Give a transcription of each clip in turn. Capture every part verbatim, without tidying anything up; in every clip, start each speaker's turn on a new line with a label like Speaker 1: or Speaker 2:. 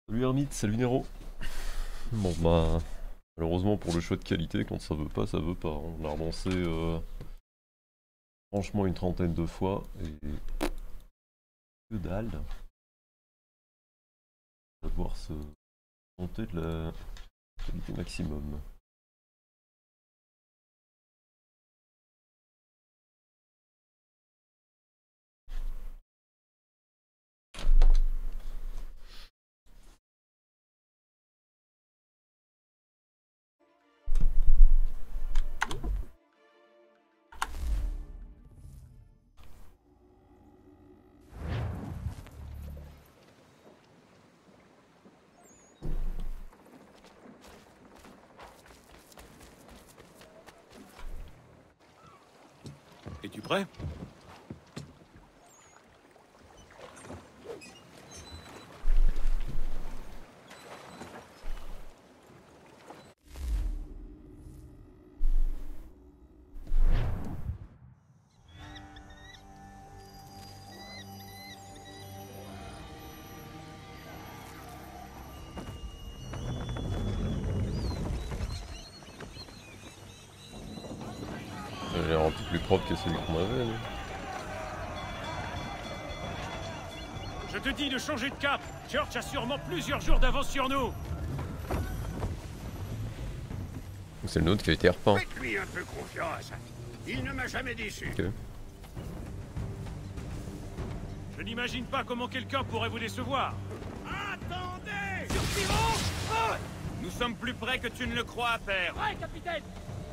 Speaker 1: Salut Hermite, salut Nero. Bon bah, malheureusement pour le choix de qualité, quand ça veut pas, ça veut pas. On a relancé euh, franchement une trentaine de fois et que dalle. On va devoir se monter de la qualité maximum.
Speaker 2: Es-tu prêt?
Speaker 1: Elle a l'air un peu plus propre que celui qu'on avait. Mais...
Speaker 2: Je te dis de changer de cap. Church a sûrement plusieurs jours d'avance sur nous.
Speaker 1: C'est le nôtre qui a été repeint.
Speaker 3: Faites-lui un peu confiance. Il ne m'a jamais déçu.
Speaker 1: Ok.
Speaker 2: Je n'imagine pas comment quelqu'un pourrait vous décevoir.
Speaker 3: Attendez!
Speaker 2: Survivons! Nous sommes plus près que tu ne le crois à faire.
Speaker 3: Ouais, capitaine!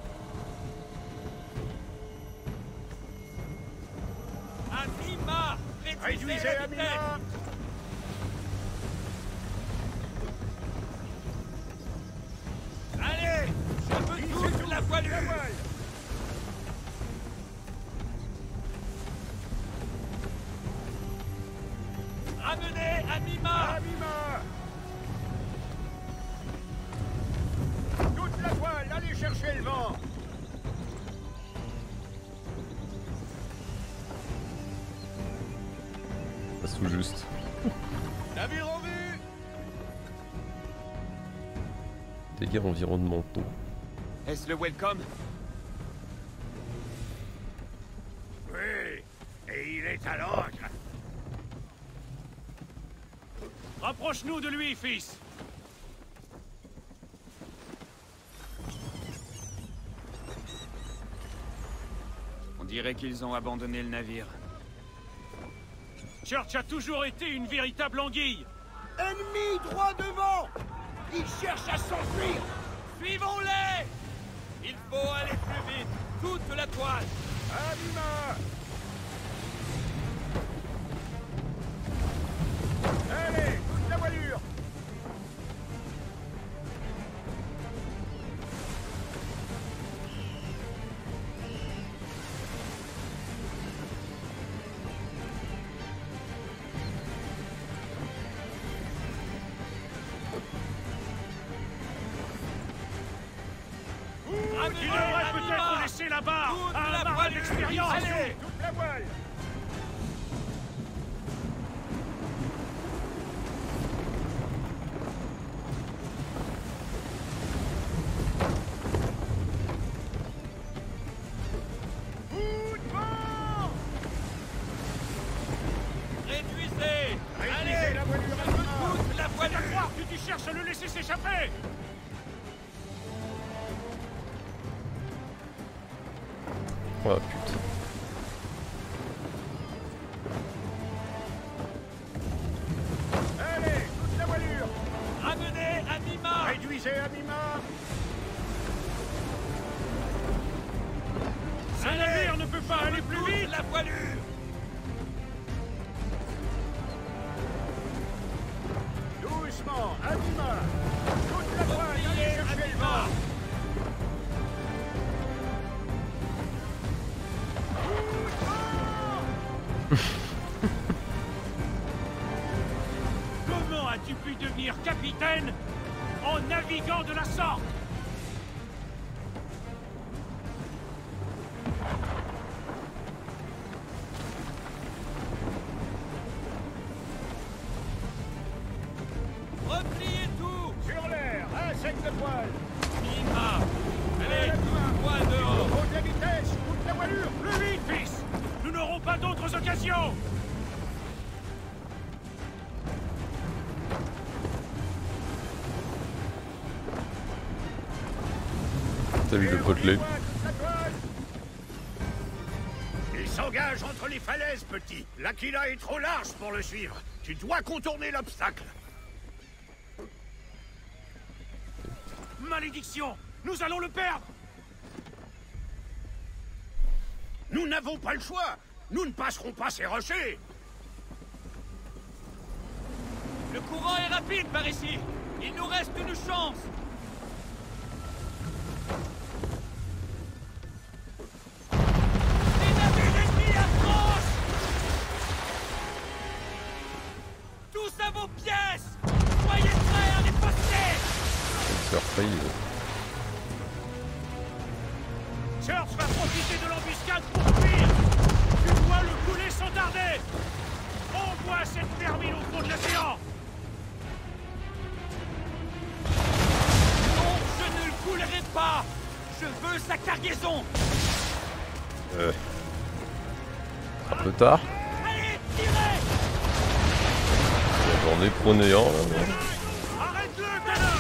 Speaker 2: Anima!
Speaker 3: Réduisez à minimum!
Speaker 2: Allez! Je veux toute la voilure!
Speaker 3: La voile!
Speaker 2: Ramenez Anima!
Speaker 3: À minima! Toute la voile! Allez chercher le vent!
Speaker 1: Passe tout juste.
Speaker 3: Navire en vue!
Speaker 1: Dégâts environnementaux.
Speaker 2: Est-ce le welcome?
Speaker 3: Oui! Et il est à l'ancre!
Speaker 2: Rapproche-nous de lui, fils! On dirait qu'ils ont abandonné le navire. Church a toujours été une véritable anguille!
Speaker 3: Ennemi droit devant! Il cherche à s'enfuir!
Speaker 2: Suivons-les! Il faut aller plus vite! Toute la toile!
Speaker 3: À minima! Allez, toute la voilure!
Speaker 2: Il devrait peut-être laisser la barre à un marin d'expérience!
Speaker 3: Allez, toute la voile! Coup de vent!
Speaker 2: Réduisez!
Speaker 3: Réduisez
Speaker 2: Allez!
Speaker 3: la voilure à
Speaker 2: Je veux
Speaker 3: minima!
Speaker 2: toute la voilure! À croire que tu cherches à le laisser s'échapper!
Speaker 1: Oh putain.
Speaker 3: Allez, toute la voilure!
Speaker 2: Ramenez Anima!
Speaker 3: Réduisez à minima!
Speaker 2: Ce navire ne peut pas aller plus vite! La voilure!
Speaker 3: Doucement, à minima! Toute la voile, allez chercher le vent!
Speaker 2: Comment as-tu pu devenir capitaine en naviguant de la sorte? Repliez l'occasion!
Speaker 1: Salut le potelet.
Speaker 3: Il s'engage entre les falaises, petit. L'Aquila est trop large pour le suivre. Tu dois contourner l'obstacle.
Speaker 2: Malédiction! Nous allons le perdre!
Speaker 3: Nous n'avons pas le choix. Nous ne passerons pas ces rochers.
Speaker 2: Le courant est rapide par ici! Il nous reste une chance! Les navires ennemis approchent! Tous à vos pièces! Soyez prêts à les poster!
Speaker 1: Surprise.
Speaker 2: Church va profiter de l'embuscade pour fuir! Tu dois le couler sans tarder! Envoie cette vermine au fond de l'océan! Non, je ne le coulerai pas! Je veux sa cargaison!
Speaker 1: Euh... Un peu tard.
Speaker 2: Allez, tirez!
Speaker 1: J'en ai pro néant là. Mais...
Speaker 2: Arrête-le, connard!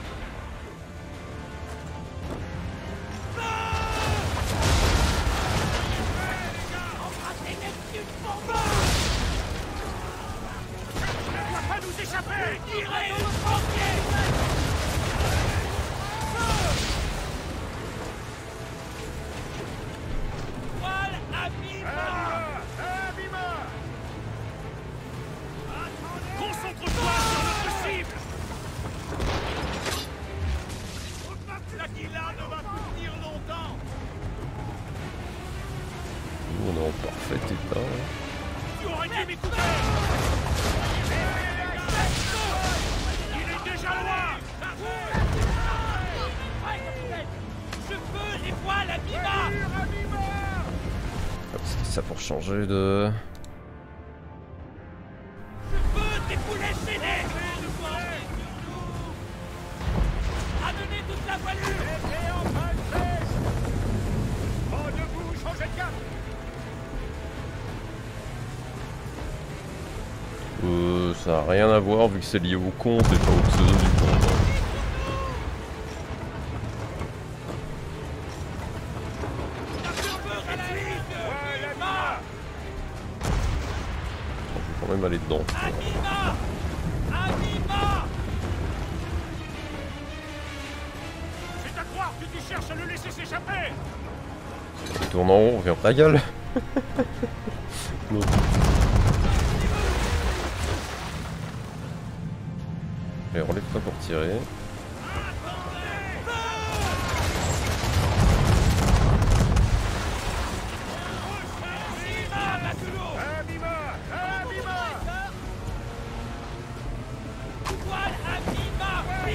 Speaker 2: Ne doit pas nous échapper! Tirez au entier! Voile abîma!
Speaker 3: Abima!
Speaker 2: Concentre-toi sur notre cible! L'Aquila ne va plus tenir longtemps!
Speaker 1: Nous on est en parfait état. Là.
Speaker 2: Tu aurais dû m'écouter! Il est déjà loin! Je veux les voiles abîma!
Speaker 1: C'est ça pour changer de...
Speaker 2: Je veux des poulets chaînés! Amenez toute la voilure!
Speaker 3: Et en fin de pêche! Vent debout, changez de cap!
Speaker 1: Euh, ça a rien à voir vu que c'est lié au compte et pas au pseudo du compte. Hein. Je vais quand même aller dedans.
Speaker 2: Abîma! Abîma! C'est à croire que tu cherches à le laisser s'échapper!
Speaker 1: Il tourne en rond, regarde ta gueule. L'autre. Allez, relève-toi pour tirer.
Speaker 3: Abima! Abima!
Speaker 2: Voile abîma!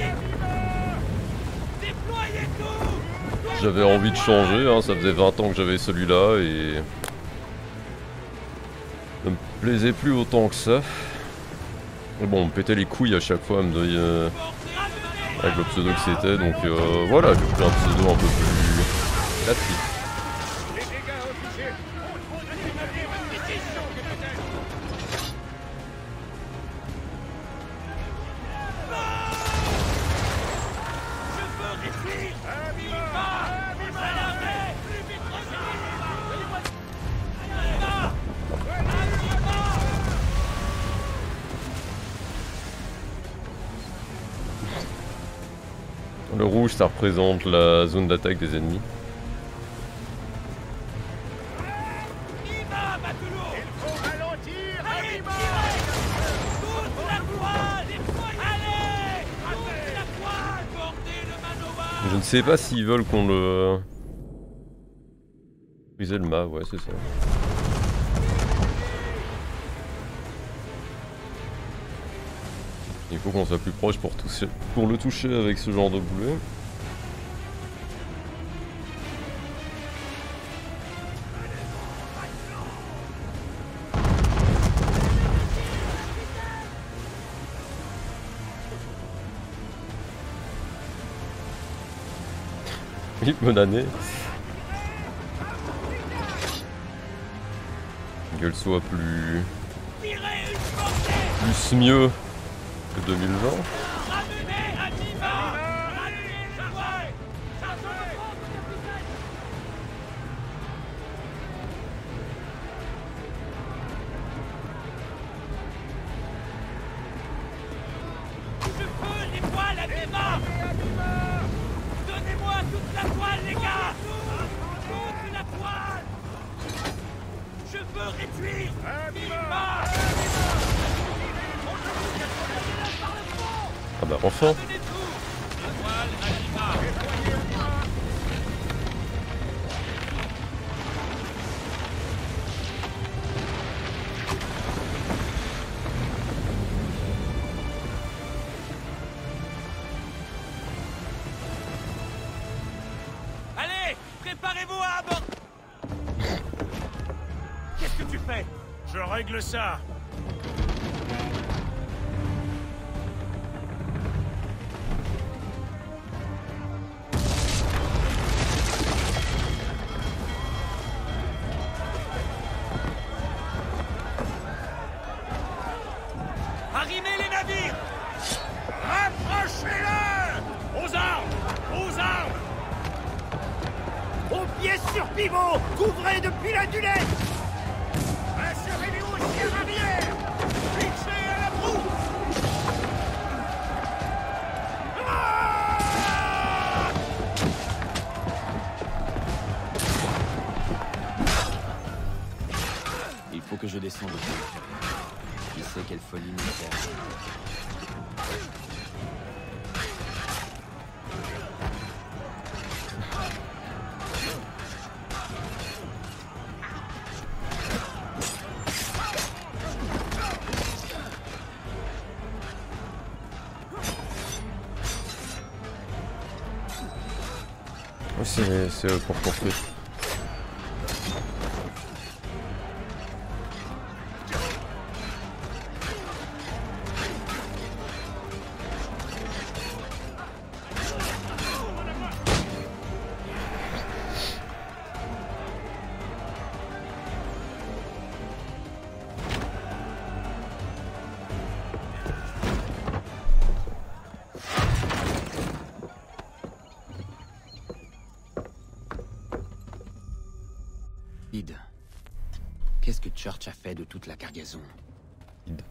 Speaker 2: Déployez tout!
Speaker 1: J'avais envie de changer, hein, ça faisait vingt ans que j'avais celui-là et... ça me plaisait plus autant que ça. Mais bon, on me pétait les couilles à chaque fois, à me donner, euh, avec le pseudo que c'était, donc euh, voilà, j'ai pris un pseudo un peu plus classique.
Speaker 3: Les dégâts officiels!
Speaker 2: Je veux réussir!
Speaker 3: Abima! Abima!
Speaker 2: À l'arrêt! Plus vite, Abîma! Abîma!
Speaker 1: Le rouge, ça représente la zone d'attaque des ennemis.
Speaker 2: Abîma, matelot!
Speaker 3: Il faut ralentir!
Speaker 2: Allez,
Speaker 3: Abima!
Speaker 2: tirez! Toute la voile! Allez! Toute la voile! Portez le manoir!
Speaker 1: Je ne sais pas s'ils veulent qu'on le... briser le mât, ouais c'est ça. Il faut qu'on soit plus proche pour, toucher, pour le toucher avec ce genre de boulet. Oui, bonne année. qu'elle soit plus...
Speaker 2: Tirez une portée.
Speaker 1: plus mieux que deux mille vingt.
Speaker 2: Ramenez Anima. Ramenez Chargez. Chargez. Je veux les voiles Anima. Donnez-moi toute la voile, les gars. Toute la voile. Je veux réduire Anima.
Speaker 1: Ah bah enfin.
Speaker 2: Allez, préparez-vous à abord. Qu'est-ce que tu fais?
Speaker 3: Je règle ça.
Speaker 2: Arrimez les navires.
Speaker 3: Rapprochez-le! Aux armes! Aux armes!
Speaker 2: Aux pieds sur pivot. Couvrez depuis la dunette.
Speaker 3: Assurez-vous aussi à l'arrière! Fixez à la proue! Ah!
Speaker 4: Il faut que je descende. Qui sait quelle folie nous fait.
Speaker 1: Oui, c'est c'est pour construire.
Speaker 4: Id, qu'est-ce que Church a fait de toute la cargaison?
Speaker 1: Id.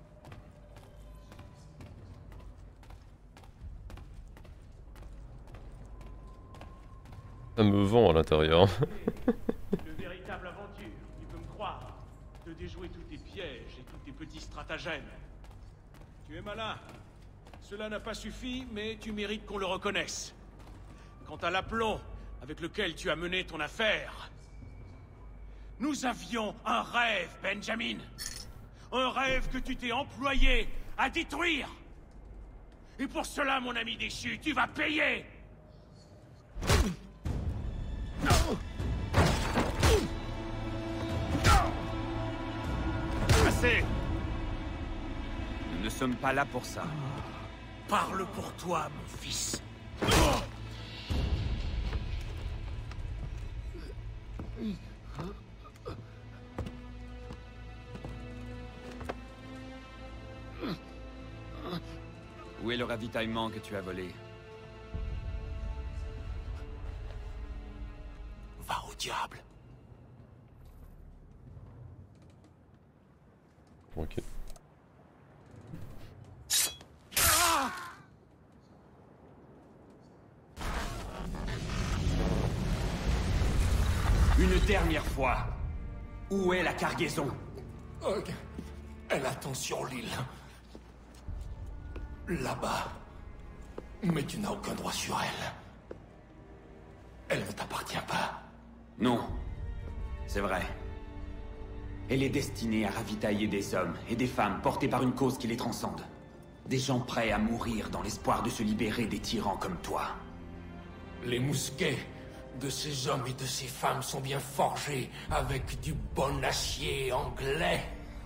Speaker 1: Ça me vend à l'intérieur.
Speaker 2: Une véritable aventure, tu peux me croire. De déjouer tous tes pièges et tous tes petits stratagèmes. Tu es malin. Cela n'a pas suffi, mais tu mérites qu'on le reconnaisse. Quant à l'aplomb avec lequel tu as mené ton affaire... Nous avions un rêve, Benjamin. Un rêve que tu t'es employé à détruire. Et pour cela, mon ami déchu, tu vas payer. Assez.
Speaker 4: Nous ne sommes pas là pour ça.
Speaker 2: Parle pour toi, mon fils.
Speaker 4: Où est le ravitaillement que tu as volé?
Speaker 2: Va au diable.
Speaker 1: Ok.
Speaker 4: Une dernière fois. Où est la cargaison?
Speaker 5: Ok. Elle attend sur l'île. Là-bas. Mais tu n'as aucun droit sur elle. Elle ne t'appartient pas.
Speaker 4: Non. C'est vrai. Elle est destinée à ravitailler des hommes et des femmes portés par une cause qui les transcende. Des gens prêts à mourir dans l'espoir de se libérer des tyrans comme toi.
Speaker 5: Les mousquets de ces hommes et de ces femmes sont bien forgés avec du bon acier anglais.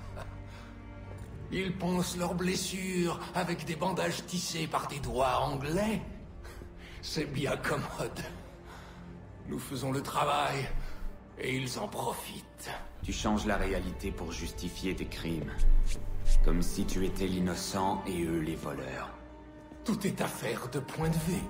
Speaker 5: Ils poncent leurs blessures avec des bandages tissés par des doigts anglais. C'est bien commode. Nous faisons le travail et ils en profitent.
Speaker 4: Tu changes la réalité pour justifier tes crimes. Comme si tu étais l'innocent et eux les voleurs.
Speaker 5: Tout est affaire de point de vue.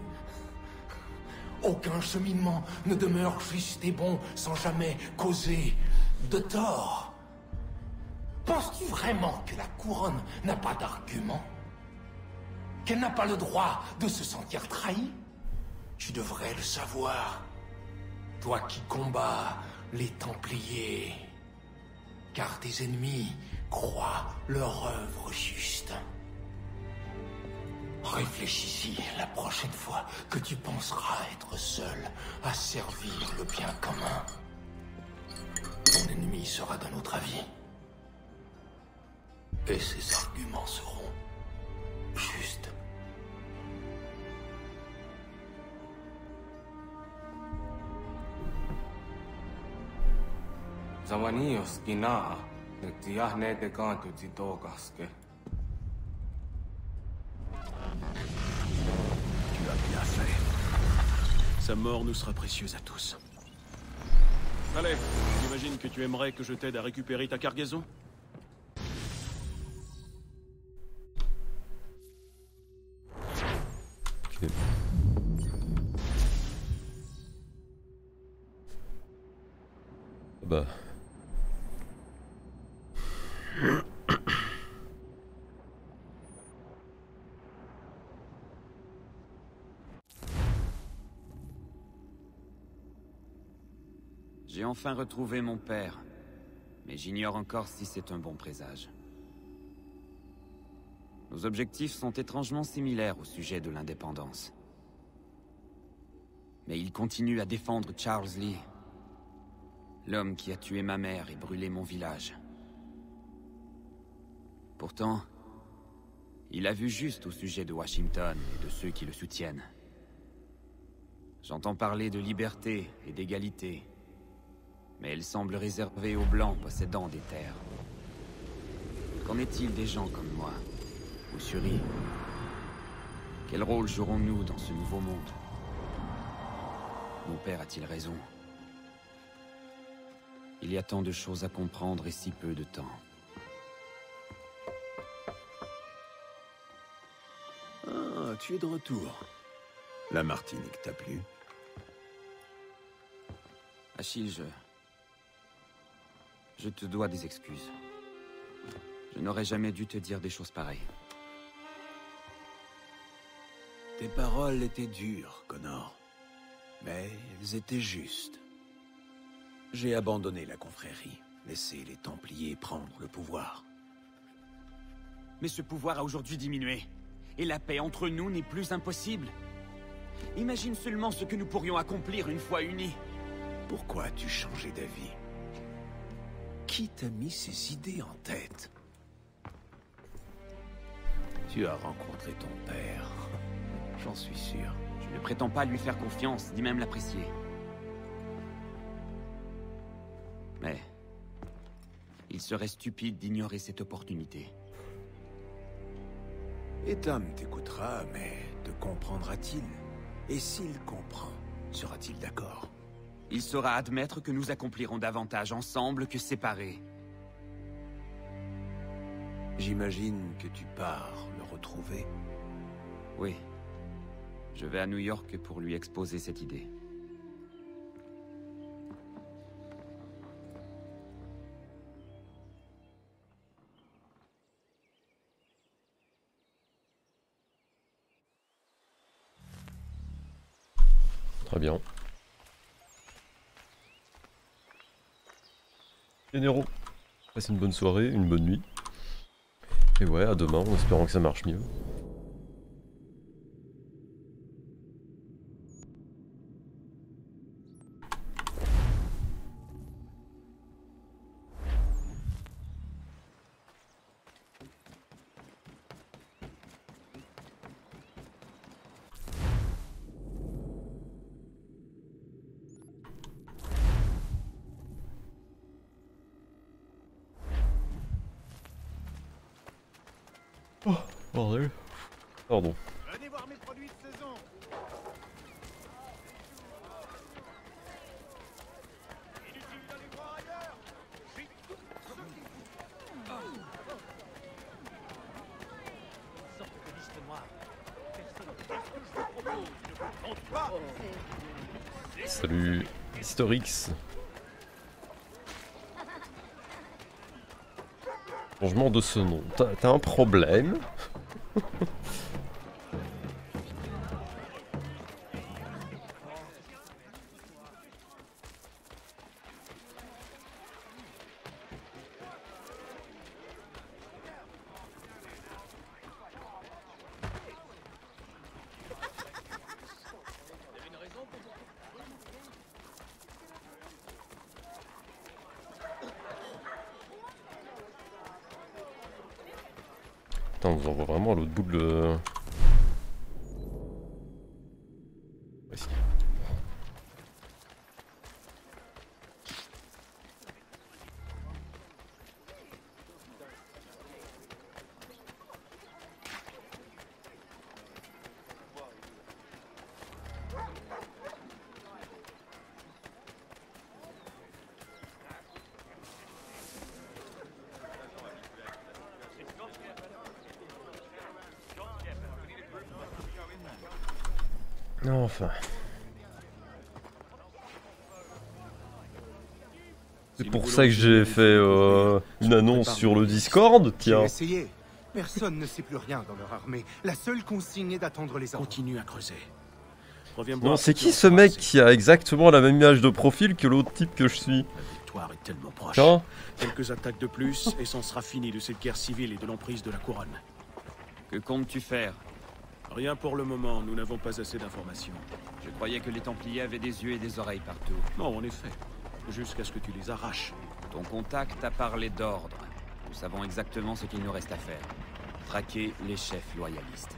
Speaker 5: Aucun cheminement ne demeure juste et bon sans jamais causer de tort. Penses-tu vraiment que la couronne n'a pas d'argument? Qu'elle n'a pas le droit de se sentir trahie? Tu devrais le savoir. Toi qui combats les Templiers. Car tes ennemis croient leur œuvre juste. Réfléchis-y la prochaine fois que tu penseras être seul à servir le bien commun. Ton ennemi sera d'un autre avis. Et ses arguments seront justes.
Speaker 6: Zamani oskina, netiahne de kantu titokaske.
Speaker 3: Tu as bien fait.
Speaker 2: Sa mort nous sera précieuse à tous. Allez, j'imagine que tu aimerais que je t'aide à récupérer ta cargaison?
Speaker 1: Ok. Bah...
Speaker 4: J'ai enfin retrouvé mon père, mais j'ignore encore si c'est un bon présage. Nos objectifs sont étrangement similaires au sujet de l'indépendance. Mais il continue à défendre Charles Lee, l'homme qui a tué ma mère et brûlé mon village. Pourtant, il a vu juste au sujet de Washington et de ceux qui le soutiennent. J'entends parler de liberté et d'égalité, mais elle semble réservée aux Blancs possédant des terres. Qu'en est-il des gens comme moi, ou Shuri? Quel rôle jouerons-nous dans ce nouveau monde? Mon père a-t-il raison? Il y a tant de choses à comprendre et si peu de temps.
Speaker 3: Ah, tu es de retour. La Martinique t'a plu?
Speaker 4: Achille, je... Je te dois des excuses. Je n'aurais jamais dû te dire des choses pareilles.
Speaker 3: Tes paroles étaient dures, Connor. Mais elles étaient justes. J'ai abandonné la confrérie, laissé les Templiers prendre le pouvoir.
Speaker 4: Mais ce pouvoir a aujourd'hui diminué. Et la paix entre nous n'est plus impossible. Imagine seulement ce que nous pourrions accomplir une fois unis.
Speaker 3: Pourquoi as-tu changé d'avis? Qui t'a mis ces idées en tête? Tu as rencontré ton père. J'en suis sûr.
Speaker 4: Je ne prétends pas lui faire confiance, ni même l'apprécier. Mais... il serait stupide d'ignorer cette opportunité.
Speaker 3: Etam t'écoutera, mais te comprendra-t-il? Et s'il comprend, sera-t-il d'accord?
Speaker 4: Il saura admettre que nous accomplirons davantage ensemble que séparés.
Speaker 3: J'imagine que tu pars le retrouver.
Speaker 4: Oui. Je vais à New York pour lui exposer cette idée.
Speaker 1: Très bien. Généraux, passez une bonne soirée, une bonne nuit. Et ouais, à demain, en espérant que ça marche mieux. Oh, bordel. Pardon.
Speaker 3: Venez voir mes produits de saison. Inutile d'aller voir ailleurs. Vite
Speaker 1: Salut, Historix. Changement de ce nom. T'as un problème? Putain, on nous envoie vraiment à l'autre bout de le... Voici. Enfin. C'est pour ça que j'ai fait euh, une annonce sur le Discord, tiens.
Speaker 7: J'ai essayé. Personne ne sait plus rien dans leur armée. La seule consigne est d'attendre les ordres.
Speaker 2: Continue à creuser. Reviens
Speaker 1: Non,
Speaker 2: voir
Speaker 1: c'est
Speaker 2: ce
Speaker 1: qui
Speaker 2: en
Speaker 1: ce
Speaker 2: sera
Speaker 1: mec
Speaker 2: passé.
Speaker 1: qui a exactement la même image de profil que l'autre type que je suis?
Speaker 2: La victoire est tellement proche.
Speaker 1: Tiens.
Speaker 2: Quelques attaques de plus et c'en sera fini de cette guerre civile et de l'emprise de la couronne.
Speaker 4: Que comptes-tu faire?
Speaker 2: Rien pour le moment, nous n'avons pas assez d'informations.
Speaker 4: Je croyais que les Templiers avaient des yeux et des oreilles partout.
Speaker 2: Non, en effet. Jusqu'à ce que tu les arraches.
Speaker 4: Ton contact a parlé d'ordre. Nous savons exactement ce qu'il nous reste à faire. Traquer les chefs loyalistes.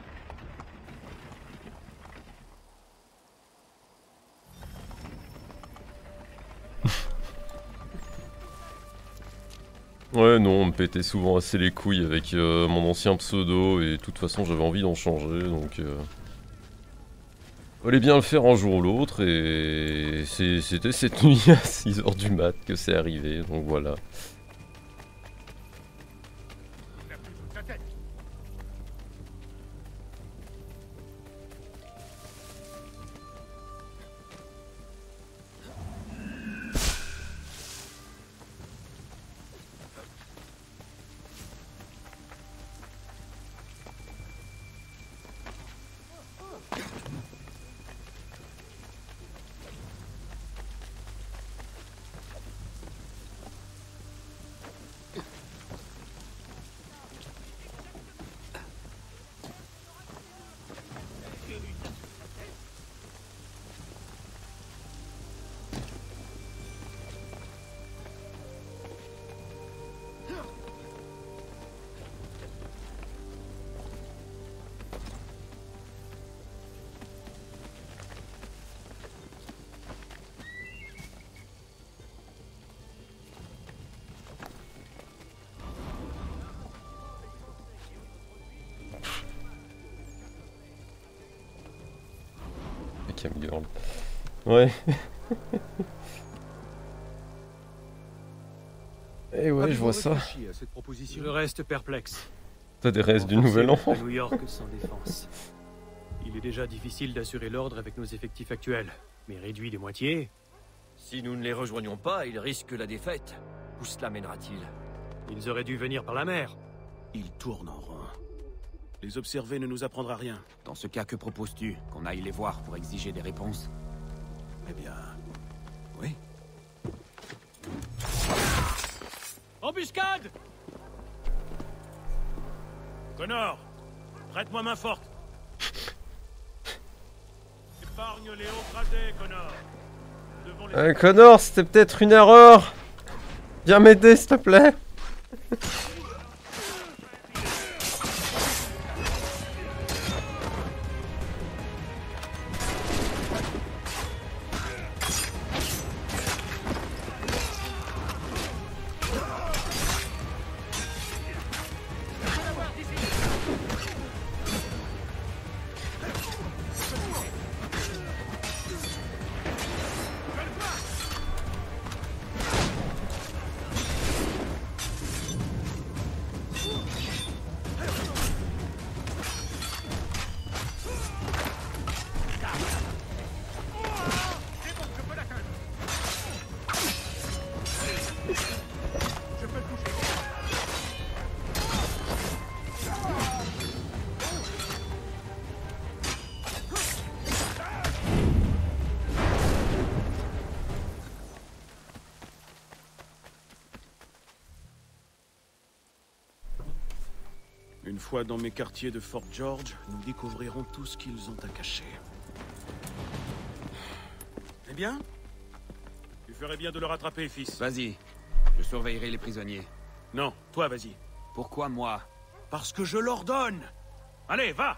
Speaker 1: Ouais, non, on me pétait souvent assez les couilles avec euh, mon ancien pseudo et de toute façon j'avais envie d'en changer donc... Euh... Fallait bien le faire un jour ou l'autre et c'était cette nuit à six heures du mat que c'est arrivé, donc voilà. Camgirl. Ouais. Et ouais, je vois ça.
Speaker 2: Je reste perplexe.
Speaker 1: T'as des restes du Nouvel An.
Speaker 2: À New York sans défense. Il est déjà difficile d'assurer l'ordre avec nos effectifs actuels, mais réduit de moitié.
Speaker 8: Si nous ne les rejoignons pas, ils risquent la défaite. Où cela mènera-t-il?
Speaker 2: Ils auraient dû venir par la mer.
Speaker 9: Ils tournent en rond. Les observer ne nous apprendra rien.
Speaker 4: Dans ce cas, que proposes-tu? Qu'on aille les voir pour exiger des réponses?
Speaker 9: Eh bien... oui.
Speaker 2: Embuscade! Connor, prête-moi main forte. Épargne les hauts gradés, Connor. Devant les...
Speaker 1: Euh, Connor, c'était peut-être une erreur. Viens m'aider, s'il te plaît.
Speaker 9: Une fois dans mes quartiers de Fort George, nous découvrirons tout ce qu'ils ont à cacher. Eh bien?
Speaker 2: Tu ferais bien de le rattraper, fils.
Speaker 4: Vas-y, je surveillerai les prisonniers.
Speaker 9: Non, toi vas-y.
Speaker 4: Pourquoi moi?
Speaker 9: Parce que je l'ordonne.
Speaker 2: Allez, va!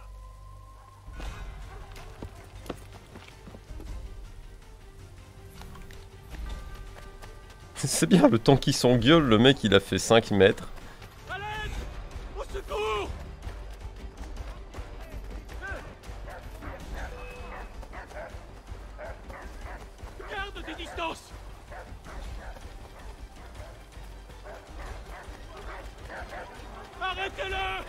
Speaker 1: C'est bien, le temps qu'il s'engueule, le mec il a fait cinq mètres.
Speaker 2: À l'aide! Au secours! Garde tes distances! Arrêtez-le!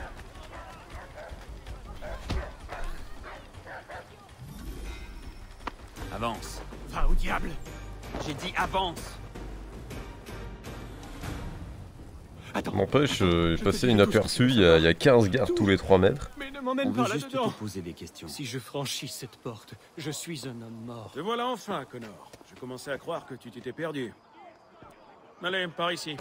Speaker 4: Avance.
Speaker 2: Va au diable!
Speaker 4: J'ai dit avance.
Speaker 1: N'empêche, euh, passé inaperçu, il y, a- il y a quinze gardes tous les trois mètres.
Speaker 2: Mais ne
Speaker 4: On
Speaker 2: m'emmène
Speaker 4: veut
Speaker 2: pas
Speaker 4: juste
Speaker 2: là-dedans!
Speaker 4: te poser des questions.
Speaker 2: Si je franchis cette porte, je suis un homme mort.
Speaker 9: Te voilà enfin, Connor. Je commençais à croire que tu t'étais perdu. Allez, par ici.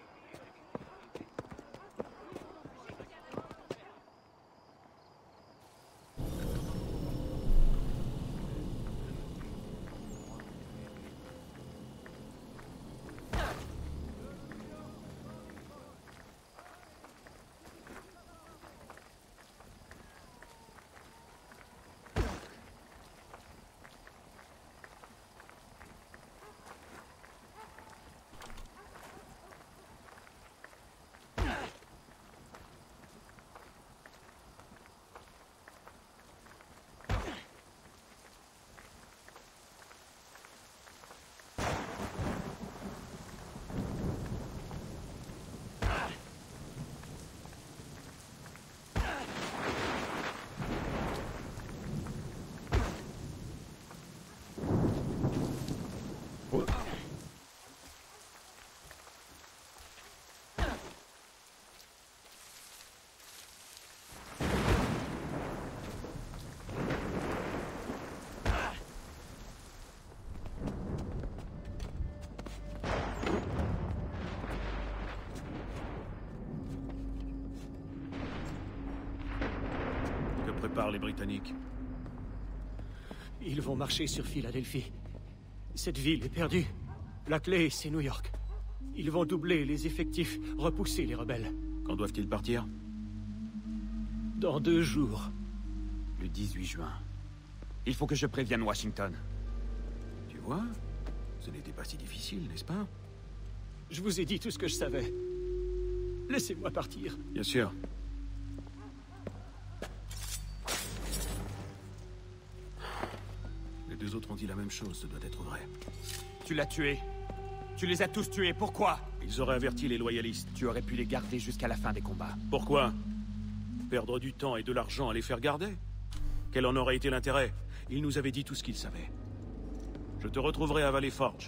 Speaker 9: Que préparent les Britanniques?
Speaker 2: Ils vont marcher sur Philadelphie. Cette ville est perdue. La clé, c'est New York. Ils vont doubler les effectifs, repousser les rebelles.
Speaker 9: Quand doivent-ils partir?
Speaker 2: Dans deux jours.
Speaker 4: Le dix-huit juin. Il faut que je prévienne Washington.
Speaker 9: Tu vois? Ce n'était pas si difficile, n'est-ce pas?
Speaker 2: Je vous ai dit tout ce que je savais. Laissez-moi partir.
Speaker 9: Bien sûr. Les deux autres ont dit la même chose, ce doit être vrai.
Speaker 4: Tu l'as tué. Tu les as tous tués, pourquoi?
Speaker 9: Ils auraient averti les loyalistes.
Speaker 4: Tu aurais pu les garder jusqu'à la fin des combats.
Speaker 9: Pourquoi? Perdre du temps et de l'argent à les faire garder? Quel en aurait été l'intérêt? Ils nous avaient dit tout ce qu'ils savaient. Je te retrouverai à Valley Forge.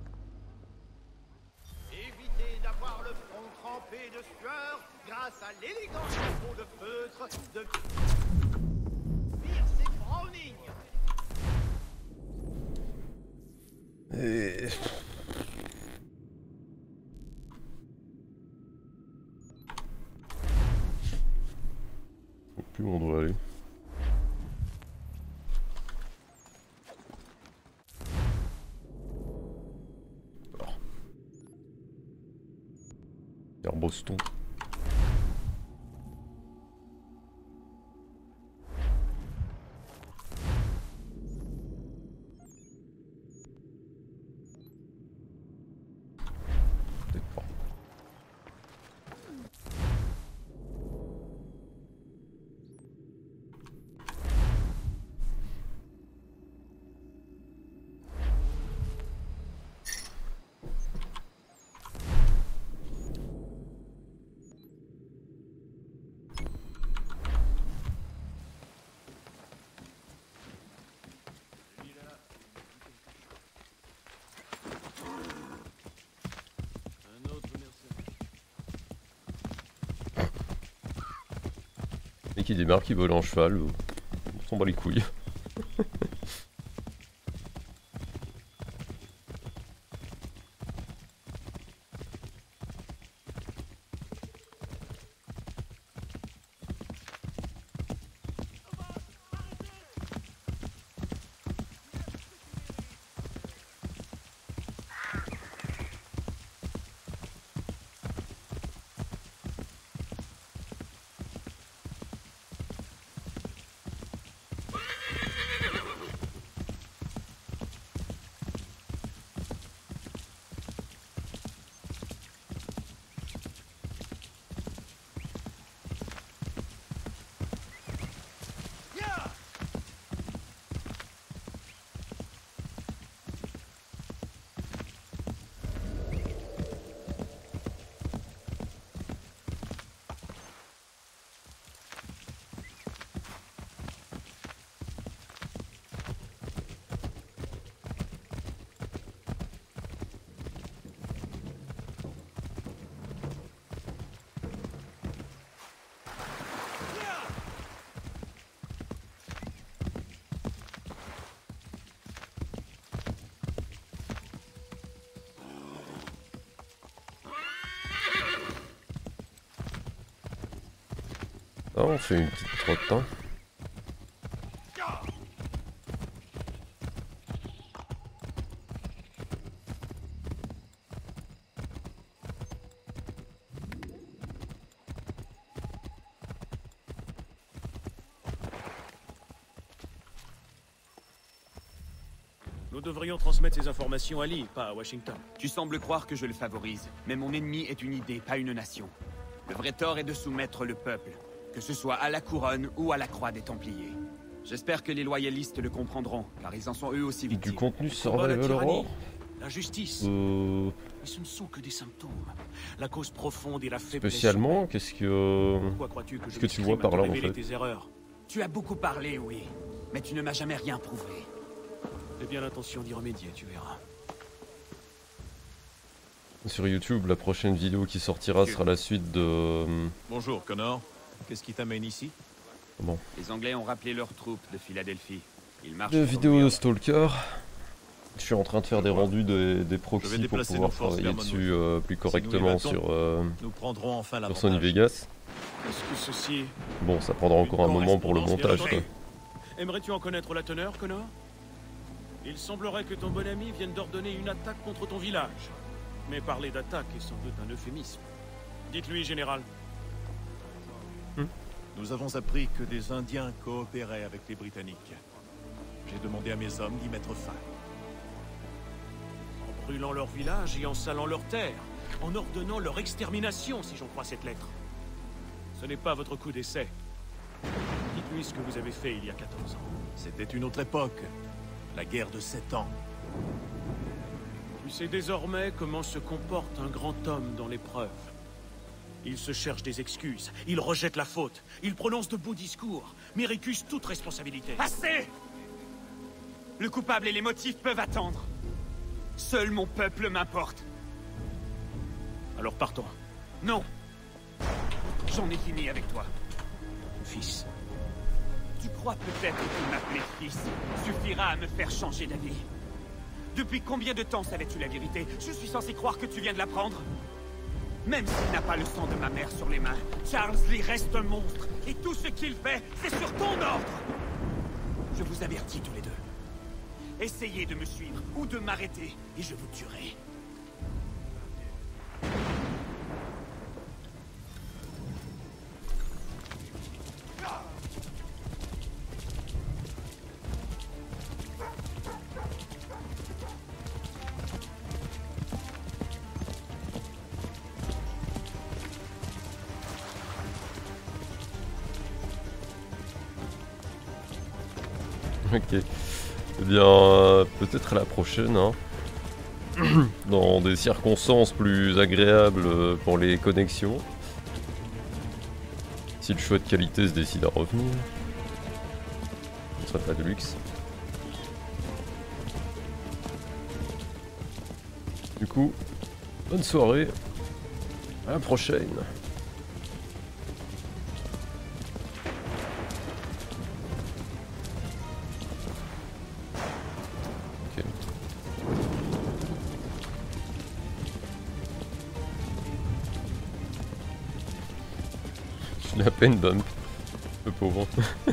Speaker 10: Évitez d'avoir le front trempé de sueur grâce à l'élégant chapeau de feutre de Pierce et Browning.
Speaker 1: Et... Plus où on doit aller. Alors. Vers Boston. Et qui démarre, qui vole en cheval, on s'en bat les couilles. Ah, on fait une petite trotte, hein.
Speaker 9: Nous devrions transmettre ces informations à Lee, pas à Washington.
Speaker 4: Tu sembles croire que je le favorise, mais mon ennemi est une idée, pas une nation. Le vrai tort est de soumettre le peuple, que ce soit à la couronne ou à la croix des Templiers. J'espère que les loyalistes le comprendront, car ils en sont eux aussi victimes.
Speaker 1: Du contenu
Speaker 9: Combat
Speaker 1: Survival
Speaker 9: la tyrannie,
Speaker 1: Horror.
Speaker 9: la justice.
Speaker 1: Euh...
Speaker 9: Mais ce ne sont que des symptômes. La cause profonde et la faiblesse.
Speaker 1: Spécialement, qu'est-ce que...
Speaker 9: Pourquoi crois-tu que je
Speaker 1: Qu'est-ce que tu vois
Speaker 9: m'exprime
Speaker 1: par
Speaker 9: à
Speaker 1: là
Speaker 9: te
Speaker 1: en
Speaker 9: révéler
Speaker 1: fait?
Speaker 9: tes erreurs?
Speaker 4: Tu as beaucoup parlé, oui, mais tu ne m'as jamais rien prouvé.
Speaker 9: J'ai bien l'intention d'y remédier, tu verras.
Speaker 1: Sur YouTube, la prochaine vidéo qui sortira sera la suite de...
Speaker 11: Bonjour, Connor. Qu'est-ce qui t'amène ici?
Speaker 1: Bon.
Speaker 4: Les Anglais ont rappelé leurs troupes de Philadelphie. Ils marchent
Speaker 1: De
Speaker 4: sur
Speaker 1: vidéos
Speaker 4: New
Speaker 1: de
Speaker 4: York.
Speaker 1: Stalker. Je suis en train de faire des rendus des, des
Speaker 11: Je vais
Speaker 1: proxys pour
Speaker 11: déplacer
Speaker 1: pouvoir
Speaker 11: nos forces
Speaker 1: travailler
Speaker 11: vers
Speaker 1: dessus
Speaker 11: Monmouth.
Speaker 1: euh, plus
Speaker 11: Si nous les
Speaker 1: correctement
Speaker 11: battons,
Speaker 1: sur, euh,
Speaker 11: nous prendrons enfin
Speaker 1: sur
Speaker 11: l'avantage.
Speaker 1: Sony Vegas.
Speaker 9: Est-ce que ceci...
Speaker 1: Bon, ça prendra encore un moment pour le montage, quoi.
Speaker 9: Aimerais-tu en connaître la teneur, Connor? Il semblerait que ton bon ami vienne d'ordonner une attaque contre ton village. Mais parler d'attaque est sans doute un euphémisme. Dites-lui, général.
Speaker 11: Nous avons appris que des Indiens coopéraient avec les Britanniques. J'ai demandé à mes hommes d'y mettre fin.
Speaker 9: En brûlant leur village et en salant leurs terres. En ordonnant leur extermination, si j'en crois cette lettre. Ce n'est pas votre coup d'essai. Dites-lui ce que vous avez fait il y a quatorze ans.
Speaker 11: C'était une autre époque. La guerre de sept ans.
Speaker 9: Tu sais désormais comment se comporte un grand homme dans l'épreuve. Il se cherche des excuses, il rejette la faute, il prononce de beaux discours, mais récuse toute responsabilité.
Speaker 4: Assez! Le coupable et les motifs peuvent attendre. Seul mon peuple m'importe.
Speaker 9: Alors partons.
Speaker 4: Non. J'en ai fini avec toi.
Speaker 9: Fils.
Speaker 4: Tu crois peut-être que m'appeler fils suffira à me faire changer d'avis? Depuis combien de temps savais-tu la vérité? Je suis censé croire que tu viens de l'apprendre? Même s'il n'a pas le sang de ma mère sur les mains, Charles Lee reste un monstre. Et tout ce qu'il fait, c'est sur ton ordre. Je vous avertis tous les deux. Essayez de me suivre ou de m'arrêter, et je vous tuerai.
Speaker 1: Ok. Eh bien, euh, peut-être à la prochaine, hein. Dans des circonstances plus agréables euh, pour les connexions. Si le choix de qualité se décide à revenir. Ce serait pas de luxe. Du coup, bonne soirée. À la prochaine. La peine bump, le pauvre.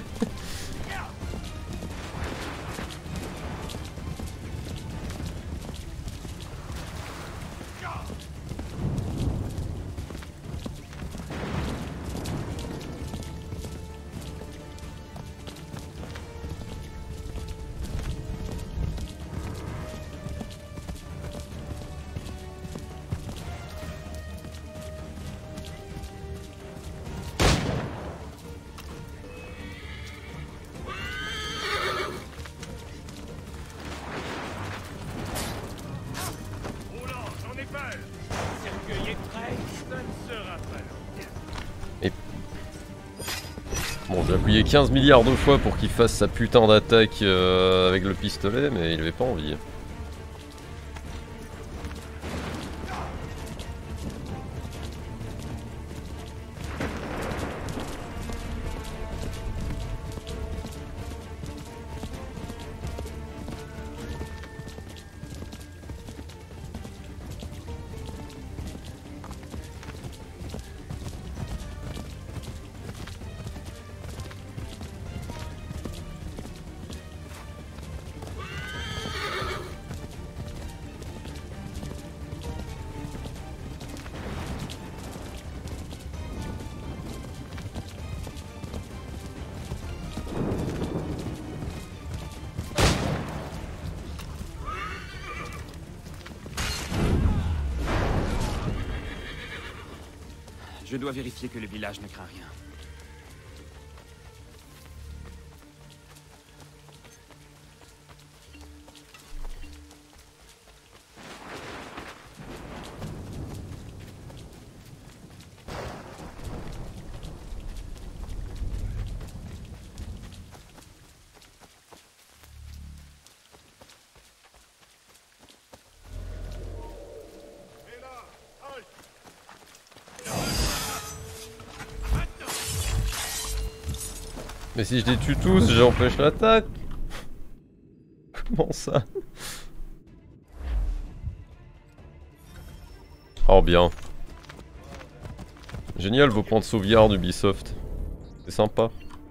Speaker 1: Bon, j'ai appuyé quinze milliards de fois pour qu'il fasse sa putain d'attaque euh, avec le pistolet, mais il avait pas envie.
Speaker 4: Je dois vérifier que le village ne craint rien.
Speaker 1: Mais si je les tue tous, j'empêche l'attaque. Comment ça? Oh bien. Génial vos points de sauvegarde Ubisoft. C'est sympa.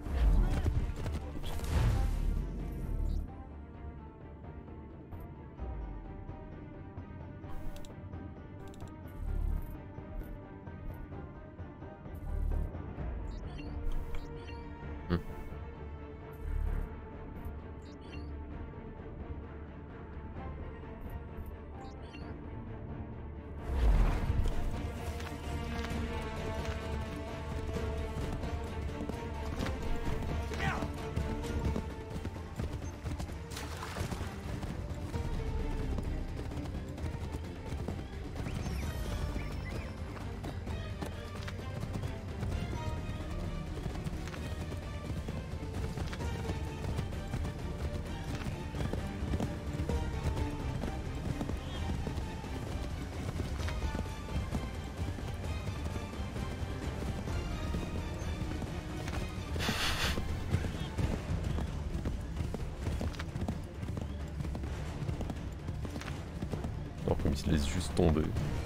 Speaker 1: Comme il se laisse juste tomber.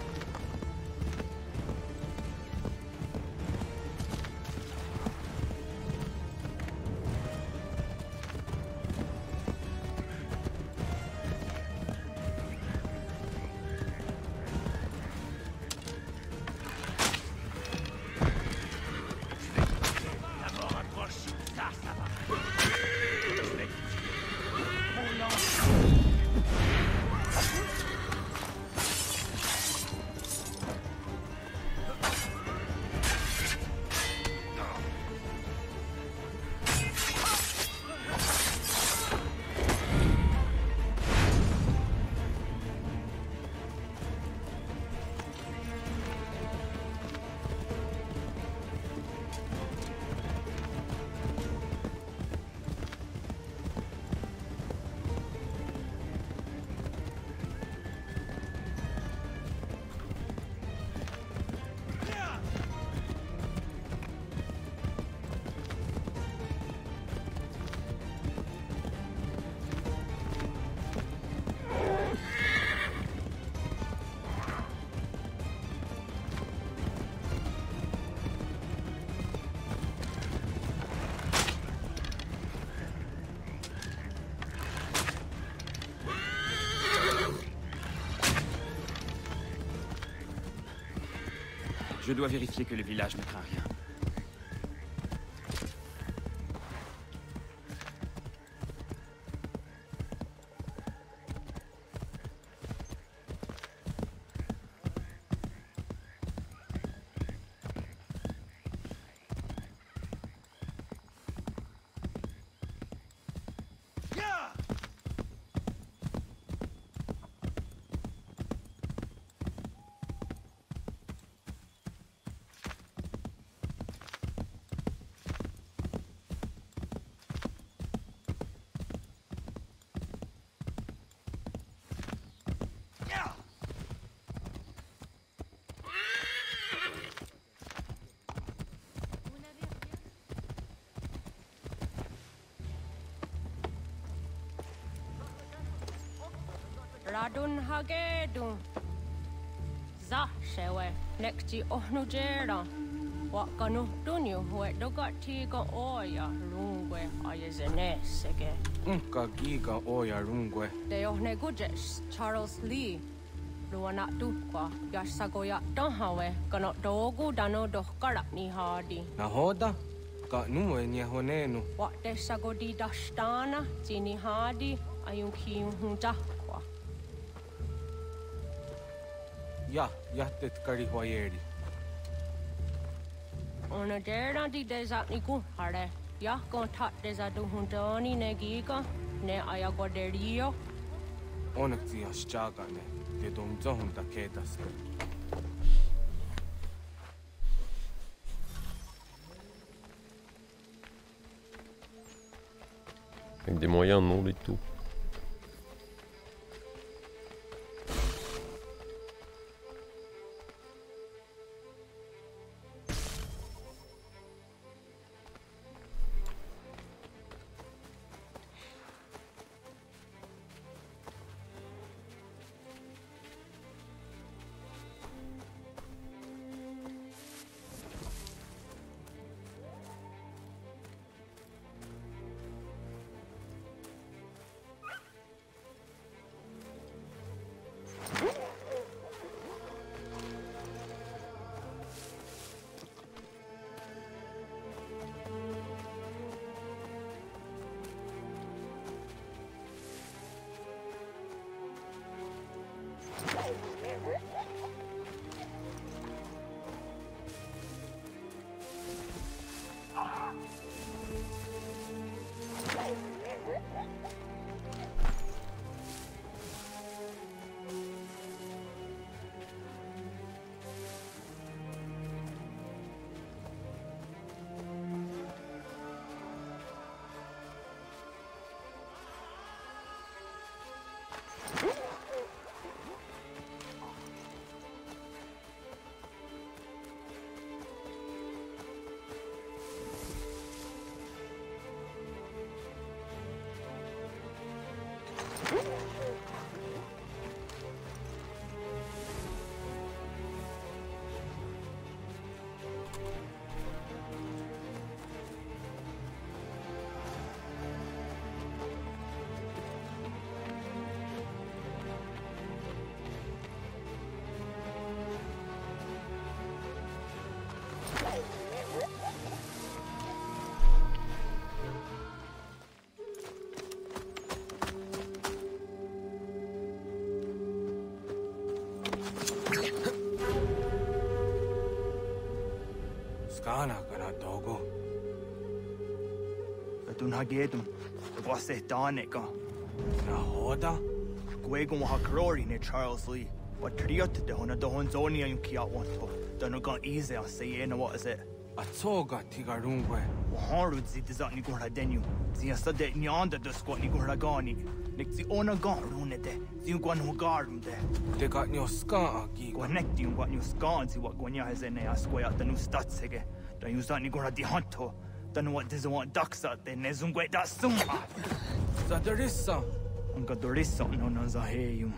Speaker 4: Je dois vérifier que le village ne craint rien.
Speaker 12: Radun hagedun. Za shewe nekti ohnujera. Wakanu dunyu we dogati ga oya rungwe ayezene sege.
Speaker 6: Unka giga oya rungwe.
Speaker 12: De ohne gujes Charles Lee. Luana tukwa yasagoya donhawe kano dogu dano dohkara ni hadi.
Speaker 6: Nahoda? Ka numwe ni honenu.
Speaker 12: Wa de sagodi dashtana tini hadi ayun hunta.
Speaker 6: Ja, jättet kari huajeri.
Speaker 12: on a dera di desatniku hare. Ya kon tat desatu huntoni negika ne ayaguaderio.
Speaker 6: Onakti ashchagane. De dom zohun da kedas.
Speaker 1: Avec des moyens non létaux.
Speaker 6: Skana kana dogo.
Speaker 13: Tun hagedum. Vase taneka.
Speaker 6: Na hoda?
Speaker 13: Gwego ha krori ne Charles Lee. What triot de hona do honzonia yum kia wanto. Dano gon easy a say na what is it?
Speaker 6: Atsoga tigarungwe.
Speaker 13: Haru zi dizani gora denu. Zia sade nyanda do squat ni gora gani. Nik zi ona gon rune de. Zi gwan hu garum de.
Speaker 6: De got nyo ska gi.
Speaker 13: Gwanek di gwan nyo ska zi what gwanya has ene asquaya the new statsege. Da yuzani gora di hanto. Dano what does want daksa de nezungwe da suma.
Speaker 6: Zadarissa.
Speaker 13: Unga dorissa no no zaheyum.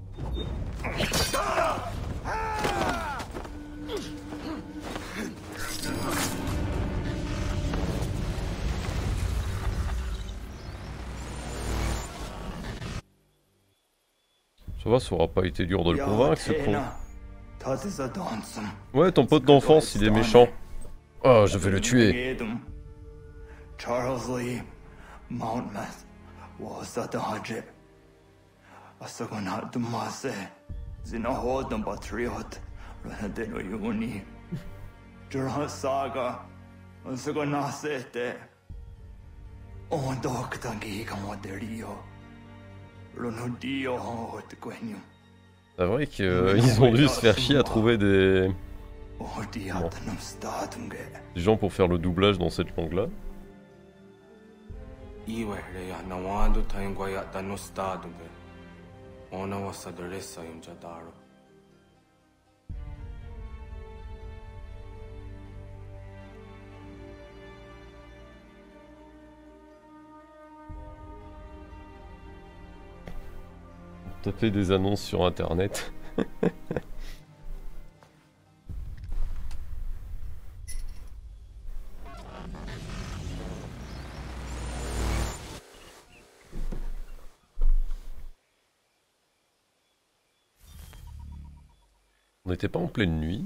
Speaker 1: Ça va, ça aura pas été dur de le convaincre, ce con.
Speaker 13: Ouais,
Speaker 1: Ouais, ton pote d'enfance, il est méchant. Oh, je vais le tuer.
Speaker 13: Charles Lee, Mountmouth, Wasatahajit. Asagonat Dumase, Zinahod and Batriot, Ranadeno Yuni. Durant Saga, Asagonasete. On Doctangi Camoderio. Ronodio Hot Quenium.
Speaker 1: C'est vrai qu'ils ont dû se faire chier à trouver des... Bon. des gens pour faire le doublage dans cette langue-là. Taper des annonces sur internet. On n'était pas en pleine nuit.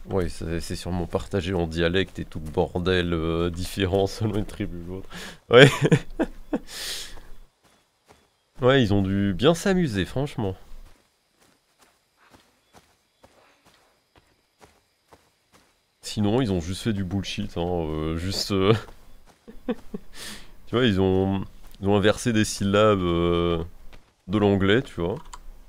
Speaker 1: Ouais, c'est sûrement partagé en dialecte et tout bordel euh, différent selon une tribu ou l'autre. Ouais. Ouais, ils ont dû bien s'amuser, franchement. Sinon, ils ont juste fait du bullshit, hein, euh, juste... Euh... tu vois, ils ont, ils ont inversé des syllabes euh, de l'anglais, tu vois.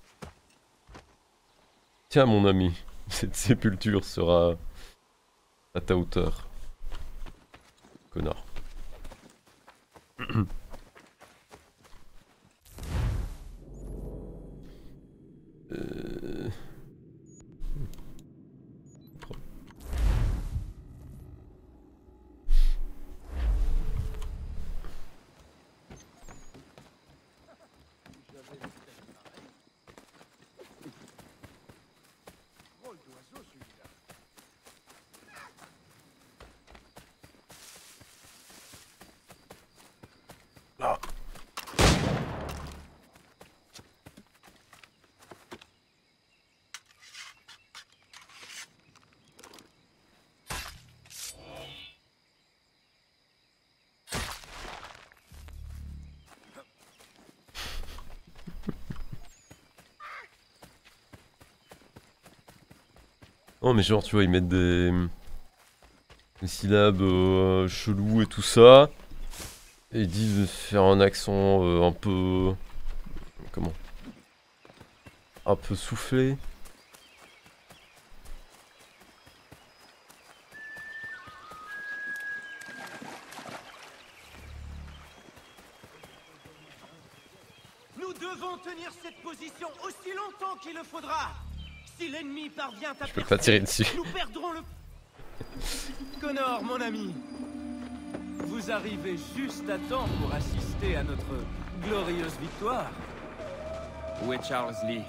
Speaker 1: Tiens, mon ami, cette sépulture sera à ta hauteur. Connard. euh... Ah. Oh mais genre tu vois ils mettent des, des syllabes euh, chelous et tout ça. Et ils disent de faire un accent euh, un peu... Comment? Un peu soufflé.
Speaker 10: Nous devons tenir cette position aussi longtemps qu'il le faudra. Si l'ennemi parvient à...
Speaker 1: Je peux pas tirer dessus.
Speaker 10: Nous perdrons le... Connor, mon ami. Vous arrivez juste à temps pour assister à notre glorieuse victoire.
Speaker 4: Où est Charles Lee?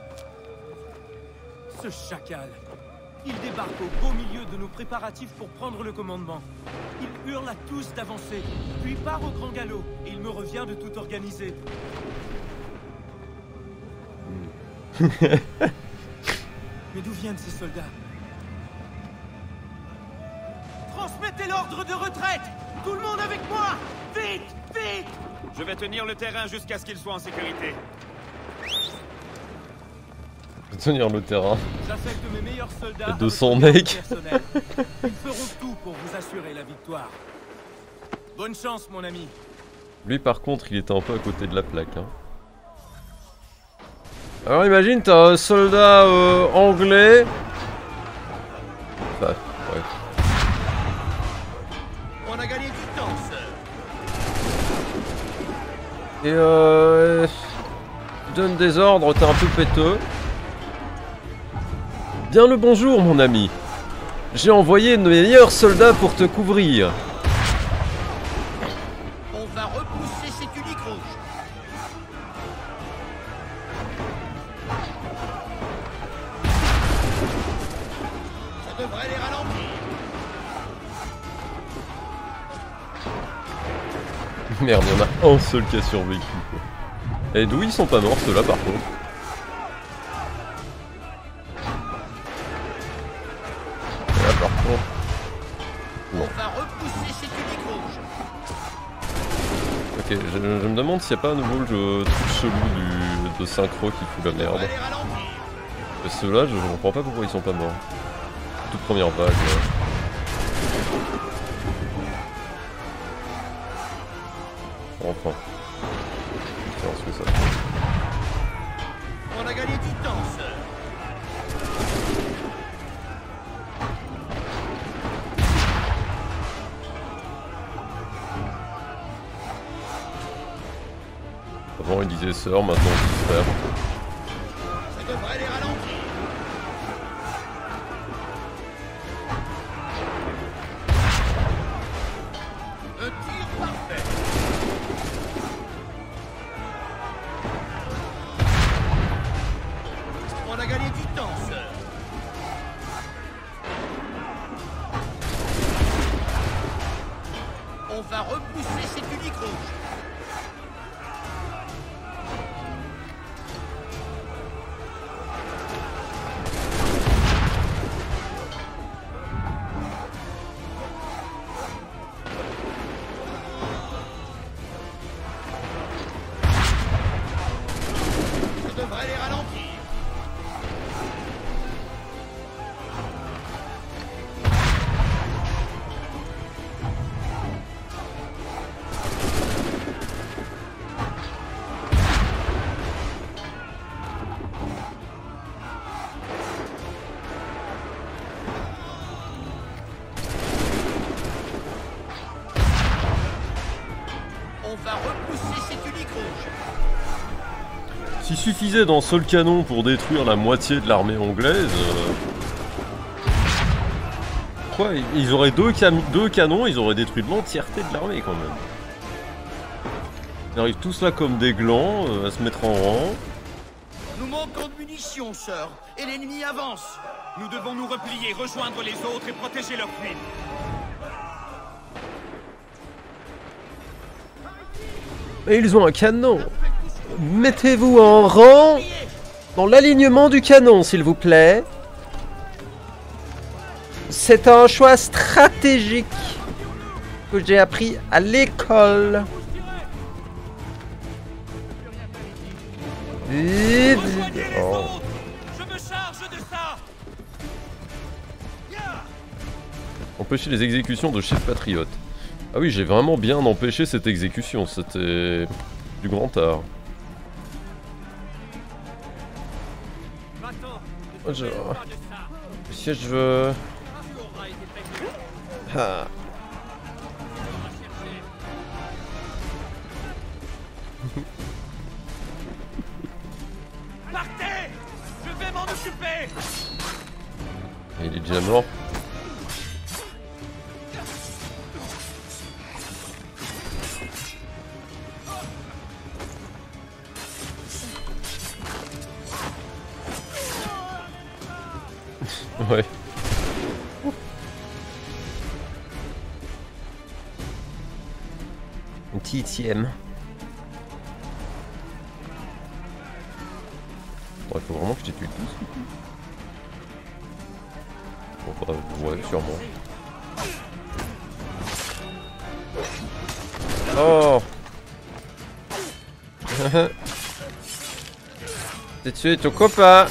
Speaker 10: Ce chacal. Il débarque au beau milieu de nos préparatifs pour prendre le commandement. Il hurle à tous d'avancer, puis part au grand galop, et il me revient de tout organiser. Mais d'où viennent ces soldats? Transmettez l'ordre de retraite! Tout le monde avec moi! Vite! Vite!
Speaker 4: Je vais tenir le terrain jusqu'à ce qu'ils soient en sécurité.
Speaker 1: Je vais tenir le terrain.
Speaker 10: J'affecte mes meilleurs soldats.
Speaker 1: deux cents mecs.
Speaker 10: Ils feront tout pour vous assurer la victoire. Bonne chance, mon ami.
Speaker 1: Lui, par contre, il était un peu à côté de la plaque. Hein. Alors, imagine, t'as un soldat euh, anglais. Enfin, ouais.
Speaker 10: On a gagné du temps, sir.
Speaker 1: Et euh... donne des ordres, t'es un peu péteux. Bien le bonjour, mon ami. J'ai envoyé nos meilleurs soldats pour te couvrir.
Speaker 10: On va repousser ces tuniques rouges. Ça devrait les ralentir.
Speaker 1: Merde, il y en a un seul qui a survécu. Quoi. Et d'où ils sont pas morts, ceux-là, par contre. Et là, par contre... Non.
Speaker 10: On va repousser ces tuniques rouges.
Speaker 1: Ok, je, je me demande s'il n'y a pas à nouveau le jeu, truc chelou du, de synchro qui fout la merde. Et ceux-là, je ne comprends pas pourquoi ils sont pas morts. Toute première vague. Ouais. Enfin. Tiens, on se fait ça.
Speaker 10: On a gagné du temps, sir.
Speaker 1: Avant il disait sœur, maintenant il dit frère.
Speaker 10: Ça devrait les ralentir. Un tir parfait. On a gagné du temps, sir. On va repousser ces tuniques rouges.
Speaker 14: repousser cet unique rouge.
Speaker 1: S'il suffisait d'un seul canon pour détruire la moitié de l'armée anglaise... Euh... Quoi, ils auraient deux, cam deux canons, ils auraient détruit l'entièreté de l'armée quand même. Ils arrivent tous là comme des glands, euh, à se mettre en rang.
Speaker 14: Nous manquons de munitions, sœur, et l'ennemi avance.
Speaker 2: Nous devons nous replier, rejoindre les autres et protéger leur fuite.
Speaker 1: Et ils ont un canon. Mettez-vous en rang dans l'alignement du canon, s'il vous plaît. C'est un choix stratégique que j'ai appris à l'école. Vite. Oh. Empêcher les exécutions de chefs patriotes. Ah oui, j'ai vraiment bien empêché cette exécution, c'était du grand art. Je... Si je veux... Ah.
Speaker 2: Partez! Je vais m'en occuper!
Speaker 1: Il est déjà mort. Ouais. Une tième. Il faut vraiment que je les tue tous. Bon bah ouais, sûrement. Oh. T'es tué ton copain.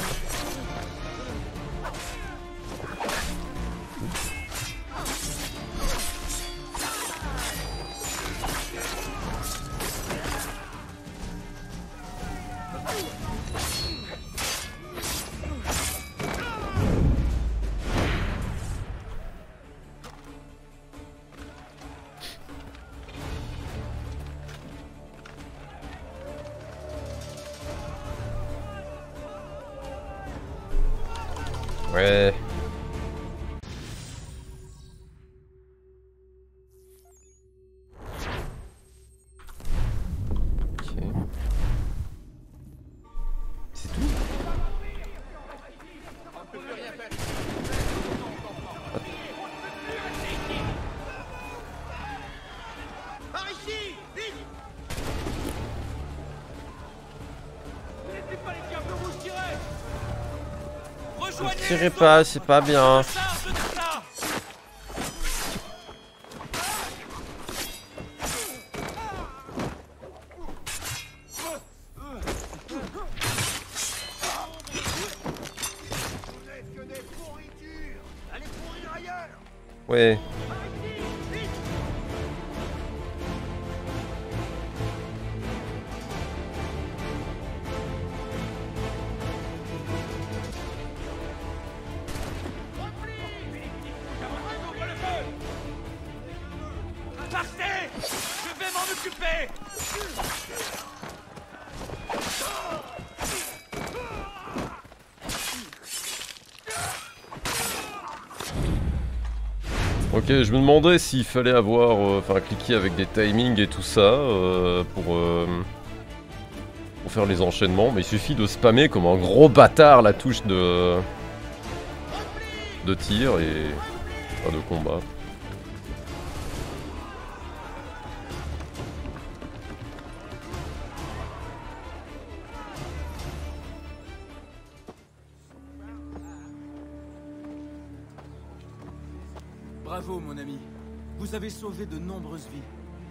Speaker 1: Ouais. Ok. C'est tout.
Speaker 14: Par ici, vite!
Speaker 2: Laissez pas les diables rouges tirer!
Speaker 1: Ne tirez pas, c'est pas bien. Ouais.
Speaker 2: Partez! Je vais m'en occuper!
Speaker 1: Ok, je me demandais s'il fallait avoir, enfin euh, cliquer avec des timings et tout ça euh, pour, euh, pour faire les enchaînements, mais il suffit de spammer comme un gros bâtard la touche de, de tir et enfin, de combat.
Speaker 10: Bravo, mon ami. Vous avez sauvé de nombreuses vies.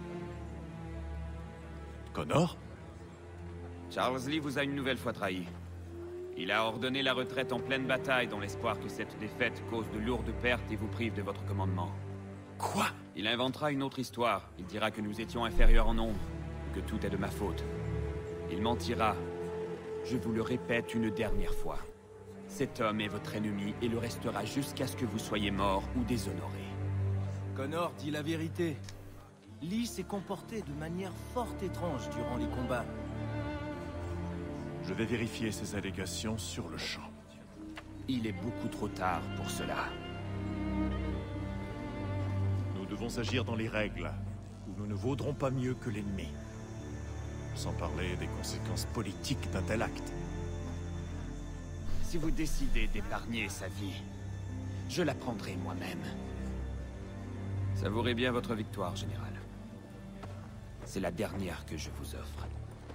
Speaker 11: Connor?
Speaker 4: Charles Lee vous a une nouvelle fois trahi. Il a ordonné la retraite en pleine bataille dans l'espoir que cette défaite cause de lourdes pertes et vous prive de votre commandement.
Speaker 11: Quoi?
Speaker 4: Il inventera une autre histoire. Il dira que nous étions inférieurs en nombre, que tout est de ma faute. Il mentira. Je vous le répète une dernière fois. Cet homme est votre ennemi et le restera jusqu'à ce que vous soyez mort ou déshonoré.
Speaker 10: Connor dit la vérité. Lee s'est comporté de manière fort étrange durant les combats.
Speaker 11: Je vais vérifier ces allégations sur le champ.
Speaker 4: Il est beaucoup trop tard pour cela.
Speaker 11: Nous devons agir dans les règles, ou nous ne vaudrons pas mieux que l'ennemi. Sans parler des conséquences politiques d'un tel acte.
Speaker 4: Si vous décidez d'épargner sa vie, je la prendrai moi-même. Savourez bien votre victoire, général. C'est la dernière que je vous offre.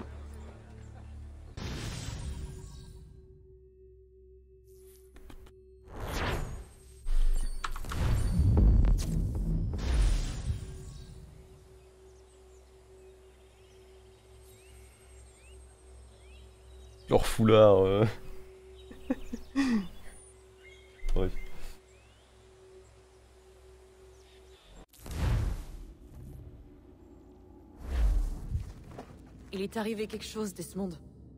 Speaker 1: Leur foulard. Euh... Bref.
Speaker 15: Il est arrivé quelque chose, Desmond.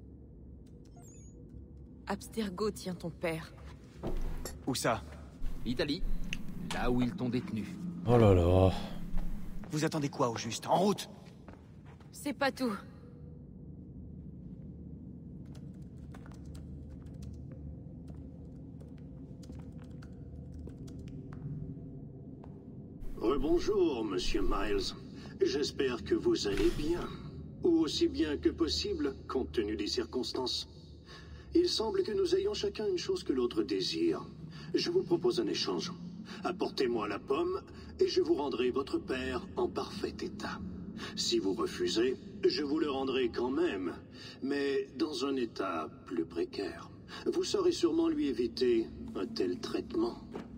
Speaker 15: Abstergo tient ton père.
Speaker 3: Où ça?
Speaker 4: L'Italie. Là où ils t'ont détenu.
Speaker 1: Oh là là.
Speaker 3: Vous attendez quoi au juste? En route!
Speaker 15: C'est pas tout.
Speaker 16: Rebonjour, monsieur Miles. J'espère que vous allez bien. Ou aussi bien que possible, compte tenu des circonstances. Il semble que nous ayons chacun une chose que l'autre désire. Je vous propose un échange. Apportez-moi la pomme, et je vous rendrai votre père en parfait état. Si vous refusez, je vous le rendrai quand même, mais dans un état plus précaire. Vous saurez sûrement lui éviter un tel traitement.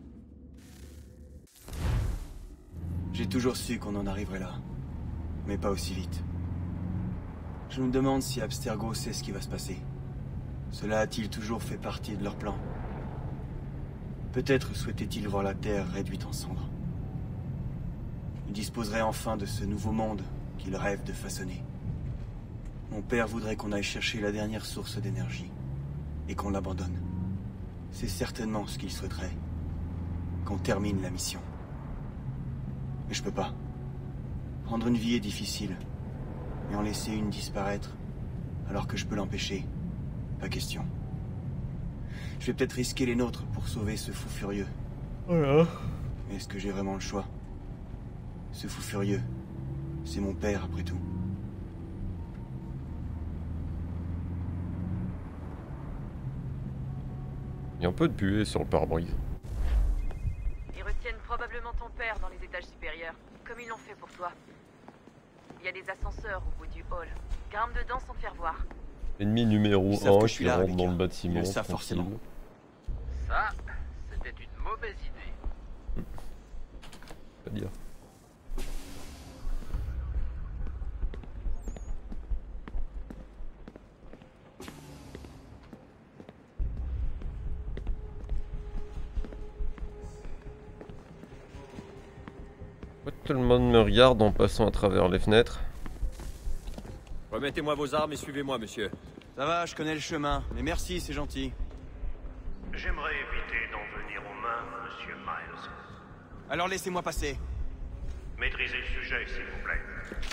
Speaker 3: J'ai toujours su qu'on en arriverait là. Mais pas aussi vite. Je me demande si Abstergo sait ce qui va se passer. Cela a-t-il toujours fait partie de leur plan? Peut-être souhaitait-il voir la Terre réduite en cendres. Il disposerait enfin de ce nouveau monde qu'il rêve de façonner. Mon père voudrait qu'on aille chercher la dernière source d'énergie. Et qu'on l'abandonne. C'est certainement ce qu'il souhaiterait. Qu'on termine la mission. Mais je peux pas. Prendre une vie est difficile. Mais en laisser une disparaître, alors que je peux l'empêcher, pas question. Je vais peut-être risquer les nôtres pour sauver ce fou furieux.
Speaker 1: Voilà.
Speaker 3: Mais est-ce que j'ai vraiment le choix? Ce fou furieux, c'est mon père après tout.
Speaker 1: Il y a un peu de buée sur le pare-brise.
Speaker 15: Ils retiennent probablement ton père dans les étages supérieurs, comme ils l'ont fait pour toi. Il y a des ascenseurs au bout du hall. Grimpe dedans sans te faire voir.
Speaker 1: Ennemi numéro
Speaker 3: Ils savent
Speaker 1: un
Speaker 3: que je suis
Speaker 1: qui
Speaker 3: là,
Speaker 1: rentre
Speaker 3: Rebecca.
Speaker 1: dans le bâtiment.
Speaker 3: Ils le savent
Speaker 1: tranquille.
Speaker 3: forcément.
Speaker 8: Ça, c'était une mauvaise idée.
Speaker 1: Pas dire. Pourquoi tout le monde me regarde en passant à travers les fenêtres?
Speaker 8: Remettez-moi vos armes et suivez-moi, monsieur.
Speaker 3: Ça va, je connais le chemin, mais merci, c'est gentil.
Speaker 16: J'aimerais éviter d'en venir aux mains, monsieur Miles.
Speaker 3: Alors laissez-moi passer.
Speaker 16: Maîtrisez le sujet, s'il vous plaît.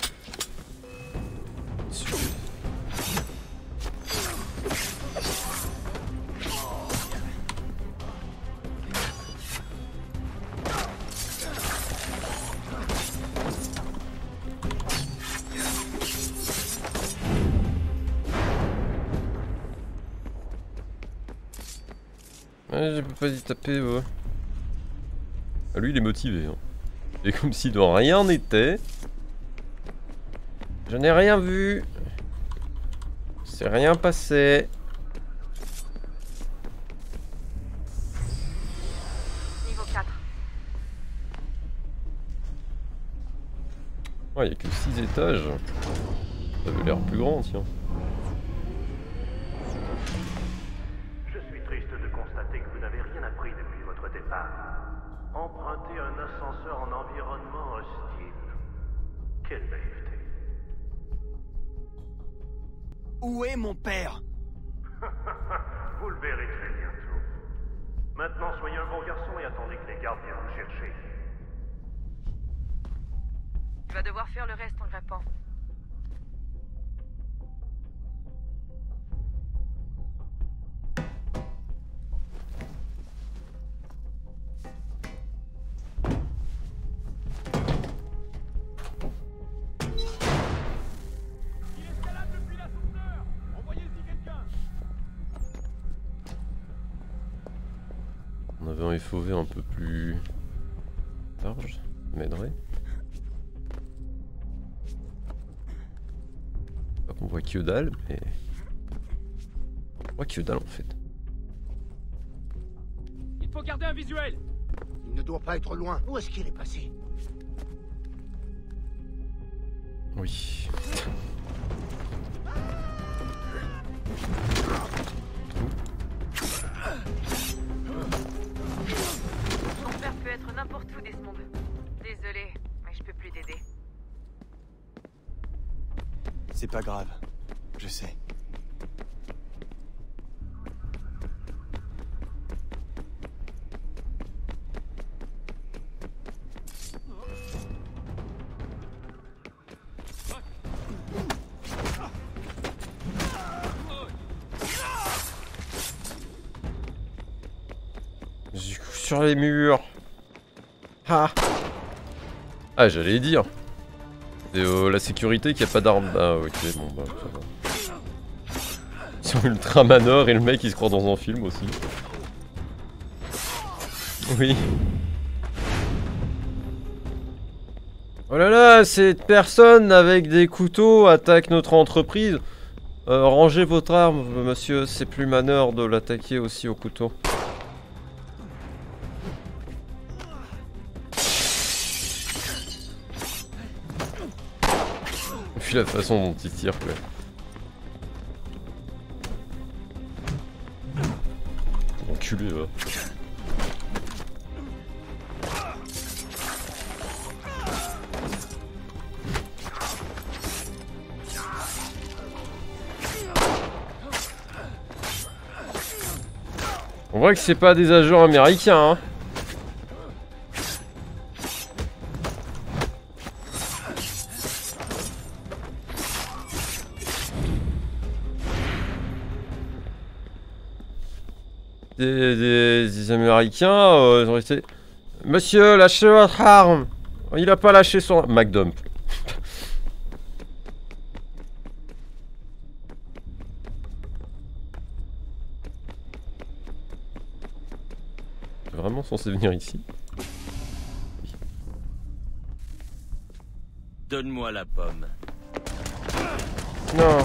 Speaker 1: Ouais, j'ai pas y taper, ouais. Ah, lui, il est motivé. Hein. C'est comme si de rien n'était. Je n'ai rien vu. C'est rien passé.
Speaker 15: Niveau quatre.
Speaker 1: Ouais, il y a que six étages. Ça avait l'air plus grand, tiens.
Speaker 16: Je suis triste de constater que vous n'avez rien appris depuis votre départ. Emprunter un ascenseur en environnement hostile. Quelle naïveté.
Speaker 3: Où est mon père?
Speaker 16: Vous le verrez très bientôt. Maintenant, soyez un bon garçon et attendez que les gardes viennent vous chercher.
Speaker 15: Tu vas devoir faire le reste en grimpant.
Speaker 1: On avait un F O V un peu plus large, ça m'aiderait. Pas qu'on voit que dalle, mais on voit que dalle en fait.
Speaker 10: Il faut garder un visuel.
Speaker 14: Il ne doit pas être loin. Où est-ce qu'il est passé?
Speaker 1: Oui.
Speaker 15: Ton père peut être n'importe où, Desmond. Désolé, mais je peux plus t'aider.
Speaker 3: C'est pas grave, je sais.
Speaker 1: Sur les murs. Ah. Ah, j'allais dire. C'est euh, la sécurité qui a pas d'armes. Ah, ok, bon, bah, ça va. Ils sont ultra manor et le mec il se croit dans un film aussi. Oui. Oh là là, cette personne avec des couteaux attaque notre entreprise. Euh, rangez votre arme, monsieur, c'est plus manor de l'attaquer aussi au couteau. Puis la façon dont il tire, quoi. Enculé, va. On voit que c'est pas des agents américains, hein. Des, des, des américains, euh, ils ont été... Monsieur, lâchez votre arme. Il a pas lâché son... McDump. Vraiment censé venir ici? Oui.
Speaker 8: Donne-moi la pomme.
Speaker 1: Non.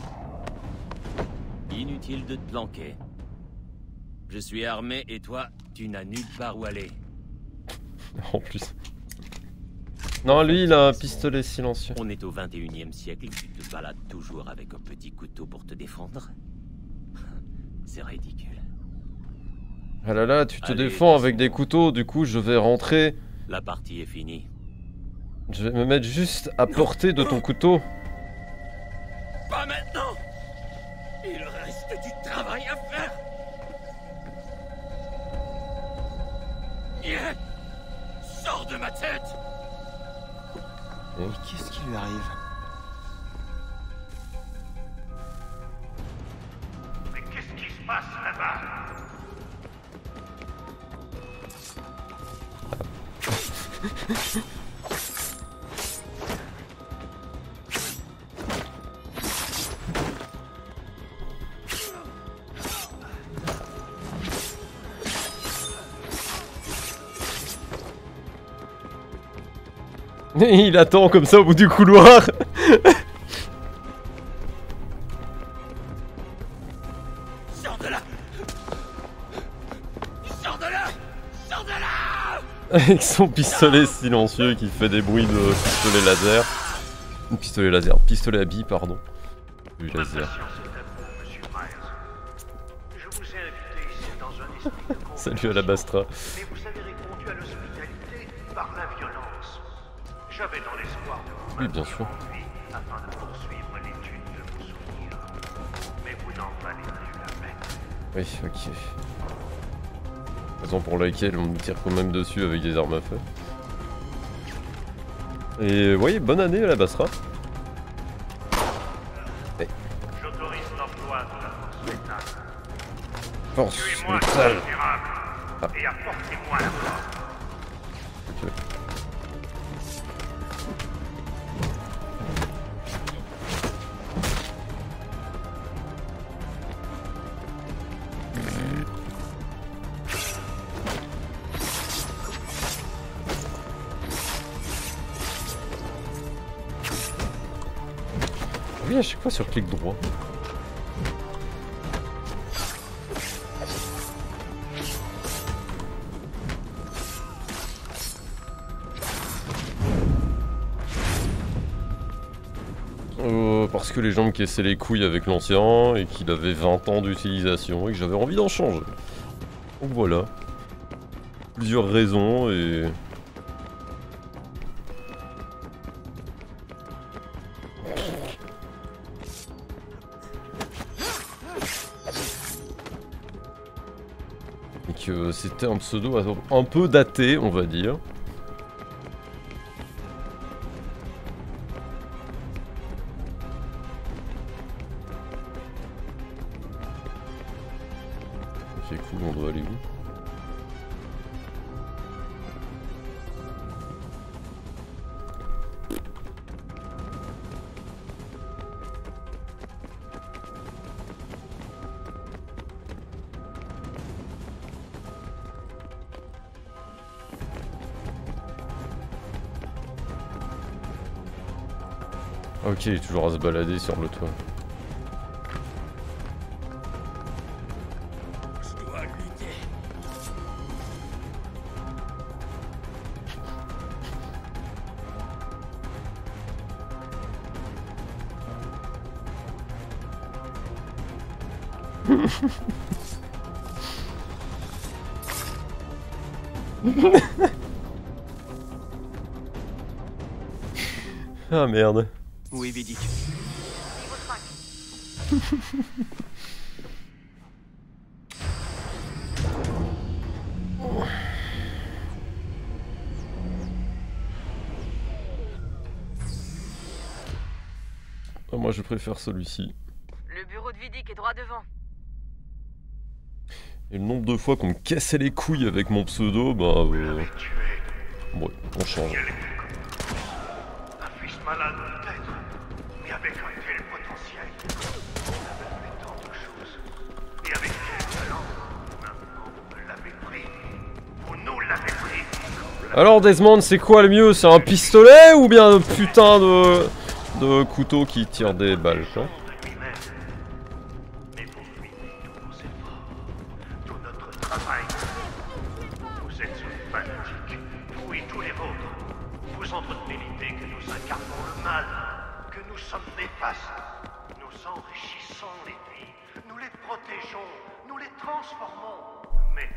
Speaker 8: Inutile de te planquer. Je suis armé et toi, tu n'as nulle part où aller.
Speaker 1: En plus. Non, lui, il a un pistolet silencieux.
Speaker 8: On est au vingt et unième siècle, tu te balades toujours avec un petit couteau pour te défendre. C'est ridicule.
Speaker 1: Ah là là, tu te
Speaker 8: Allez,
Speaker 1: défends avec des couteaux, du coup je vais rentrer.
Speaker 8: La partie est finie.
Speaker 1: Je vais me mettre juste à portée de ton couteau.
Speaker 8: Pas maintenant! Il reste du travail à faire! Yeah. Sors de ma tête!
Speaker 3: Mais qu'est-ce qui lui arrive?
Speaker 17: Mais qu'est-ce qui se passe là-bas?
Speaker 1: Il attend comme ça au bout du couloir.
Speaker 8: Sors de là! Sors de là! Sors de là!
Speaker 1: Avec son pistolet silencieux qui fait des bruits de pistolet laser. Pistolet laser, pistolet à billes, pardon. Du laser. Salut à la Bastra.
Speaker 17: Mais vous avez répondu à l'hospitalité par la violence. J'avais dans l'espoir de vous
Speaker 1: Oui, bien sûr.
Speaker 17: afin de poursuivre l'étude de vos souvenirs. Mais vous n'en valez plus la peine.
Speaker 1: Oui, ok. Raison pour laquelle on me tire quand même dessus avec des armes à feu. Et vous voyez, bonne année à la Basra. Hey.
Speaker 17: J'autorise l'emploi de la force létale.
Speaker 1: Force
Speaker 17: Tuez-moi
Speaker 1: létale.
Speaker 17: ah. Et apportez-moi la mort.
Speaker 1: Okay. Oui, à chaque fois sur clic droit. Euh, parce que les gens me caissaient les couilles avec l'ancien et qu'il avait vingt ans d'utilisation et que j'avais envie d'en changer. Donc voilà. Plusieurs raisons et... Et que c'était un pseudo un peu daté, on va dire. Ok, cool, on doit aller où? Ok, il est toujours à se balader sur le toit.
Speaker 5: Je dois lutter.
Speaker 1: Ah merde.
Speaker 3: Oui, Vidic.
Speaker 15: Niveau cinq.
Speaker 1: Ah, moi je préfère celui-ci.
Speaker 15: Le bureau de Vidic est droit devant.
Speaker 1: Et le nombre de fois qu'on me cassait les couilles avec mon pseudo, bah... Euh... Bon, on change.
Speaker 17: Un fils malade peut-être, mais avec un tel potentiel. On avait fait tant de choses. Et avec quel talent. Maintenant, vous l'avez pris. Vous nous l'avez pris.
Speaker 1: Alors Desmond, c'est quoi le mieux? C'est un pistolet ou bien un putain de... de couteau qui tire des balles, quoi?
Speaker 17: Vous êtes une fanatique, vous et tous les vôtres. Vous entretenez l'idée que nous incarnons le mal, que nous sommes néfastes. Nous enrichissons les vies, nous les protégeons, nous les transformons. Mais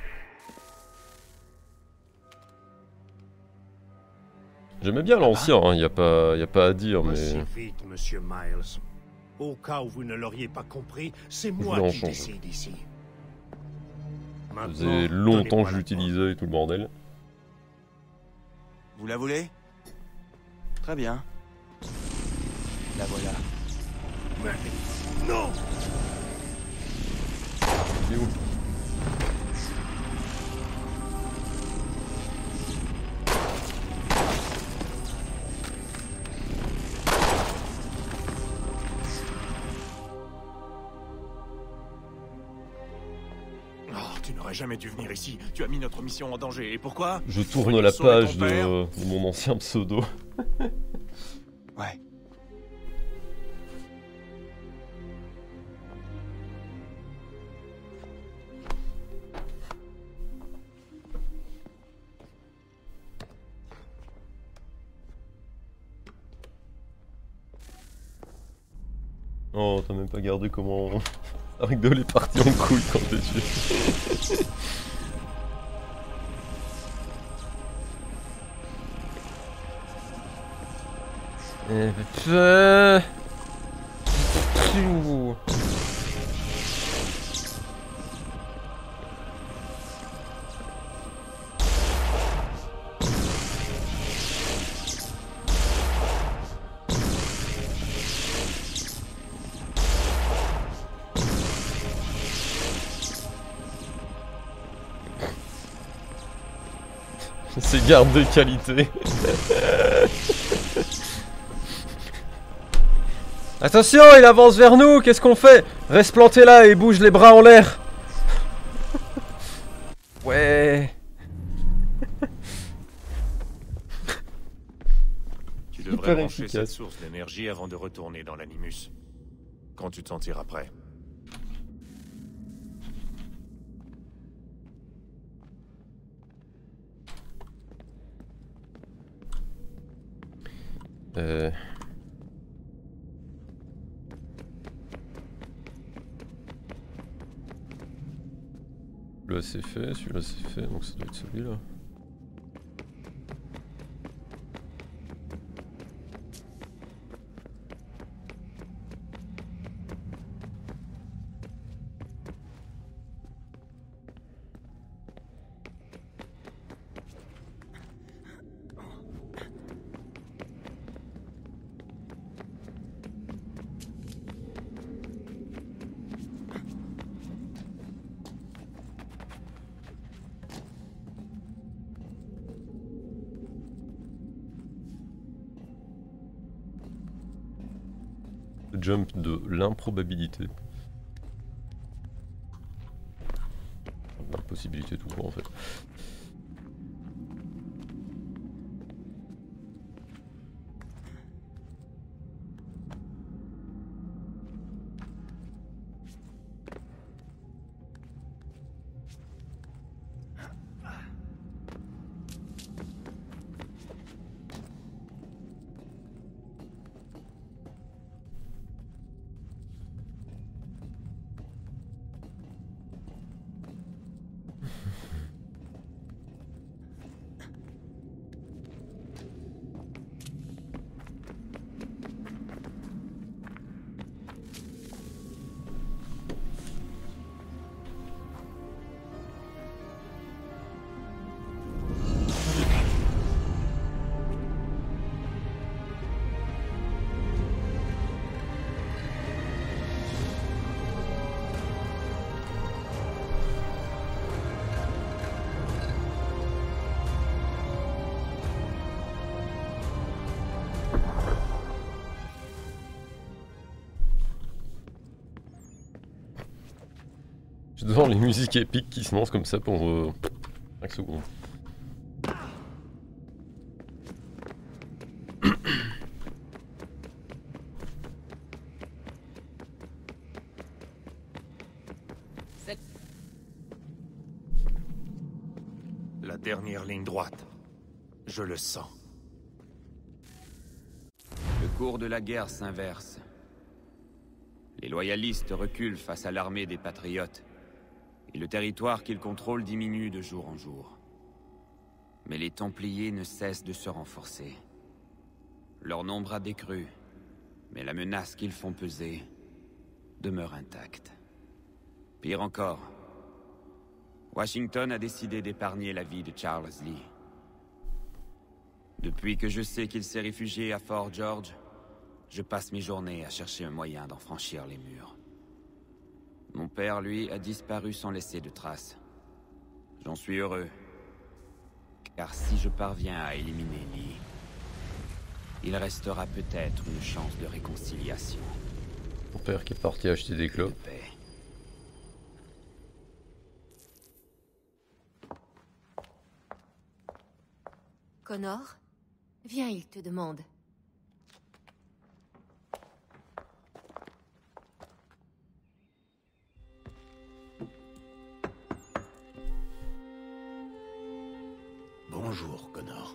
Speaker 1: J'aimais bien l'ancien, hein, y a pas, y a pas à dire, mais...
Speaker 11: Aussi vite, monsieur Miles. Au cas où vous ne l'auriez pas compris, c'est moi
Speaker 1: voulais en
Speaker 11: qui
Speaker 1: changer.
Speaker 11: décide ici.
Speaker 1: Ça faisait longtemps que je l'utilisais et tout le bordel.
Speaker 3: Vous la voulez? Très bien. La voilà.
Speaker 11: Mais non!
Speaker 1: C'est où?
Speaker 11: Tu n'aurais jamais dû venir ici. Tu as mis notre mission en danger. Et pourquoi?
Speaker 1: Je tourne la page de, de mon ancien pseudo.
Speaker 3: Ouais.
Speaker 1: Oh, t'as même pas gardé comment... Rigole est parti en couille quand je l'ai tué. Eh putain. C'est garde de qualité. Attention, il avance vers nous, qu'est-ce qu'on fait? Reste planté là et bouge les bras en l'air. Ouais.
Speaker 11: Tu devrais brancher cette source d'énergie avant de retourner dans l'Animus. Quand tu te sentiras prêt.
Speaker 1: Euh... Celui-là c'est fait, celui-là c'est fait, donc ça doit être celui-là. Jump de l'improbabilité. L'impossibilité tout court en fait. J'adore les musiques épiques qui se lancent comme ça pour euh, cinq secondes.
Speaker 11: La dernière ligne droite. Je le sens.
Speaker 4: Le cours de la guerre s'inverse. Les loyalistes reculent face à l'armée des patriotes. Et le territoire qu'ils contrôlent diminue de jour en jour. Mais les Templiers ne cessent de se renforcer. Leur nombre a décru, mais la menace qu'ils font peser demeure intacte. Pire encore, Washington a décidé d'épargner la vie de Charles Lee. Depuis que je sais qu'il s'est réfugié à Fort George, je passe mes journées à chercher un moyen d'en franchir les murs. Mon père, lui, a disparu sans laisser de traces. J'en suis heureux. Car si je parviens à éliminer Lee, il restera peut-être une chance de réconciliation.
Speaker 1: Mon père qui est parti acheter des clopes.
Speaker 18: Connor, viens, il te demande.
Speaker 14: Bonjour, Connor.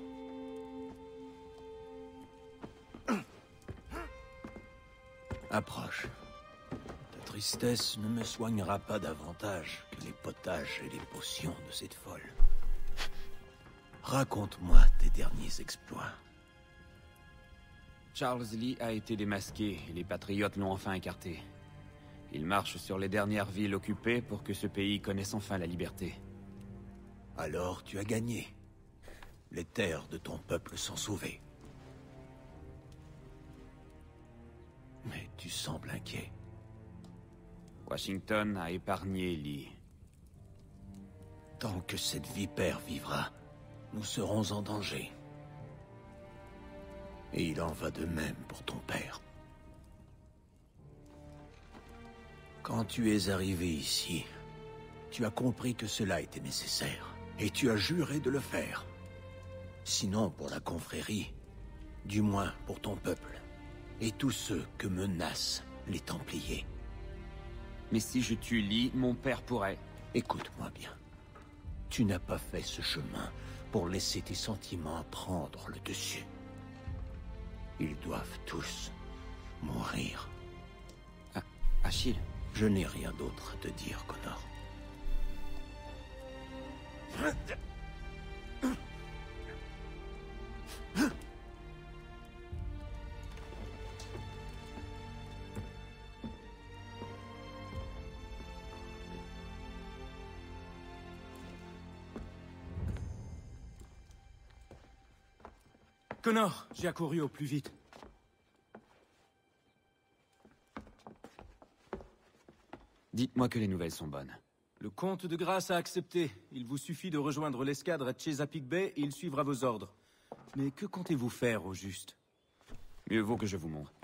Speaker 14: Approche. Ta tristesse ne me soignera pas davantage que les potages et les potions de cette folle. Raconte-moi tes derniers exploits.
Speaker 4: Charles Lee a été démasqué et les Patriotes l'ont enfin écarté. Il marche sur les dernières villes occupées pour que ce pays connaisse enfin la liberté.
Speaker 14: Alors tu as gagné. Les terres de ton peuple sont sauvées. Mais tu sembles inquiet.
Speaker 4: Washington a épargné Lee.
Speaker 14: Tant que cette vipère vivra, nous serons en danger. Et il en va de même pour ton père. Quand tu es arrivé ici, tu as compris que cela était nécessaire, et tu as juré de le faire. Sinon pour la confrérie, du moins pour ton peuple, et tous ceux que menacent les Templiers.
Speaker 4: Mais si je tue Lee, mon père pourrait...
Speaker 14: Écoute-moi bien. Tu n'as pas fait ce chemin pour laisser tes sentiments prendre le dessus. Ils doivent tous mourir.
Speaker 4: Ah, Achille.
Speaker 14: Je n'ai rien d'autre à te dire, Connor.
Speaker 10: Connor, j'ai accouru au plus vite.
Speaker 4: Dites-moi que les nouvelles sont bonnes.
Speaker 10: Le comte de Grasse a accepté. Il vous suffit de rejoindre l'escadre à Chesapeake Bay et il suivra vos ordres. Mais que comptez-vous faire au juste?
Speaker 4: Mieux vaut que je vous montre.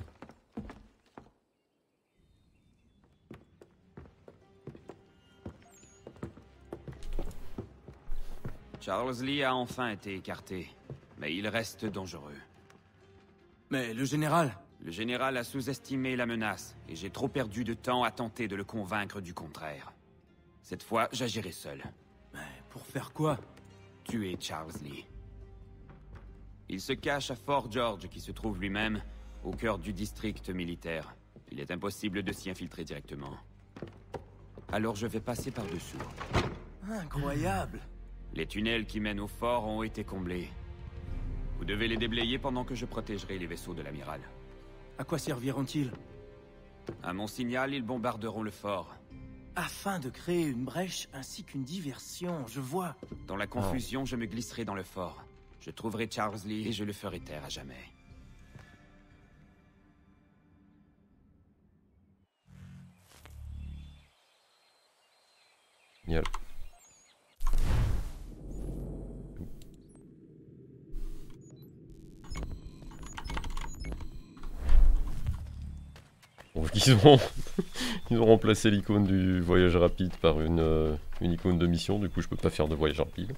Speaker 4: Charles Lee a enfin été écarté, mais il reste dangereux.
Speaker 10: Mais le général...
Speaker 4: Le général a sous-estimé la menace, et j'ai trop perdu de temps à tenter de le convaincre du contraire. Cette fois, j'agirai seul.
Speaker 10: Mais pour faire quoi?
Speaker 4: Tuer Charles Lee. Il se cache à Fort George, qui se trouve lui-même au cœur du district militaire. Il est impossible de s'y infiltrer directement. Alors je vais passer par-dessous.
Speaker 10: Incroyable!
Speaker 4: Les tunnels qui mènent au fort ont été comblés. Vous devez les déblayer pendant que je protégerai les vaisseaux de l'amiral.
Speaker 10: À quoi serviront-ils?
Speaker 4: À mon signal, ils bombarderont le fort.
Speaker 10: Afin de créer une brèche ainsi qu'une diversion, je vois.
Speaker 4: Dans la confusion, oh. je me glisserai dans le fort. Je trouverai Charles Lee et je le ferai taire à jamais.
Speaker 1: Génial. Bon, ils ont, ils ont remplacé l'icône du voyage rapide par une, euh, une icône de mission, du coup je peux pas faire de voyage rapide.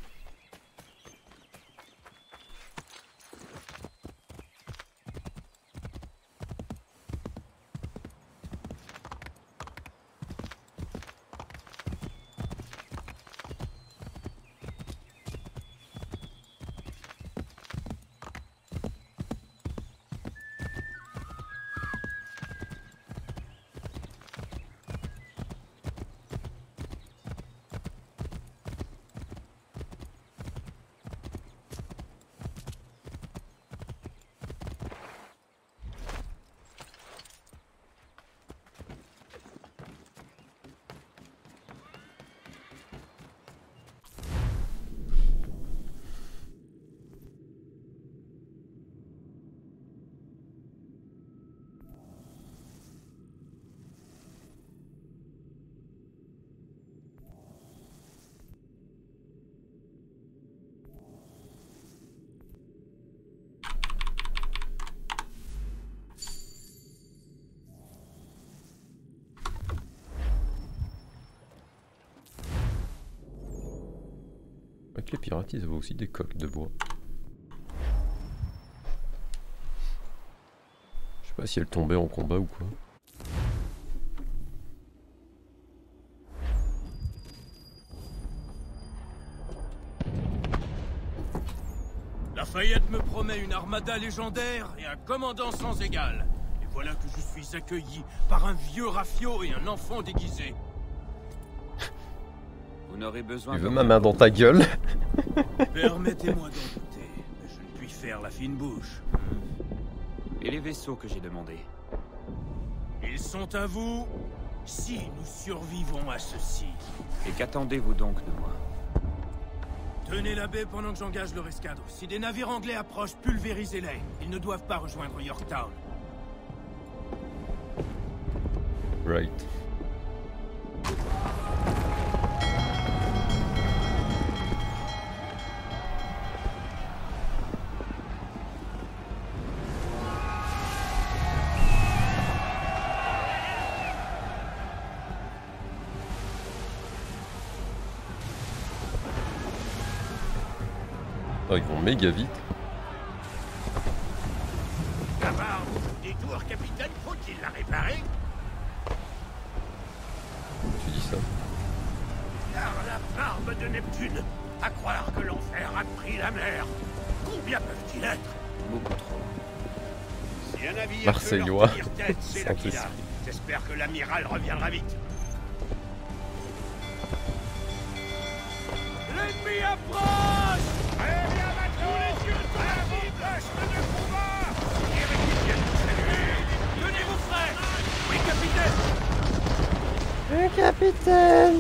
Speaker 1: Avec les pirates, ils avaient aussi des coques de bois. Je sais pas si elles tombaient en combat ou quoi.
Speaker 9: Lafayette me promet une armada légendaire et un commandant sans égal. Et voilà que je suis accueilli par un vieux rafio et un enfant déguisé.
Speaker 4: Vous n'aurez besoin.
Speaker 1: Tu veux ma main dans ta gueule?
Speaker 9: Permettez-moi d'en douter, mais je ne puis faire la fine bouche.
Speaker 4: Et les vaisseaux que j'ai demandés?
Speaker 9: Ils sont à vous, si nous survivons à ceci.
Speaker 4: Et qu'attendez-vous donc de moi?
Speaker 9: Tenez la baie pendant que j'engage leur escadre. Si des navires anglais approchent, pulvérisez-les. Ils ne doivent pas rejoindre Yorktown.
Speaker 1: Right. Oh, ils vont méga vite.
Speaker 17: La barbe des tours, capitaine, faut-il la réparer?
Speaker 1: Tu dis ça.
Speaker 17: Car la barbe de Neptune, à croire que l'enfer a pris la mer. Combien peuvent-ils être?
Speaker 1: Beaucoup trop.
Speaker 17: Si un navire
Speaker 1: Marseillois.
Speaker 17: peut leur tenir tête, c'est là qu'il a. J'espère que l'amiral reviendra vite.
Speaker 2: L'ennemi approche!
Speaker 17: Allez, bien, maintenant! Les yeux sur la vitre, chemin de combat! Les républicains nous saluent!
Speaker 2: Tenez-vous frais! Oui, capitaine!
Speaker 1: Oui, capitaine!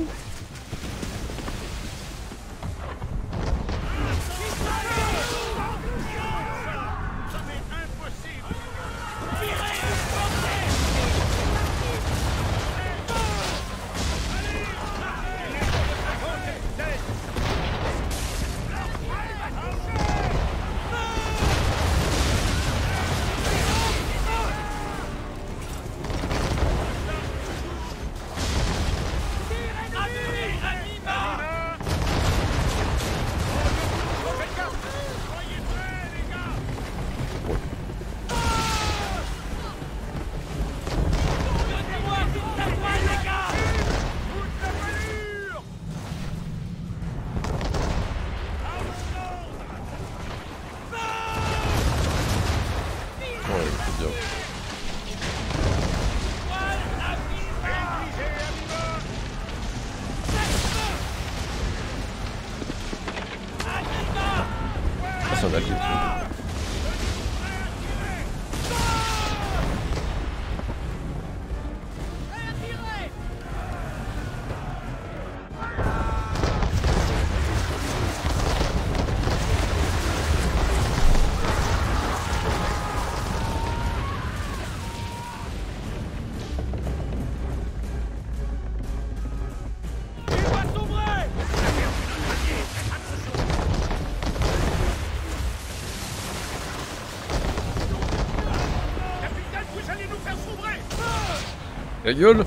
Speaker 1: La gueule!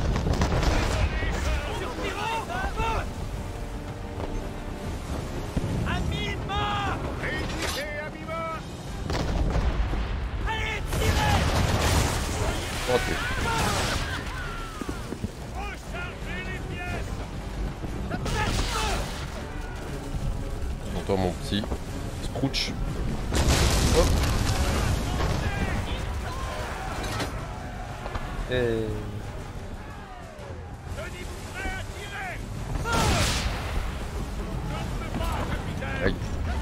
Speaker 1: Raté. Entends mon petit Scrooge. Hop. Et... Aïe.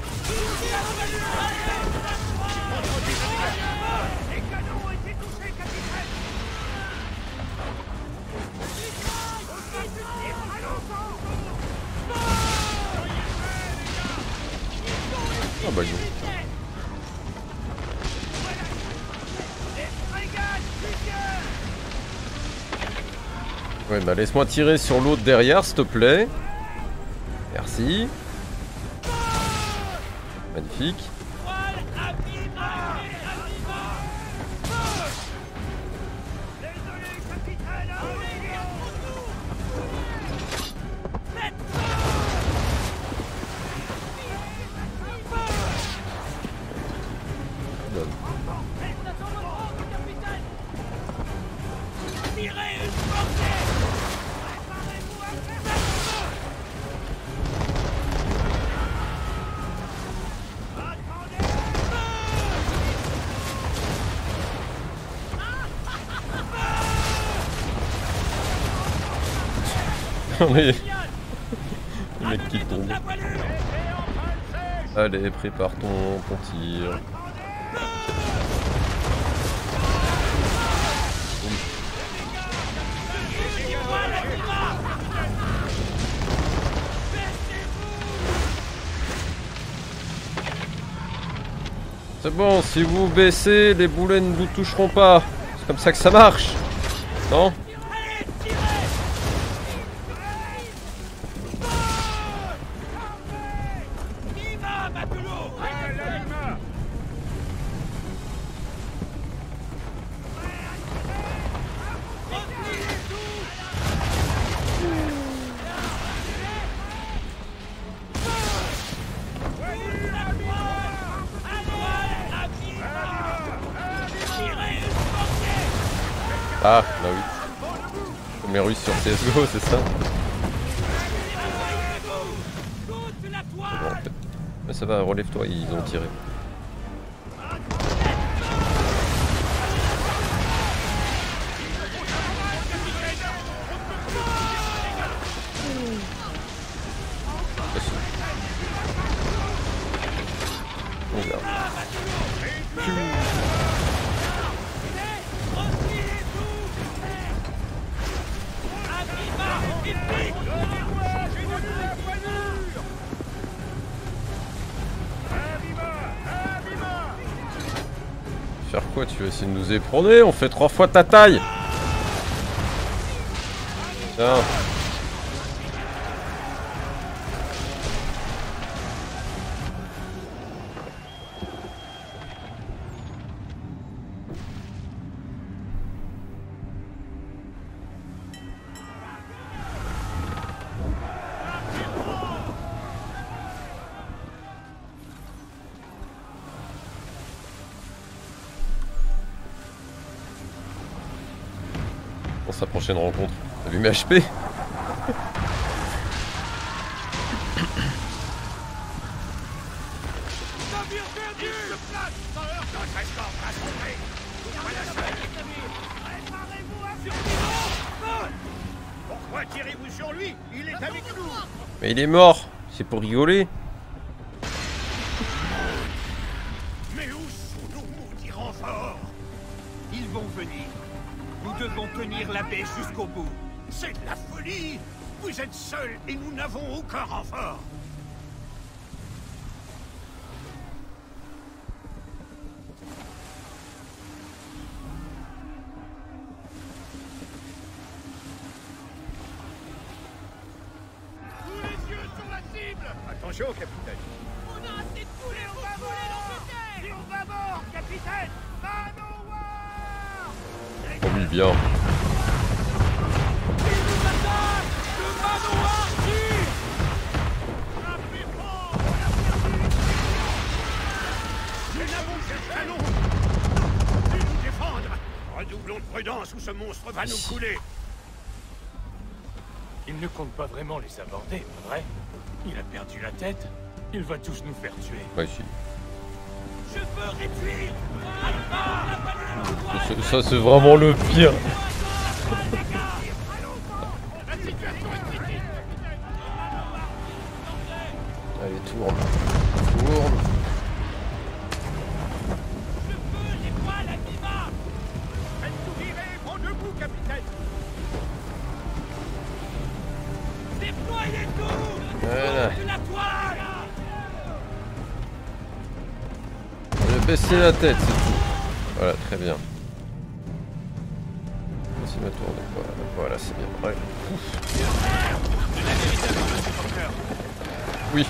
Speaker 1: Ah bah non. Ouais bah laisse-moi tirer sur l'autre derrière s'il te plaît. Merci. Magnifique. Les... Le mec qui tombe. Allez, prépare ton, ton tir. C'est bon, si vous baissez, les boulets ne vous toucheront pas. C'est comme ça que ça marche. Non ? Ah, bah oui. Comme les Russes sur C S G O, c'est ça. Bon, en fait. Mais ça va, relève-toi, ils ont tiré. Faire quoi? Tu vas essayer de nous éperonner? On fait trois fois ta taille. Tiens. Pour sa prochaine rencontre. T'as vu mes H P?
Speaker 17: Pourquoi tirez-vous sur lui? Il est avec nous.
Speaker 1: Mais il est mort. C'est pour rigoler.
Speaker 17: Mais où sont nos maudits renforts? Ils vont venir. Nous devons tenir la baie jusqu'au bout. C'est de la folie. Vous êtes seuls et nous n'avons aucun renfort. Tous les yeux sur la cible. Attention, capitaine. On a assez de poulet, on va voler l'Angleterre. Et on va mort, capitaine. Manowar.
Speaker 1: Oh oui, bien.
Speaker 17: Redoublons de prudence ou ce monstre va nous couler.
Speaker 5: Il ne compte pas vraiment les aborder, pas vrai? Il a perdu la tête. Il va tous nous faire tuer.
Speaker 1: Ouais, si.
Speaker 17: Je veux réduire.
Speaker 1: Ça, ça c'est vraiment le pire. Allez, tourne. Tourne. Voilà. Je vais baisser la tête, c'est tout. Voilà, très bien. Laissez ma tourner. Voilà, voilà c'est bien. Ouais. Oui.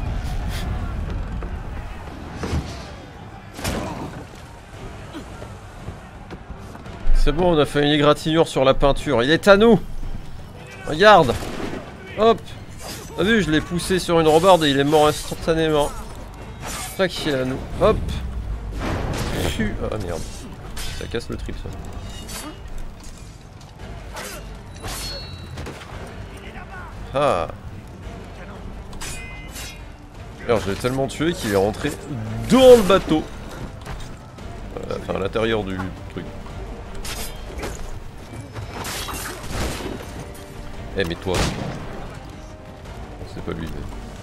Speaker 1: C'est bon, on a fait une égratignure sur la peinture. Il est à nous. Regarde. Hop. T'as vu, je l'ai poussé sur une rambarde et il est mort instantanément. C'est ça qui est à nous. Hop. Ah merde. Ça casse le trip ça. Ah. Alors je l'ai tellement tué qu'il est rentré dans le bateau. Euh, enfin à l'intérieur du truc. Eh mais toi. C'est pas lui mais...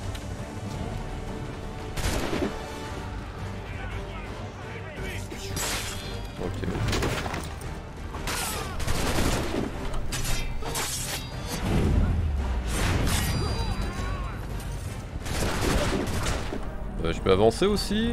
Speaker 1: Ok. Euh, je peux avancer aussi.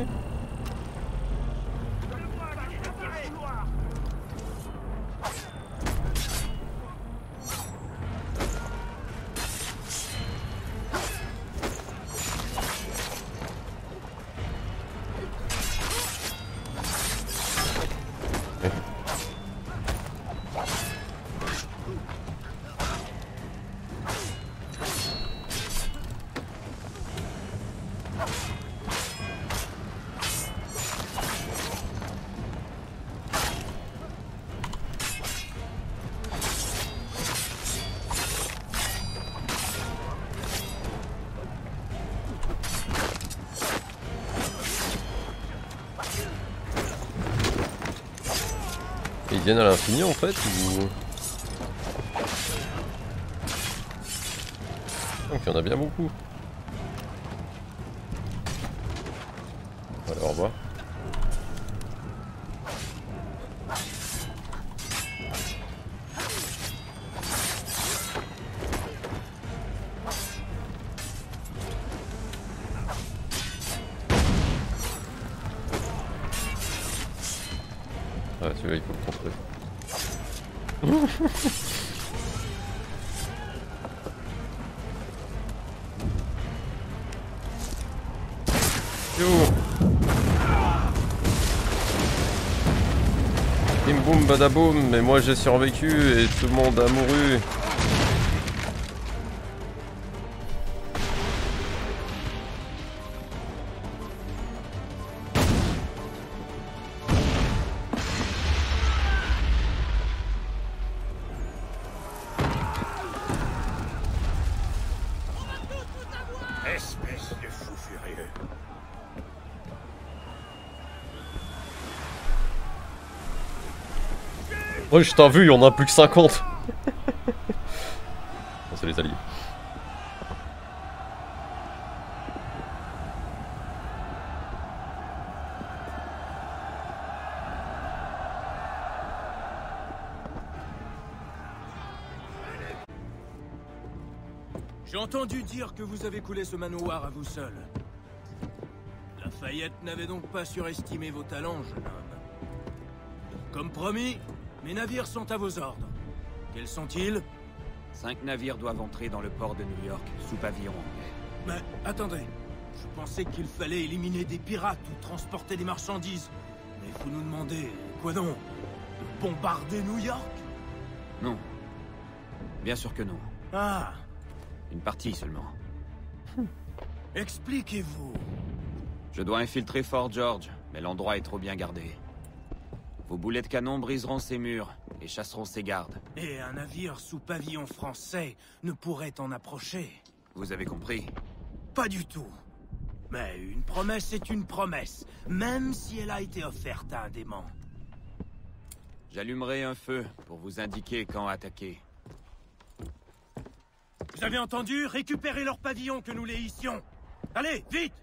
Speaker 1: viennent à l'infini en fait ou... Donc il y en a bien beaucoup. Allez, au revoir. Ah celui-là il faut le contrôler. Bim boum badaboum, mais moi j'ai survécu et tout le monde a mouru.
Speaker 5: Espèce de fou furieux.
Speaker 1: Ouais, je t'ai vu, il y en a plus que cinquante. Bon, c'est les alliés.
Speaker 10: J'ai entendu dire que vous avez coulé ce manoir à vous seul. Lafayette n'avait donc pas surestimé vos talents, jeune homme. Comme promis, mes navires sont à vos ordres. Quels sont-ils?
Speaker 4: Cinq navires doivent entrer dans le port de New York, sous pavillon anglais.
Speaker 10: Mais attendez, je pensais qu'il fallait éliminer des pirates ou transporter des marchandises. Mais vous nous demandez, quoi donc? De bombarder New York?
Speaker 4: Non. Bien sûr que non.
Speaker 10: Ah.
Speaker 4: Une partie seulement.
Speaker 10: Expliquez-vous.
Speaker 4: Je dois infiltrer Fort George, mais l'endroit est trop bien gardé. Vos boulets de canon briseront ses murs et chasseront ses gardes.
Speaker 10: Et un navire sous pavillon français ne pourrait en approcher.
Speaker 4: Vous avez compris?
Speaker 10: Pas du tout. Mais une promesse est une promesse, même si elle a été offerte à un démon.
Speaker 4: J'allumerai un feu pour vous indiquer quand attaquer.
Speaker 10: Vous avez entendu? Récupérez leur pavillon que nous les hissions. Allez, vite!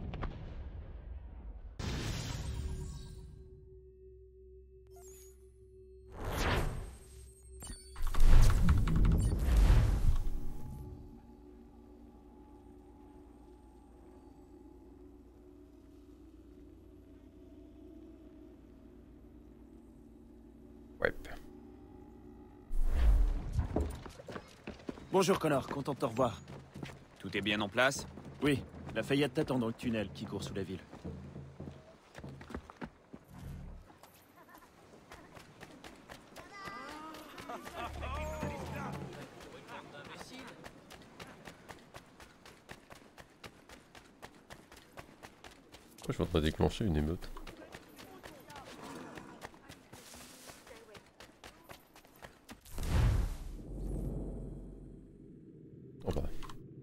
Speaker 1: Ouais.
Speaker 19: Bonjour Connor, content de te revoir.
Speaker 4: Tout est bien en place?
Speaker 19: Oui, Lafayette t'attend dans le tunnel qui court sous la ville.
Speaker 1: Pourquoi je voudrais déclencher une émeute? Oh bah.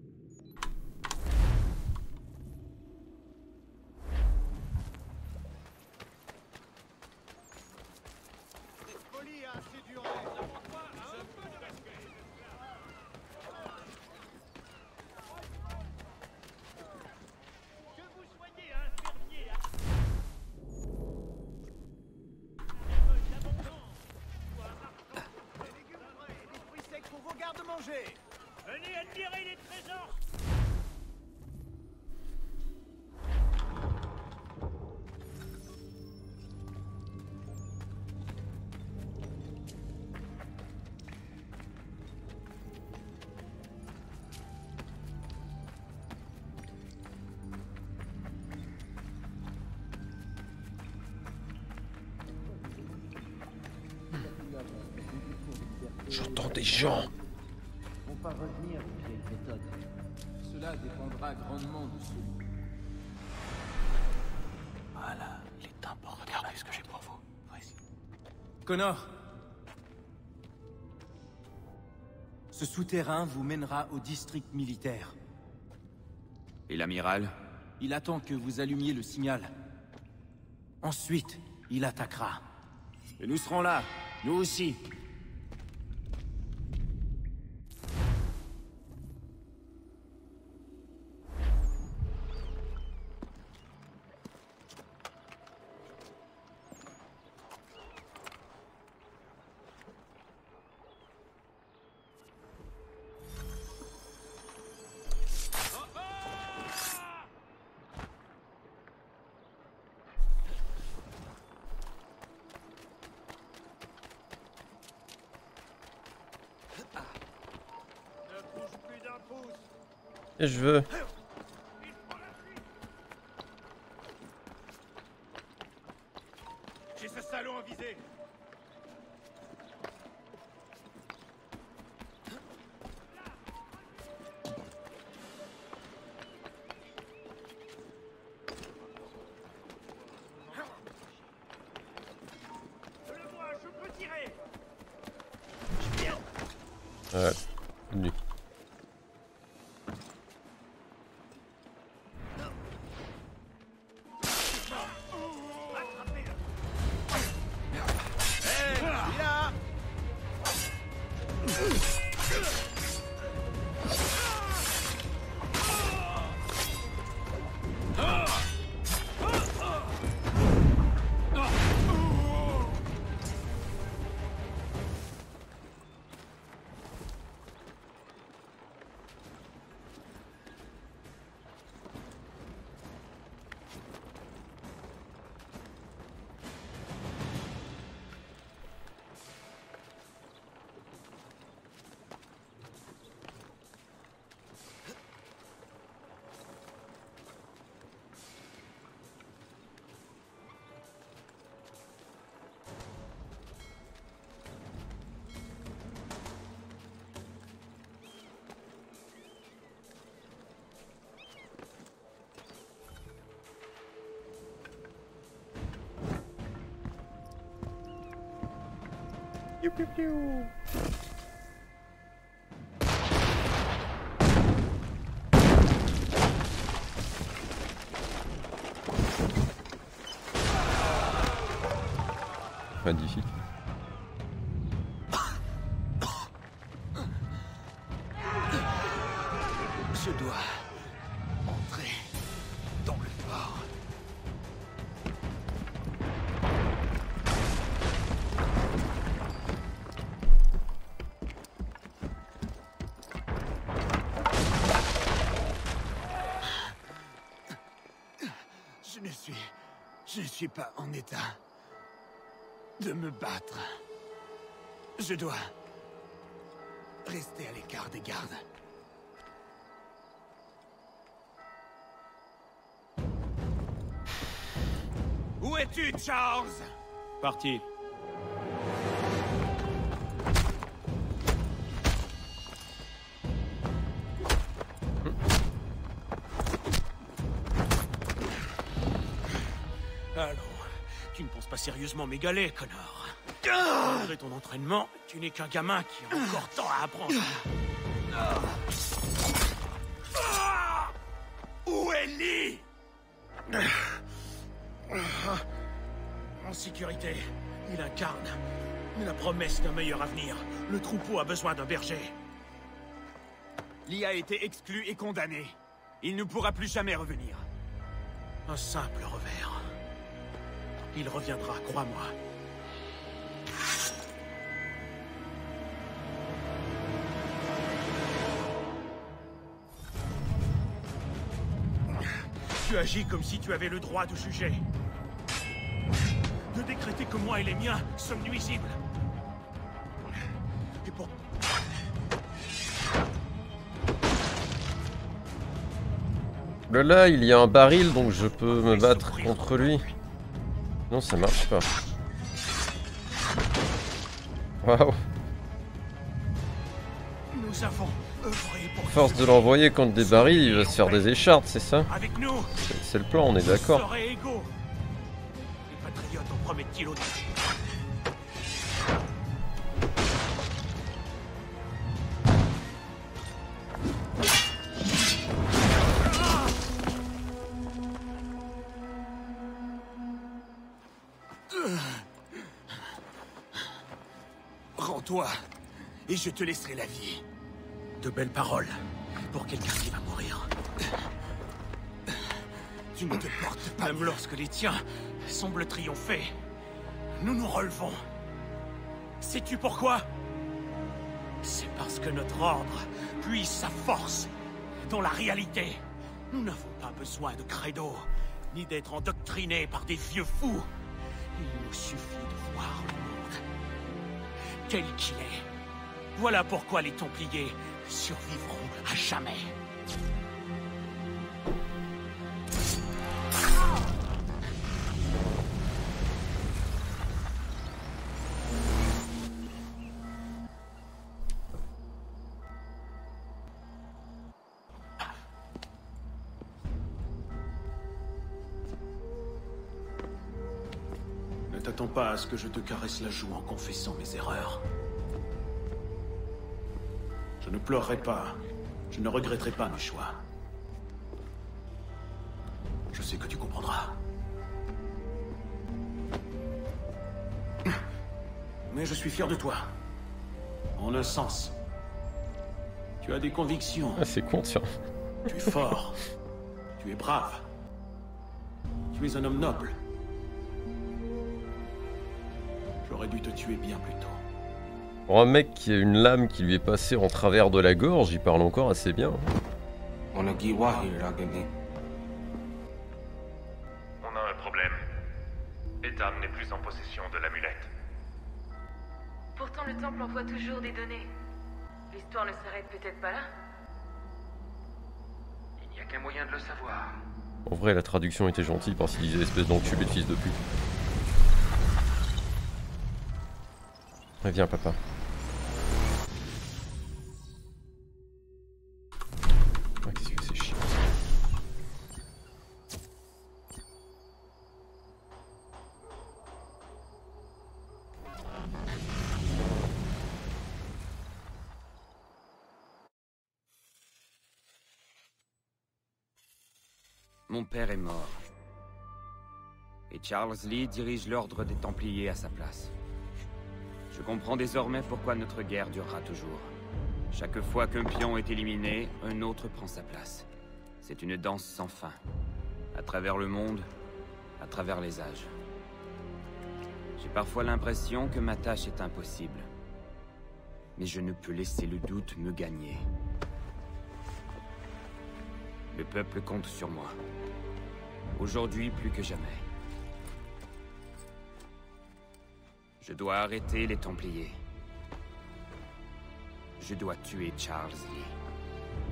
Speaker 17: Venez admirer les trésors.
Speaker 1: J'entends des gens.
Speaker 20: On va revenir aux vieilles méthodes. Cela dépendra grandement de celui.
Speaker 5: Voilà, il est important. Regardez ce que j'ai pour vous. Voici.
Speaker 10: Connor. Ce souterrain vous mènera au district militaire.
Speaker 4: Et l'amiral?
Speaker 10: Il attend que vous allumiez le signal. Ensuite, il attaquera.
Speaker 19: Et nous serons là,
Speaker 14: Nous aussi.
Speaker 1: Et je veux.
Speaker 2: J'ai ce salaud en visée. Je le vois, je peux tirer.
Speaker 1: Ouais, lui.
Speaker 2: Piu piu piu.
Speaker 1: Magnifique.
Speaker 14: Je dois entrer dans le fort. Je ne suis... Je ne suis pas en état de me battre. Je dois rester à l'écart des gardes.
Speaker 2: Où es-tu, Charles?
Speaker 9: Parti. Allons, tu ne penses pas sérieusement m'égaler, Connor. Malgré ton entraînement, tu n'es qu'un gamin qui a encore tant à apprendre.
Speaker 2: Où est Lee?
Speaker 9: En sécurité, il incarne la promesse d'un meilleur avenir. Le troupeau a besoin d'un berger.
Speaker 4: Lee a été exclu et condamné. Il ne pourra plus jamais revenir.
Speaker 9: Un simple revers. Il reviendra, crois-moi. Tu agis comme si tu avais le droit de juger. De décréter que moi et les miens sommes nuisibles. Et pour...
Speaker 1: Là, là, il y a un baril, donc je peux me battre contre lui. Non, ça marche pas. Waouh.
Speaker 9: Nous avons œuvré pour...
Speaker 1: Force de l'envoyer contre des barils, il va se faire des échardes, c'est ça?
Speaker 9: Avec nous.
Speaker 1: C'est le plan, on est d'accord.
Speaker 9: Vous serez égaux. Les patriotes en promettent-ils l'autre?
Speaker 5: toi, et je te laisserai la vie.
Speaker 14: De belles paroles pour quelqu'un qui va mourir.
Speaker 5: Tu ne te portes pas même lorsque les tiens semblent triompher. Nous nous relevons. Sais-tu pourquoi? C'est parce que notre ordre puise sa force dans la réalité. Nous n'avons pas besoin de credo, ni d'être endoctrinés par des vieux fous. Il nous suffit de voir le monde tel qu'il est. Voilà pourquoi les Templiers survivront à jamais.
Speaker 2: Ne t'attends pas à ce que je te caresse la joue en confessant mes erreurs. Je ne pleurerai pas. Je ne regretterai pas mes choix. Je sais que tu comprendras. Mais je suis fier de toi. En un sens. Tu as des convictions.
Speaker 1: Ah, c'est con, tiens.
Speaker 2: Tu es fort. Tu es brave. Tu es un homme noble. J'aurais dû te tuer bien plus tôt.
Speaker 1: Pour un mec qui a une lame qui lui est passée en travers de la gorge, il parle encore assez bien.
Speaker 17: On a un problème. Ethan n'est plus en possession de l'amulette.
Speaker 15: Pourtant, le temple envoie toujours des données. L'histoire ne s'arrête peut-être pas là?
Speaker 17: Il n'y a qu'un moyen de le savoir.
Speaker 1: En vrai, la traduction était gentille parce qu'il disait espèce d'enculé de fils de pute. Ouais, viens, papa. Ah, qu'est-ce que c'est chiant.
Speaker 4: Mon père est mort. Et Charles Lee dirige l'ordre des Templiers à sa place. Je comprends désormais pourquoi notre guerre durera toujours. Chaque fois qu'un pion est éliminé, un autre prend sa place. C'est une danse sans fin. À travers le monde, à travers les âges. J'ai parfois l'impression que ma tâche est impossible. Mais je ne peux laisser le doute me gagner. Le peuple compte sur moi. Aujourd'hui plus que jamais. Je dois arrêter les Templiers. Je dois tuer Charles Lee.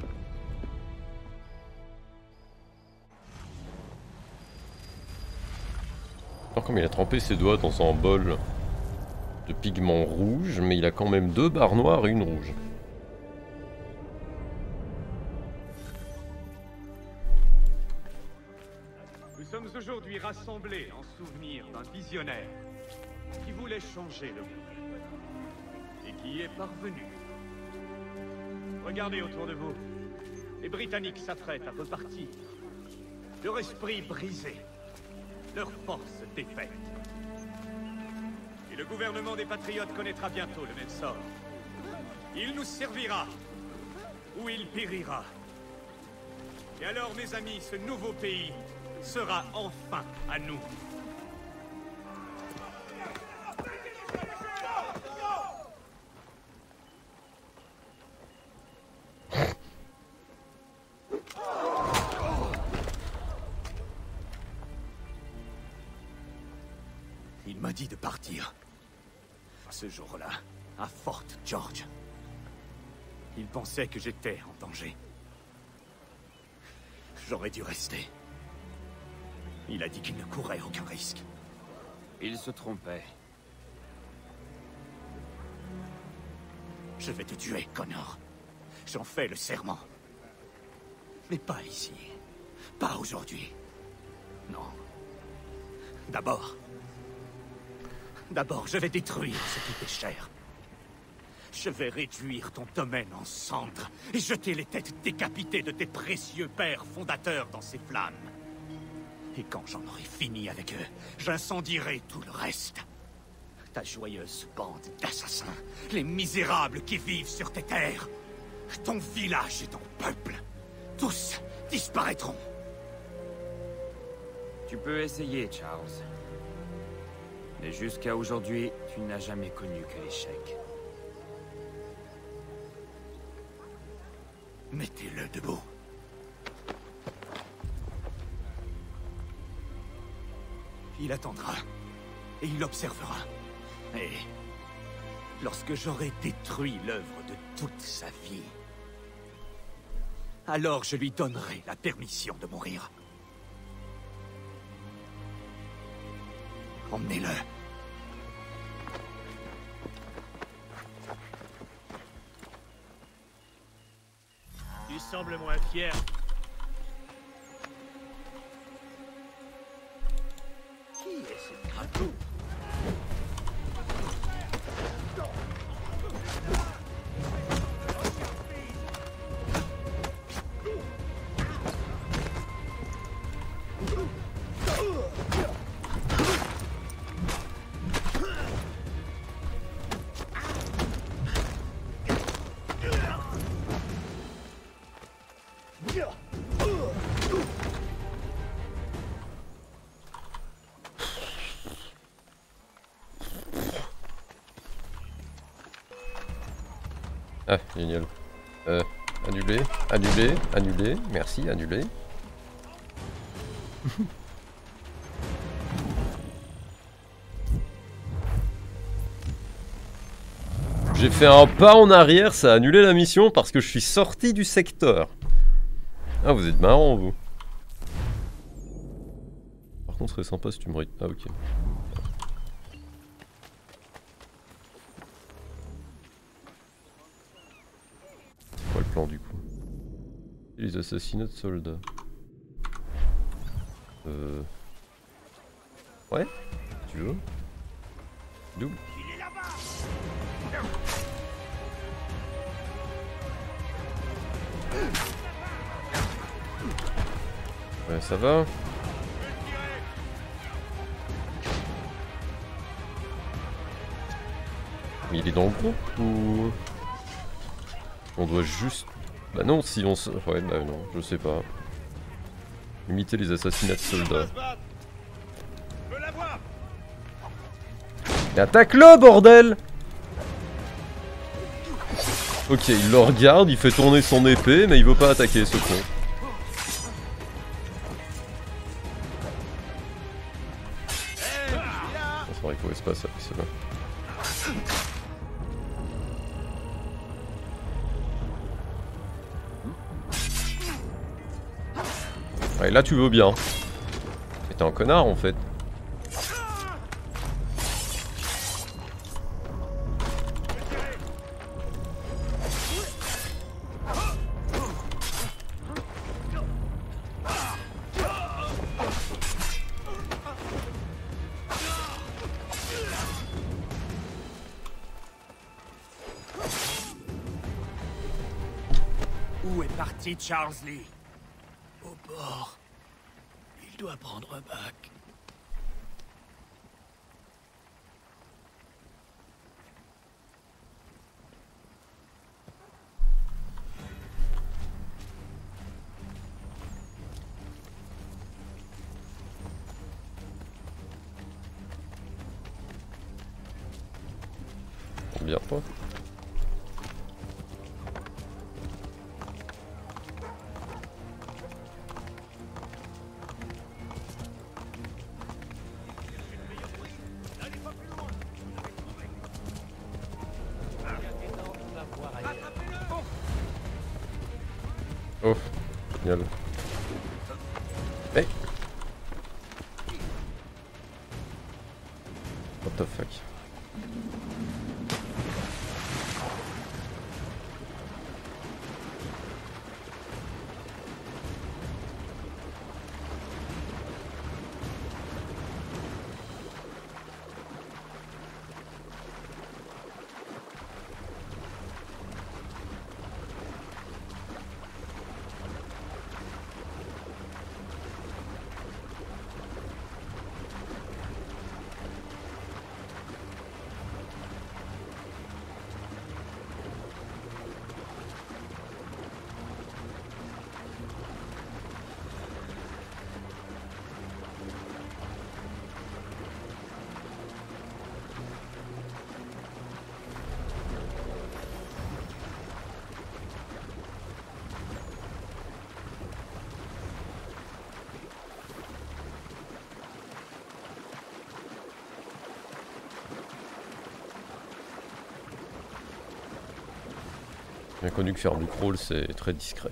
Speaker 1: Alors comme il a trempé ses doigts dans un bol de pigments rouges, mais il a quand même deux barres noires et une rouge.
Speaker 2: Nous sommes aujourd'hui rassemblés en souvenir d'un visionnaire qui voulait changer le monde et qui y est parvenu. Regardez autour de vous. Les Britanniques s'apprêtent à repartir. Leur esprit brisé, leur force défaite. Et le gouvernement des Patriotes connaîtra bientôt le même sort. Il nous servira ou il périra. Et alors, mes amis, ce nouveau pays sera enfin à nous.
Speaker 5: Il m'a dit de partir. Ce jour-là, à Fort George. Il pensait que j'étais en danger. J'aurais dû rester. Il a dit qu'il ne courait aucun risque.
Speaker 4: Il se trompait.
Speaker 5: Je vais te tuer, Connor. J'en fais le serment. Mais pas ici. Pas aujourd'hui. Non. D'abord... D'abord, je vais détruire ce qui t'est cher. Je vais réduire ton domaine en cendres et jeter les têtes décapitées de tes précieux pères fondateurs dans ces flammes. Et quand j'en aurai fini avec eux, j'incendierai tout le reste.
Speaker 4: Ta joyeuse bande d'assassins, les misérables qui vivent sur tes terres. Ton village et ton peuple, tous disparaîtront.
Speaker 6: Tu peux essayer, Charles. Mais jusqu'à aujourd'hui, tu n'as jamais connu que l'échec.
Speaker 4: Mettez-le debout. Il attendra, et il observera. Et lorsque j'aurai détruit l'œuvre de toute sa vie, alors je lui donnerai la permission de mourir. Emmenez-le.
Speaker 2: Tu sembles moins fier.
Speaker 4: Qui est ce crapaud?
Speaker 1: Ah, génial. Euh, annulé, annulé, annulé, merci, annulé. J'ai fait un pas en arrière, ça a annulé la mission parce que je suis sorti du secteur. Ah, vous êtes marrant, vous. Par contre, ce serait sympa si tu me... Ah, ok. Le plan du coup. Et les assassinats de soldats. Euh... Ouais, si tu veux. Double. Ouais, ça va. Mais il est dans le groupe ou... On doit juste... Bah non, si on se... Ouais, bah non, je sais pas. Imiter les assassinats de soldats. Mais attaque-le, bordel! Ok, il le regarde, il fait tourner son épée, mais il veut pas attaquer, ce con. C'est vrai qu'il faut espace avec cela. Ouais, là tu veux bien. Mais t'es un connard en fait.
Speaker 4: Où est parti Charles Lee? Au bord. Il doit prendre un bac.
Speaker 1: Bien toi. Oh, génial. Hey. What the fuck. Bien connu que faire du crawl c'est très discret.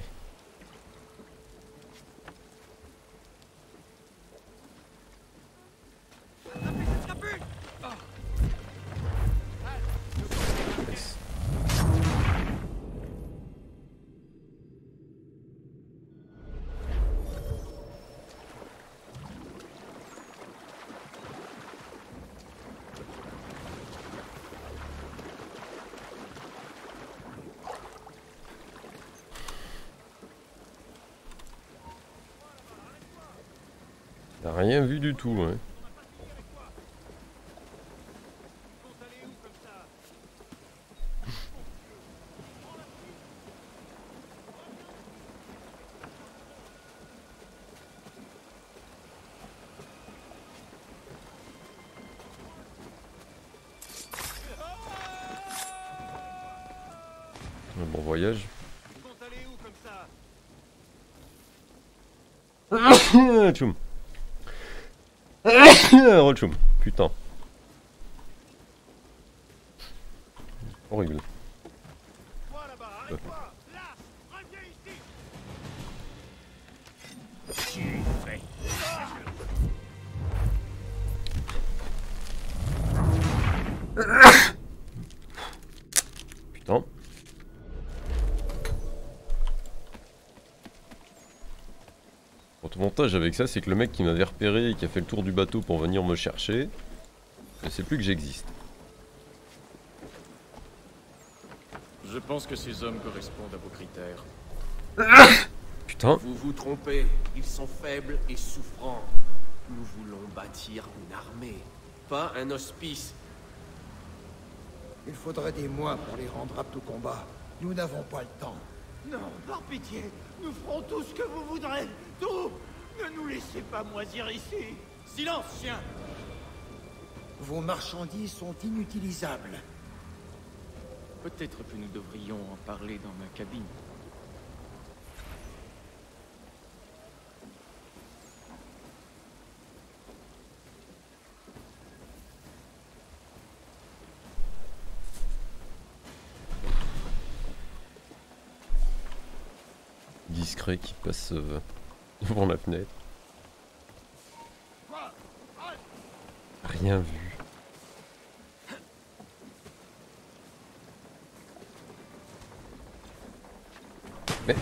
Speaker 1: T'as rien vu du tout, hein. Un bon voyage. Tchoum. Retchoum, putain. Horrible. Euh. Putain. Tout montage avec ça, c'est que le mec qui m'avait repéré et qui a fait le tour du bateau pour venir me chercher, je sais plus que j'existe.
Speaker 9: Je pense que ces hommes correspondent à vos critères.
Speaker 1: Putain.
Speaker 21: Vous vous trompez, ils sont faibles et souffrants. Nous voulons bâtir une armée, pas un hospice.
Speaker 14: Il faudrait des mois pour les rendre aptes au combat. Nous n'avons pas le temps.
Speaker 5: Non, par pitié, nous ferons tout ce que vous voudrez. Tout. Ne nous laissez pas moisir ici.
Speaker 10: Silence, chien.
Speaker 14: Vos marchandises sont inutilisables.
Speaker 10: Peut-être que nous devrions en parler dans ma cabine.
Speaker 1: Discret qui passe euh, devant la fenêtre. Rien vu. Mais...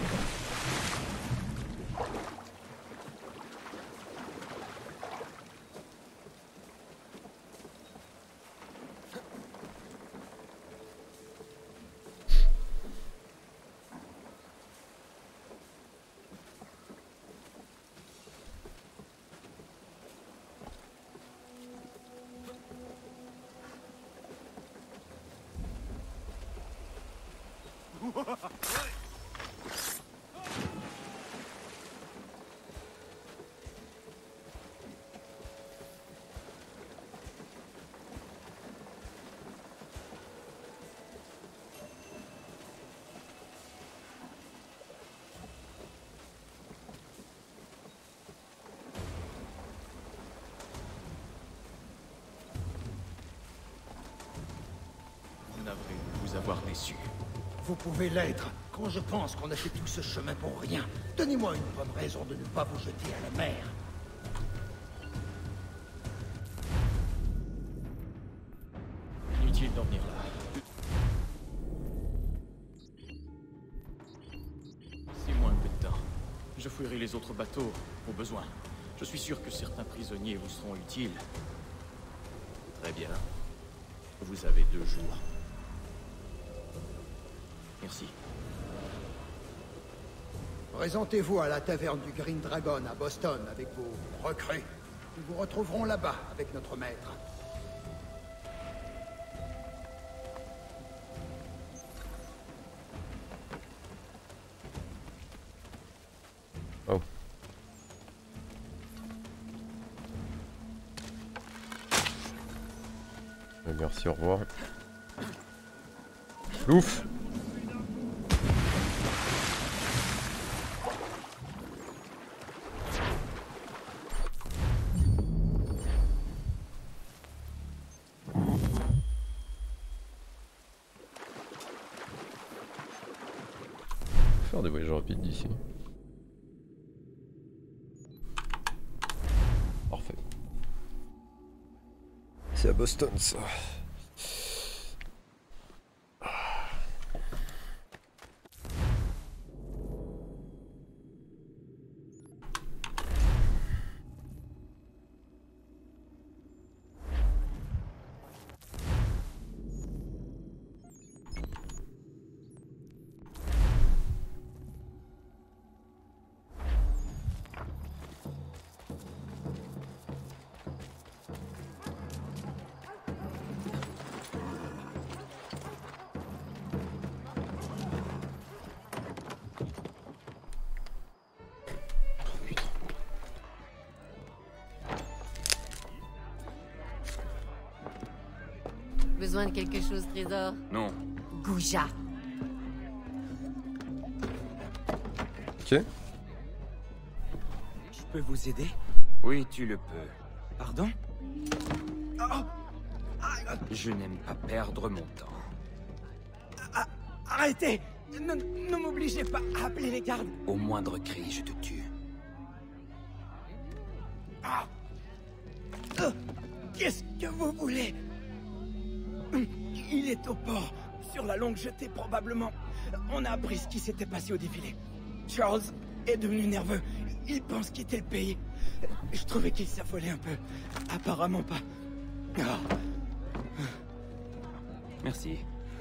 Speaker 10: Navré de vous avoir déçu.
Speaker 14: Vous pouvez l'être quand je pense qu'on a fait tout ce chemin pour rien. Donnez-moi une bonne raison de ne pas vous jeter à la mer.
Speaker 10: Inutile d'en venir là. Laissez-moi un peu de temps. Je fouillerai les autres bateaux au besoin. Je suis sûr que certains prisonniers vous seront utiles.
Speaker 21: Très bien. Vous avez deux jours.
Speaker 10: Merci.
Speaker 14: Présentez-vous à la taverne du Green Dragon à Boston avec vos recrues. Nous vous retrouverons là-bas avec notre maître.
Speaker 1: Oh. Merci, au revoir. Ouf. faire des voyages rapides d'ici. Parfait. C'est à Boston ça.
Speaker 18: Besoin de quelque chose, Trésor?
Speaker 4: Non.
Speaker 18: Gouja.
Speaker 1: Ok.
Speaker 10: Je peux vous aider?
Speaker 4: Oui, tu le peux.
Speaker 10: Pardon?
Speaker 4: Je n'aime pas perdre mon temps.
Speaker 10: Ah, arrêtez! Ne, ne m'obligez pas à appeler les gardes!
Speaker 4: Au moindre cri, je te tue.
Speaker 10: Ah. Euh, Qu'est-ce que vous voulez? Il est au port, sur la longue jetée probablement. On a appris ce qui s'était passé au défilé. Charles est devenu nerveux. Il pense quitter le pays. Je trouvais qu'il s'affolait un peu. Apparemment pas. Oh.
Speaker 4: Merci.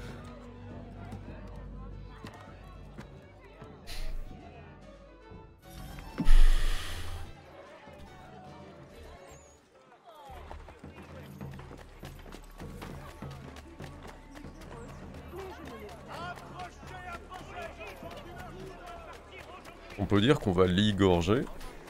Speaker 1: On peut dire qu'on va l'égorger.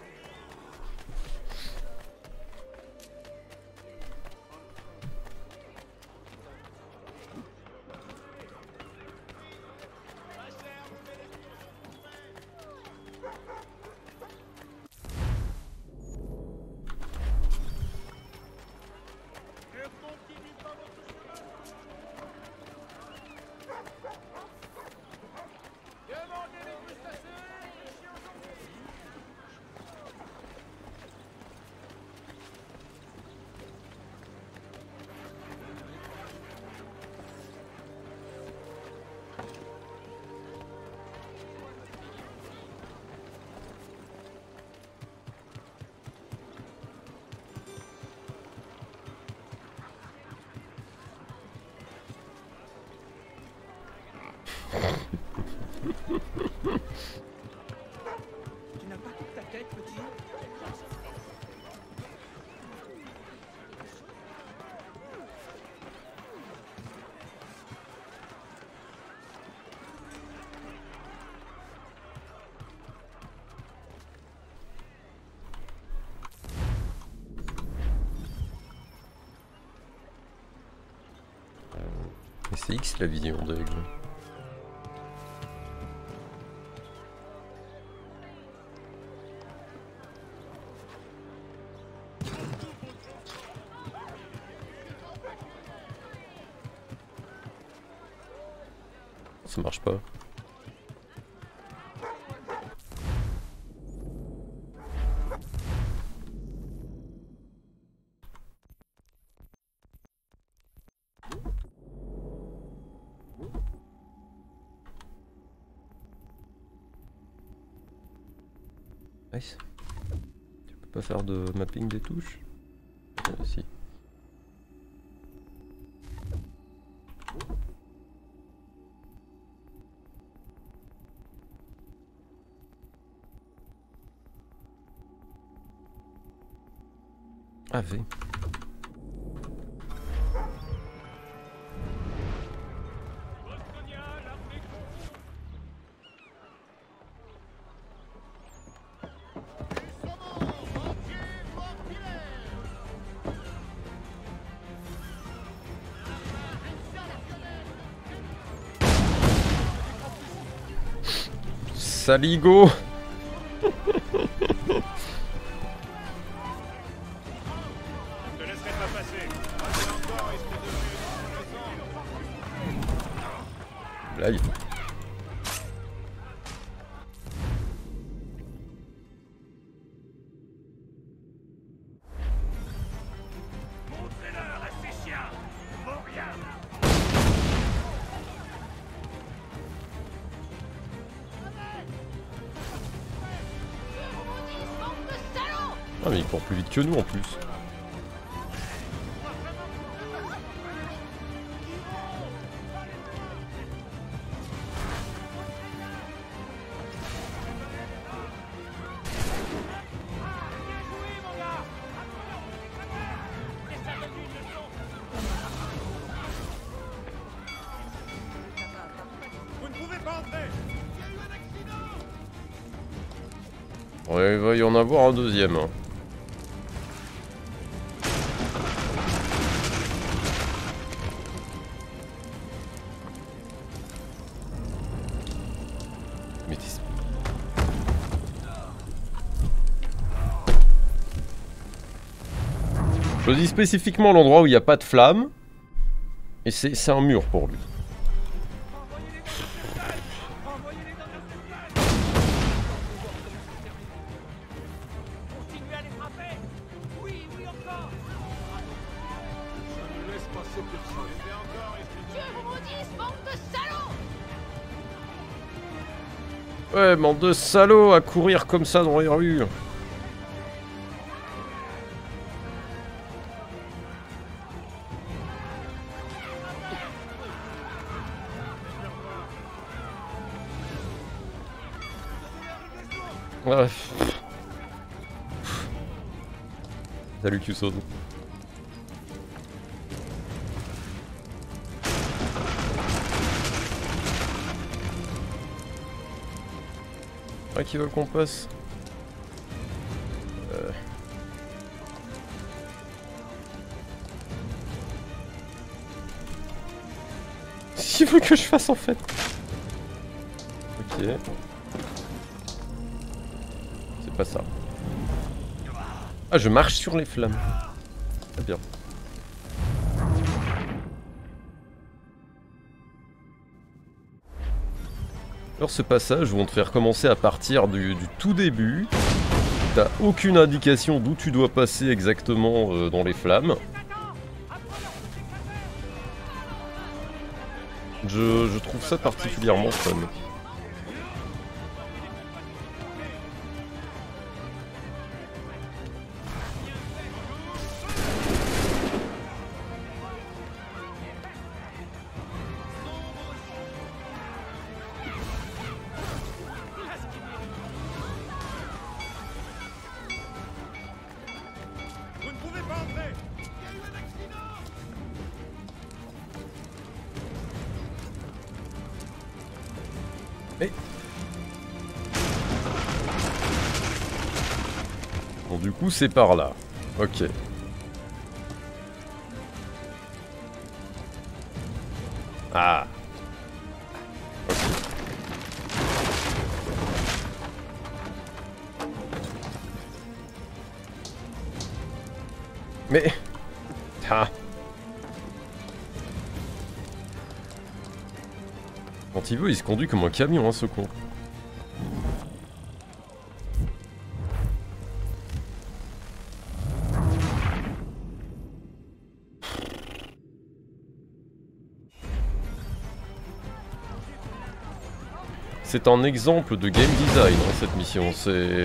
Speaker 10: Tu n'as pas toute ta tête, petit?
Speaker 1: Et c'est X la vision d'aigle. Ça marche pas. Nice. Tu peux pas faire de mapping des touches? Euh, si. Ah, V. Saligo. Blague. Ah mais il court plus vite que nous en plus. Ouais, il va y en avoir un deuxième. Hein. Mais t'es... Choisis spécifiquement l'endroit où il n'y a pas de flamme. Et c'est un mur pour lui. Ouais, bande de salauds à courir comme ça dans les rues. Ouais. Salut Q-Sode. Ah, qui veulent qu'on passe euh... S'il veut que je fasse en fait. Ok. C'est pas ça. Ah, je marche sur les flammes. Très bien. Alors ce passage où on te fait recommencer à partir du, du tout début. T'as aucune indication d'où tu dois passer exactement euh, dans les flammes. Je, je trouve ça particulièrement fun. Bon, du coup, c'est par là. Ok. Ah. Ok. Mais... Ah. Quand il veut, il se conduit comme un camion, hein, ce con. C'est un exemple de game design, hein, cette mission. C'est...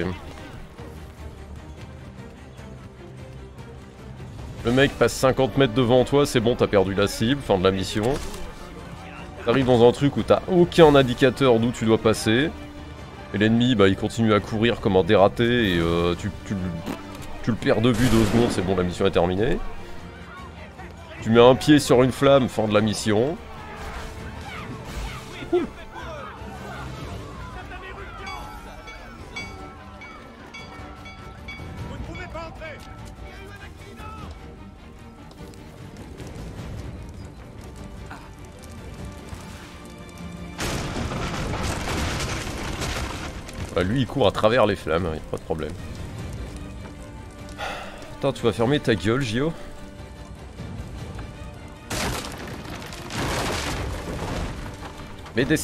Speaker 1: Le mec passe cinquante mètres devant toi, c'est bon, t'as perdu la cible, fin de la mission. T'arrives dans un truc où t'as aucun indicateur d'où tu dois passer. Et l'ennemi, bah, il continue à courir comme un dératé et euh, tu, tu, tu le perds de vue deux secondes, c'est bon, la mission est terminée. Tu mets un pied sur une flamme, fin de la mission. Cool. Bah, lui il court à travers les flammes, y'a pas de problème. Attends, tu vas fermer ta gueule, Gio? Mais des...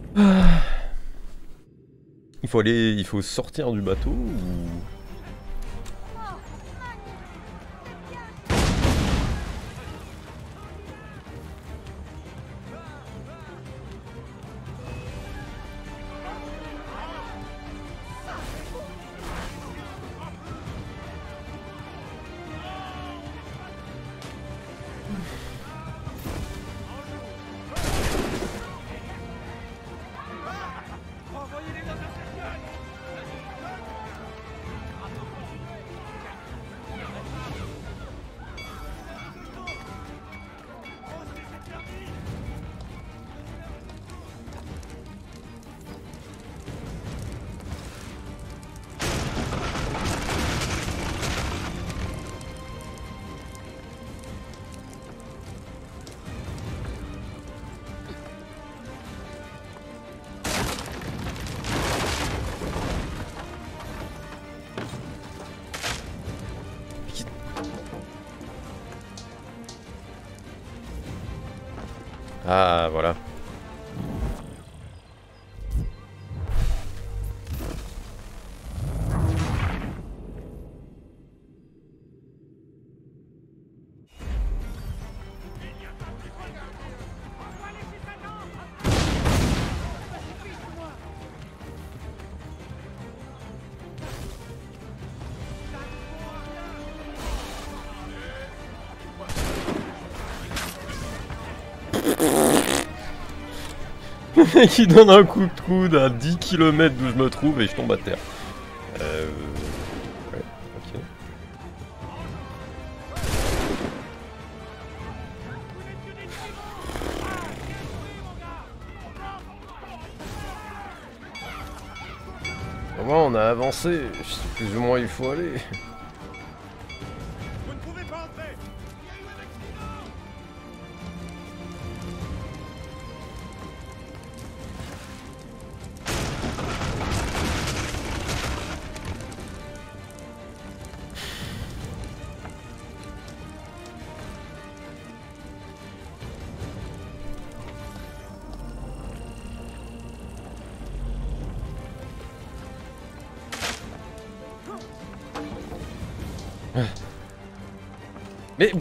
Speaker 1: Ah. Il faut aller, il faut sortir du bateau ou... Ah, voilà. Qui donne un coup de coude à dix kilomètres d'où je me trouve et je tombe à terre. Euh... Ouais, ok. Comment on a avancé? Je sais plus ou moins où il faut aller.
Speaker 2: Vous ne pouvez pas entrer.
Speaker 1: Mais...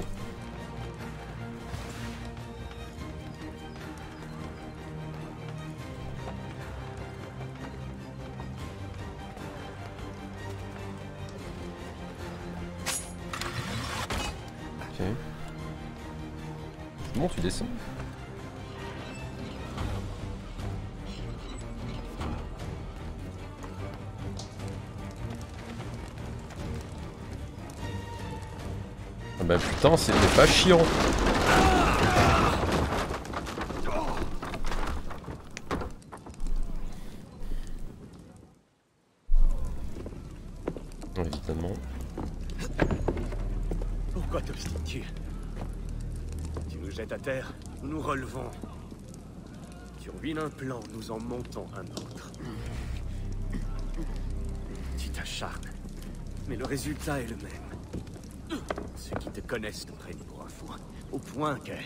Speaker 1: Ok. Comment tu descends? Ah bah putain, c'était pas chiant. Évidemment.
Speaker 21: Pourquoi t'obstines-tu? Tu nous jettes à terre, nous nous relevons. Tu ruines un plan, nous en montons un autre. Tu t'acharnes, mais le résultat est le même. Ceux qui te connaissent te prennent pour un fou, au point que...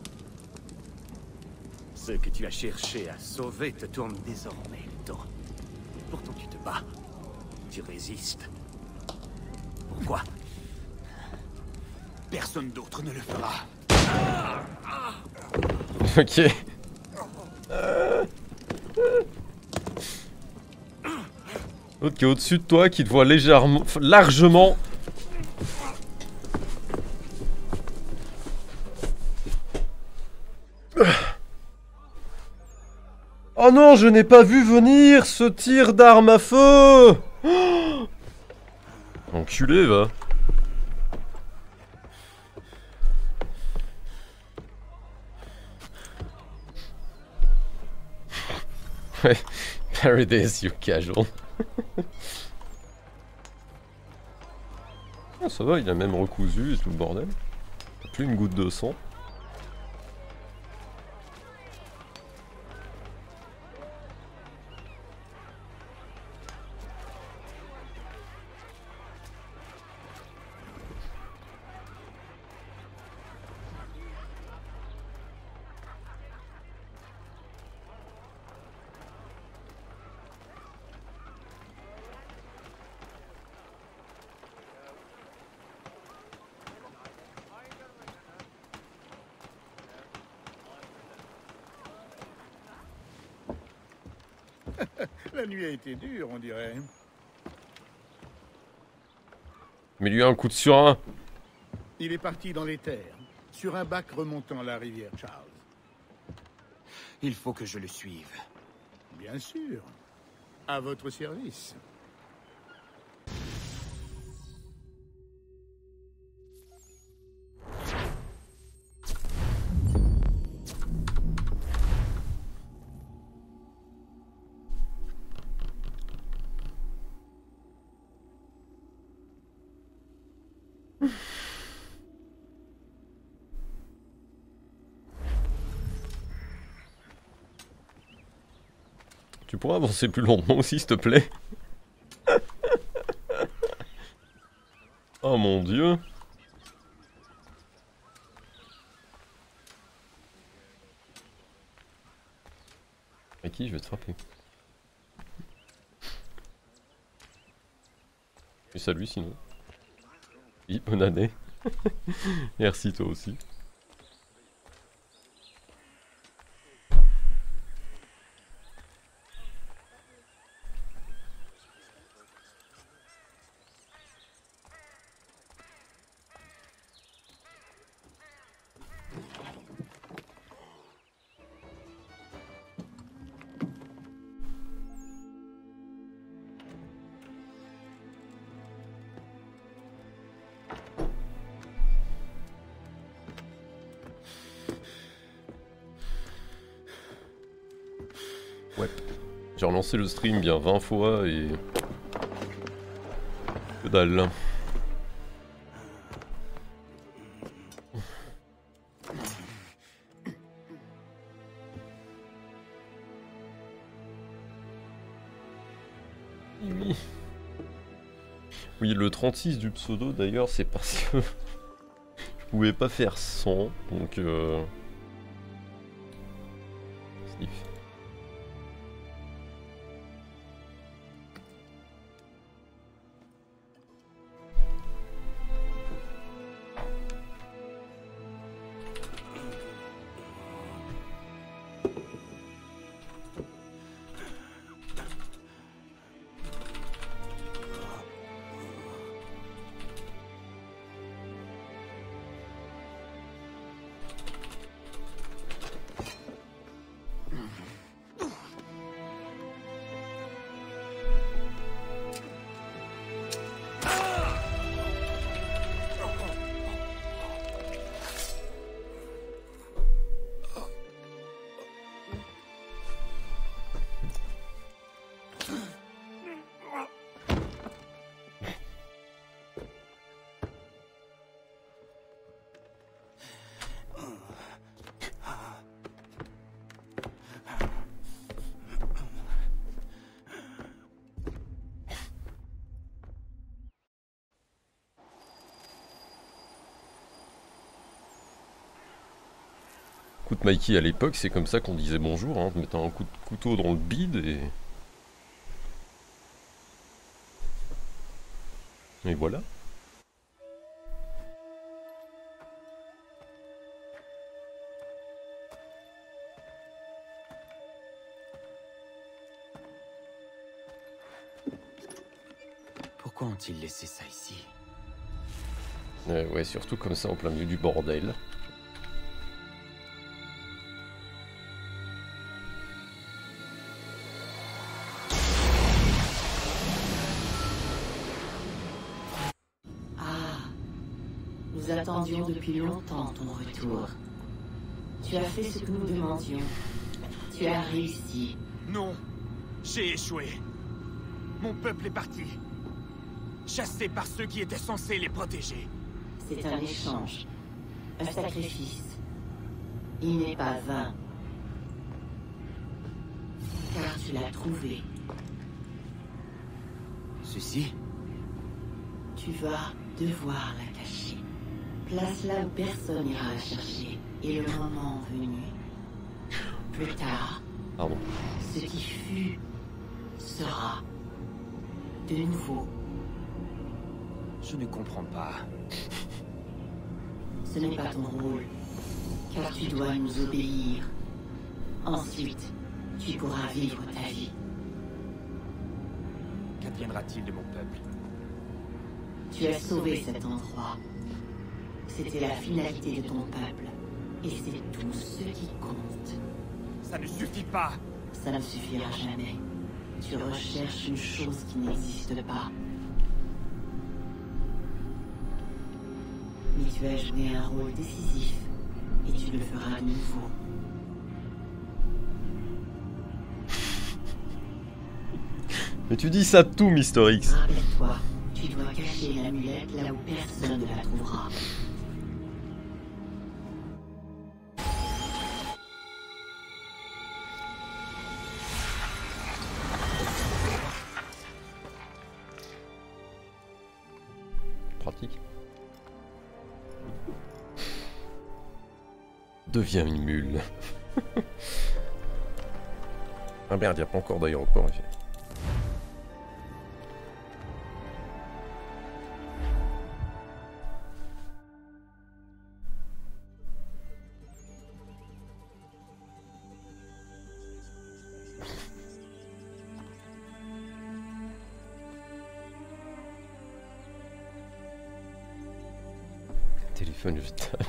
Speaker 21: ceux que tu as cherché à sauver te tournent désormais le dos. Pourtant tu te bats, tu résistes. Pourquoi? Personne d'autre ne le fera.
Speaker 1: Ok. Euh... L'autre qui est au-dessus de toi, qui te voit légèrement, largement. Oh non, je n'ai pas vu venir ce tir d'arme à feu. Oh, enculé, va. Ouais, Paradise, you casual. Ah, ça va, il a même recousu et tout le bordel. Plus une goutte de sang.
Speaker 7: La nuit a été dure, on dirait.
Speaker 1: Mais lui un coup de surin.
Speaker 7: Il est parti dans les terres, sur un bac remontant la rivière Charles.
Speaker 4: Il faut que je le suive.
Speaker 7: Bien sûr. À votre service.
Speaker 1: Tu pourrais avancer plus lentement aussi, s'il te plaît? Oh mon dieu. À qui je vais te frapper? Et salut sinon. Oui, bonne année. Merci toi aussi. Ouais. J'ai relancé le stream bien vingt fois et... que dalle. Oui. Oui, le trente-six du pseudo d'ailleurs, c'est parce que je pouvais pas faire cent, donc euh... sniff. Écoute Mikey, à l'époque c'est comme ça qu'on disait bonjour, hein, en mettant un coup de couteau dans le bide et... Et voilà.
Speaker 4: Pourquoi ont-ils laissé ça ici?
Speaker 1: euh, Ouais, surtout comme ça en plein milieu du bordel.
Speaker 22: Nous attendions depuis longtemps ton retour. Tu as fait ce que nous demandions. Tu as réussi.
Speaker 2: Non, j'ai échoué. Mon peuple est parti. Chassé par ceux qui étaient censés les protéger.
Speaker 22: C'est un échange. Un sacrifice. Il n'est pas vain. Car tu l'as trouvé.
Speaker 4: Ceci?
Speaker 22: Tu vas devoir la cacher. Place-la où personne n'ira la chercher. Et le moment venu, plus tard,
Speaker 1: Pardon.
Speaker 22: ce qui fut sera de nouveau.
Speaker 4: Je ne comprends pas.
Speaker 22: Ce n'est pas ton rôle, car tu dois nous obéir. Ensuite, tu pourras vivre ta vie.
Speaker 4: Qu'adviendra-t-il de mon peuple?
Speaker 22: Tu as sauvé cet endroit. C'était la finalité de ton peuple. Et c'est tout ce qui compte.
Speaker 4: Ça ne suffit pas!
Speaker 22: Ça ne suffira jamais. Tu recherches une chose qui n'existe pas. Mais tu as joué un rôle décisif. Et tu le feras de nouveau.
Speaker 1: Mais tu dis ça de tout, Mister X.
Speaker 22: Rappelle-toi, tu dois cacher l'amulette là où personne ne la trouvera.
Speaker 1: Pratique. Deviens une mule. Ah merde, y a pas encore d'aéroport. Téléphone jetable.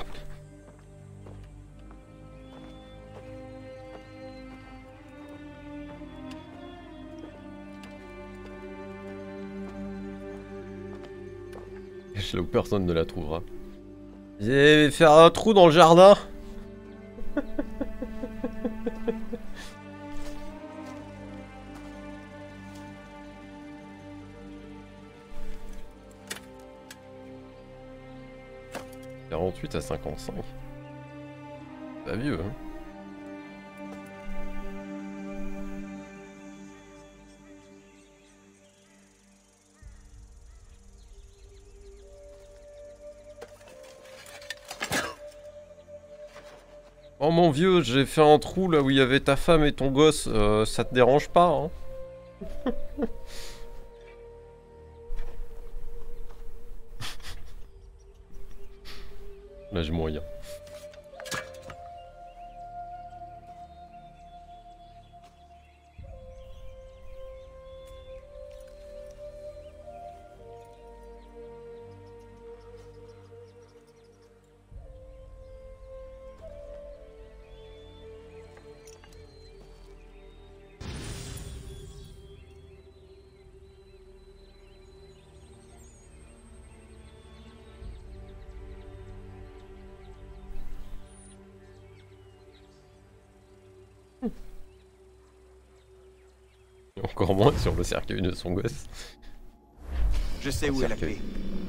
Speaker 1: Là où personne ne la trouvera. J'ai faire un trou dans le jardin. quarante-huit à cinquante-cinq. Pas vieux, hein. Oh mon vieux, j'ai fait un trou là où il y avait ta femme et ton gosse, euh, ça te dérange pas, hein? Là j'ai moyen. Encore moins sur le cercueil de son gosse.
Speaker 3: Je sais où est la clé.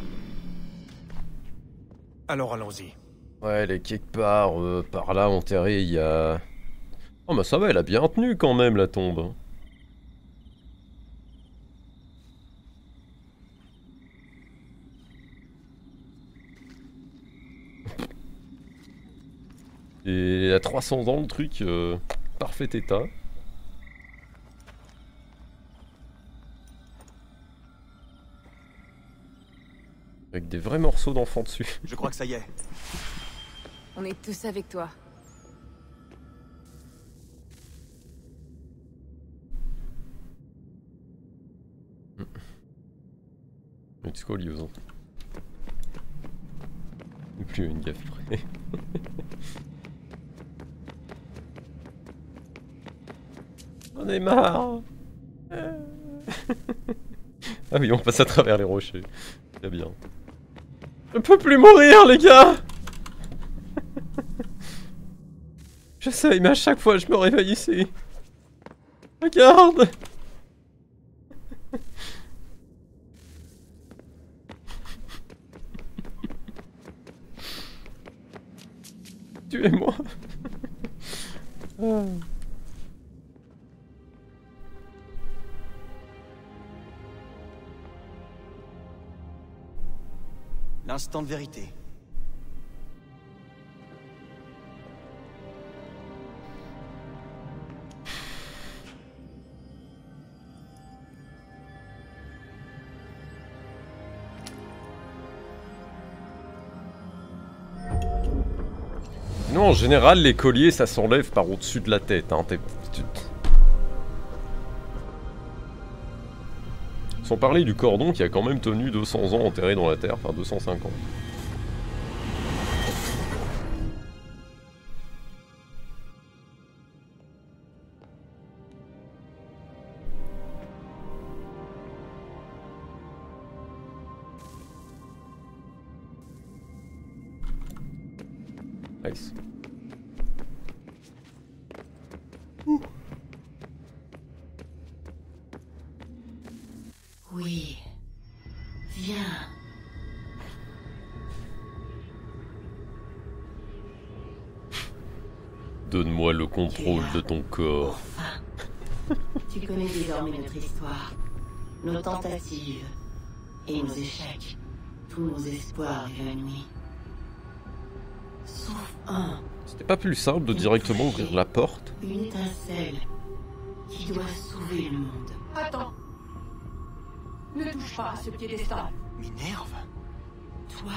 Speaker 11: Alors allons-y.
Speaker 1: Ouais, elle est quelque part, euh, par là, enterrée, il y a... Oh bah ça va, elle a bien tenu quand même la tombe. Et à trois cents ans le truc, euh, parfait état. Avec des vrais morceaux d'enfants dessus.
Speaker 3: Je crois que ça y est.
Speaker 15: On est tous avec toi.
Speaker 1: Let's go, liaison. Plus une gaffe près. On est marre. Ah oui, on passe à travers les rochers. Très bien. Je peux plus mourir, les gars. J'essaye, mais à chaque fois, je me réveille ici. Regarde. Tuez-moi. Ah.
Speaker 3: L'instant de vérité.
Speaker 1: Non, en général, les colliers, ça s'enlève par au-dessus de la tête. Hein. Sans parler du cordon qui a quand même tenu deux cents ans enterré dans la terre, enfin deux cent cinquante. Nice. Ouh.
Speaker 22: Oui. Viens.
Speaker 1: Donne-moi le contrôle de ton corps.
Speaker 22: Enfin. Tu connais désormais notre histoire, nos tentatives et nos échecs, tous nos espoirs évanouis. Sauf un.
Speaker 1: C'était pas plus simple de directement ouvrir la porte?
Speaker 22: Une étincelle qui doit sauver le monde.
Speaker 12: Attends. Ne touche pas à ce piédestal.
Speaker 3: Minerve?
Speaker 22: Toi?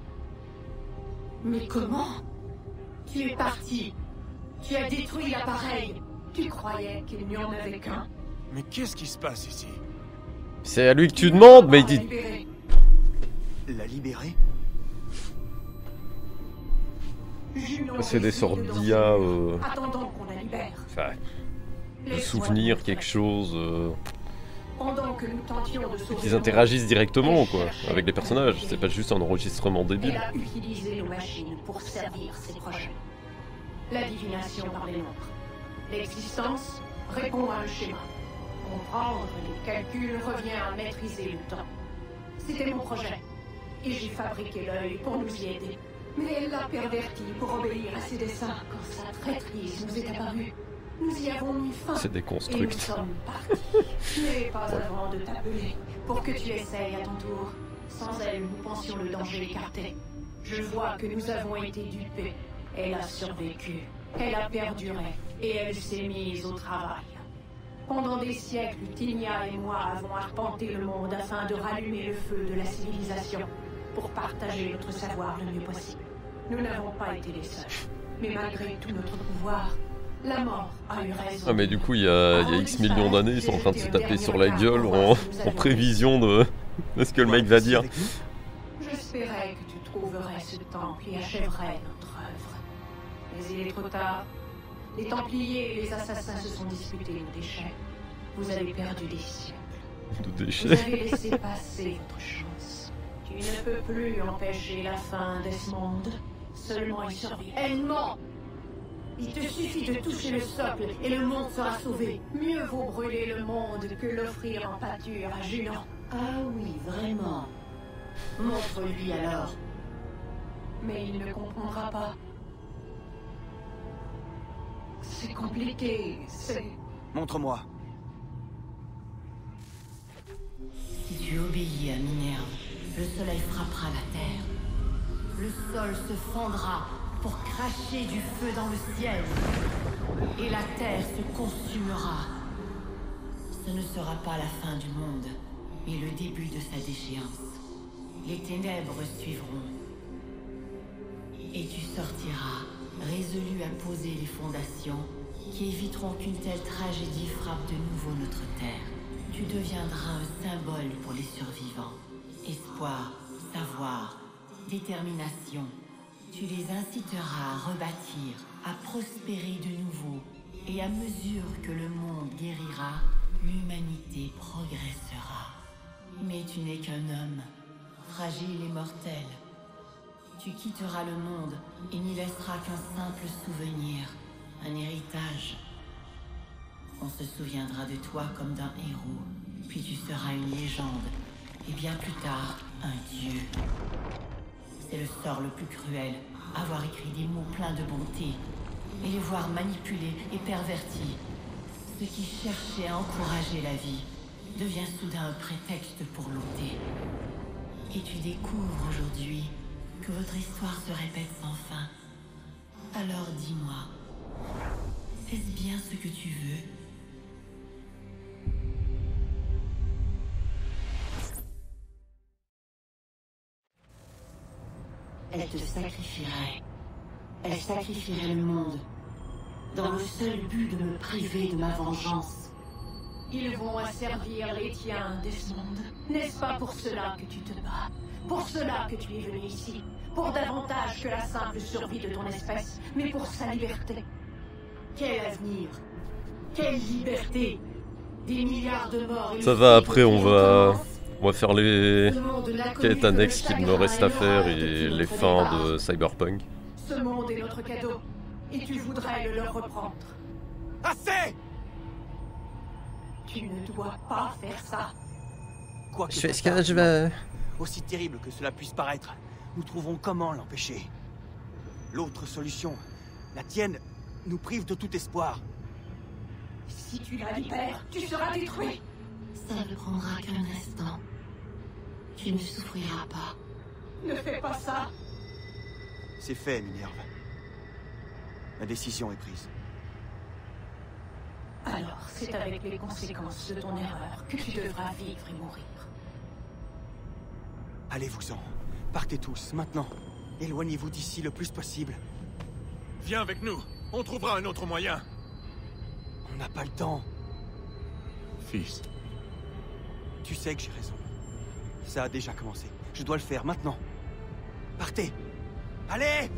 Speaker 22: Mais comment? Tu es parti. Tu as détruit l'appareil.
Speaker 12: Tu croyais qu'il n'y en avait qu'un?
Speaker 11: Mais qu'est-ce qui se passe ici?
Speaker 1: C'est à lui que tu demandes, mais il dit...
Speaker 3: La libérer?
Speaker 1: C'est des sortes d'I A... Euh...
Speaker 12: Attendons qu'on la libère.
Speaker 1: Enfin... De souvenirs, quelque chose... Euh...
Speaker 12: Pendant que nous tentions de sauver
Speaker 1: Qu'ils interagissent directement, quoi, avec les personnages. C'est pas juste un enregistrement débile.
Speaker 12: Elle a utilisé nos machines pour servir ses projets. La divination par les nombres. L'existence répond à un schéma. Comprendre les calculs revient à maîtriser le temps. C'était mon projet. Et j'ai fabriqué l'œil pour nous y aider. Mais elle l'a perverti pour obéir à ses desseins. Quand sa traîtrise nous est apparue, nous y avons mis fin.
Speaker 1: C'est des constructs.
Speaker 12: Et nous sommes partis. Mais pas avant de t'appeler, pour que tu essayes à ton tour. Sans elle, nous pensions le danger écarté. Je vois que nous avons été dupés. Elle a survécu. Elle a perduré. Et elle s'est mise au travail. Pendant des siècles, Tinia et moi avons arpenté le monde afin de rallumer le feu de la civilisation, pour partager notre savoir le mieux possible. Nous n'avons pas été les seuls. Mais malgré tout notre pouvoir, la mort a eu raison.
Speaker 1: Ah mais du coup il y a, il y a X millions d'années, ils sont en train de se taper sur la gueule en, en prévision de, de ce que le mec va dire.
Speaker 12: J'espérais que tu trouverais ce temple et achèverais notre œuvre. Mais il est trop tard. Les Templiers et les assassins se sont disputés nos déchets. Vous avez perdu des siècles.
Speaker 1: De déchets.
Speaker 12: Vous avez laissé passer votre chance. Tu ne peux plus empêcher la fin d'Esmond. Seulement y survivre. Elle ment. Il te suffit de toucher le socle et le monde sera sauvé. Mieux vaut brûler le monde que l'offrir en pâture à Junon.
Speaker 22: Ah oui, vraiment. Montre-lui alors.
Speaker 12: Mais il ne comprendra pas. C'est compliqué, c'est...
Speaker 3: Montre-moi.
Speaker 22: Si tu obéis à Minerve, le soleil frappera la terre. Le sol se fendra pour cracher du feu dans le ciel. Et la terre se consumera. Ce ne sera pas la fin du monde, mais le début de sa déchéance. Les ténèbres suivront. Et tu sortiras, résolu à poser les fondations qui éviteront qu'une telle tragédie frappe de nouveau notre terre. Tu deviendras un symbole pour les survivants. Espoir, savoir, détermination. Tu les inciteras à rebâtir, à prospérer de nouveau. Et à mesure que le monde guérira, l'humanité progressera. Mais tu n'es qu'un homme, fragile et mortel. Tu quitteras le monde et n'y laisseras qu'un simple souvenir, un héritage. On se souviendra de toi comme d'un héros, puis tu seras une légende, et bien plus tard, un dieu. C'est le sort le plus cruel, avoir écrit des mots pleins de bonté, et les voir manipulés et pervertis. Ce qui cherchait à encourager la vie devient soudain un prétexte pour l'ôter. Et tu découvres aujourd'hui que votre histoire se répète sans fin. Alors dis-moi, est-ce bien ce que tu veux? Elle te sacrifierait. Elle sacrifierait le monde, dans le seul but de me priver de ma vengeance.
Speaker 12: Ils vont asservir les tiens, Desmond. N'est-ce pas pour cela que tu te bats? Pour cela que tu es venu ici? Pour davantage que la simple survie de ton espèce, mais pour sa liberté. Quel avenir? Quelle liberté? Des milliards de morts...
Speaker 1: Ça va, après on va... On va faire les quêtes annexes qu'il me reste à faire et les fins de Cyberpunk.
Speaker 12: Ce monde est notre cadeau, et tu voudrais le leur reprendre.
Speaker 10: Assez!
Speaker 12: Tu ne dois pas faire ça.
Speaker 10: Quoi que
Speaker 1: Je fais
Speaker 10: ce
Speaker 1: ce que je veux.
Speaker 10: Aussi terrible que cela puisse paraître, nous trouverons comment l'empêcher. L'autre solution, la tienne, nous prive de tout espoir.
Speaker 12: Si tu la libères, tu seras détruit.
Speaker 22: Ça ne prendra qu'un instant. Tu ne souffriras pas.
Speaker 12: Ne fais pas ça.
Speaker 3: C'est fait, Minerve. La décision est prise.
Speaker 12: Alors, c'est avec les conséquences de ton erreur que tu devras vivre et mourir.
Speaker 3: Allez-vous-en. Partez tous, maintenant. Éloignez-vous d'ici le plus possible.
Speaker 9: Viens avec nous. On trouvera un autre moyen.
Speaker 3: On n'a pas le temps.
Speaker 11: Fils.
Speaker 3: Tu sais que j'ai raison. Ça a déjà commencé. Je dois le faire maintenant. Partez. Allez!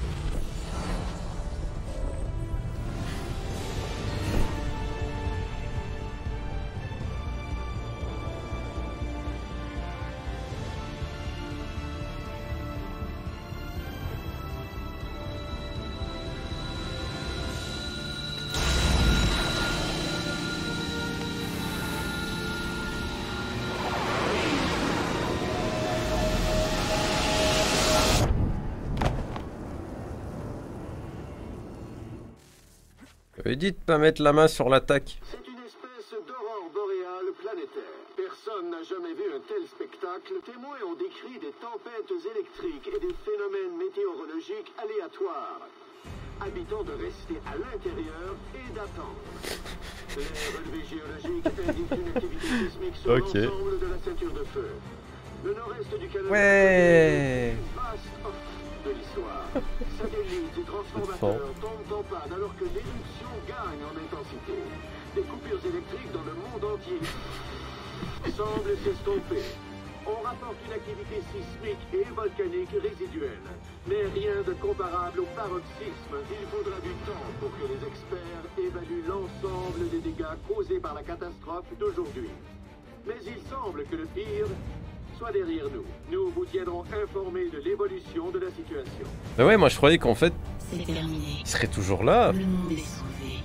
Speaker 1: J'avais dit de pas mettre la main sur l'attaque.
Speaker 13: C'est une espèce d'aurore boréale planétaire. Personne n'a jamais vu un tel spectacle. Témoins ont décrit des tempêtes électriques et des phénomènes météorologiques aléatoires. Habitants de rester à l'intérieur et d'attendre. Les relevés géologiques indiquent une activité sismique sur
Speaker 1: Okay.
Speaker 13: l'ensemble de la ceinture de feu. Le nord-est du Canada
Speaker 1: Ouais.
Speaker 13: est le plus vaste off de l'histoire. Satellites et transformateurs tombent en panne alors que l'éruption gagne en intensité. Des coupures électriques dans le monde entier semblent s'estomper. On rapporte une activité sismique et volcanique résiduelle, mais rien de comparable au paroxysme. Il faudra du temps pour que les experts évaluent l'ensemble des dégâts causés par la catastrophe d'aujourd'hui. Mais il semble que le pire soit derrière nous. Nous vous tiendrons informés de l'évolution de la situation.
Speaker 1: Bah ouais, moi je croyais qu'en fait,
Speaker 22: C'est terminé.
Speaker 1: il serait toujours là.
Speaker 22: Le monde est sauvé.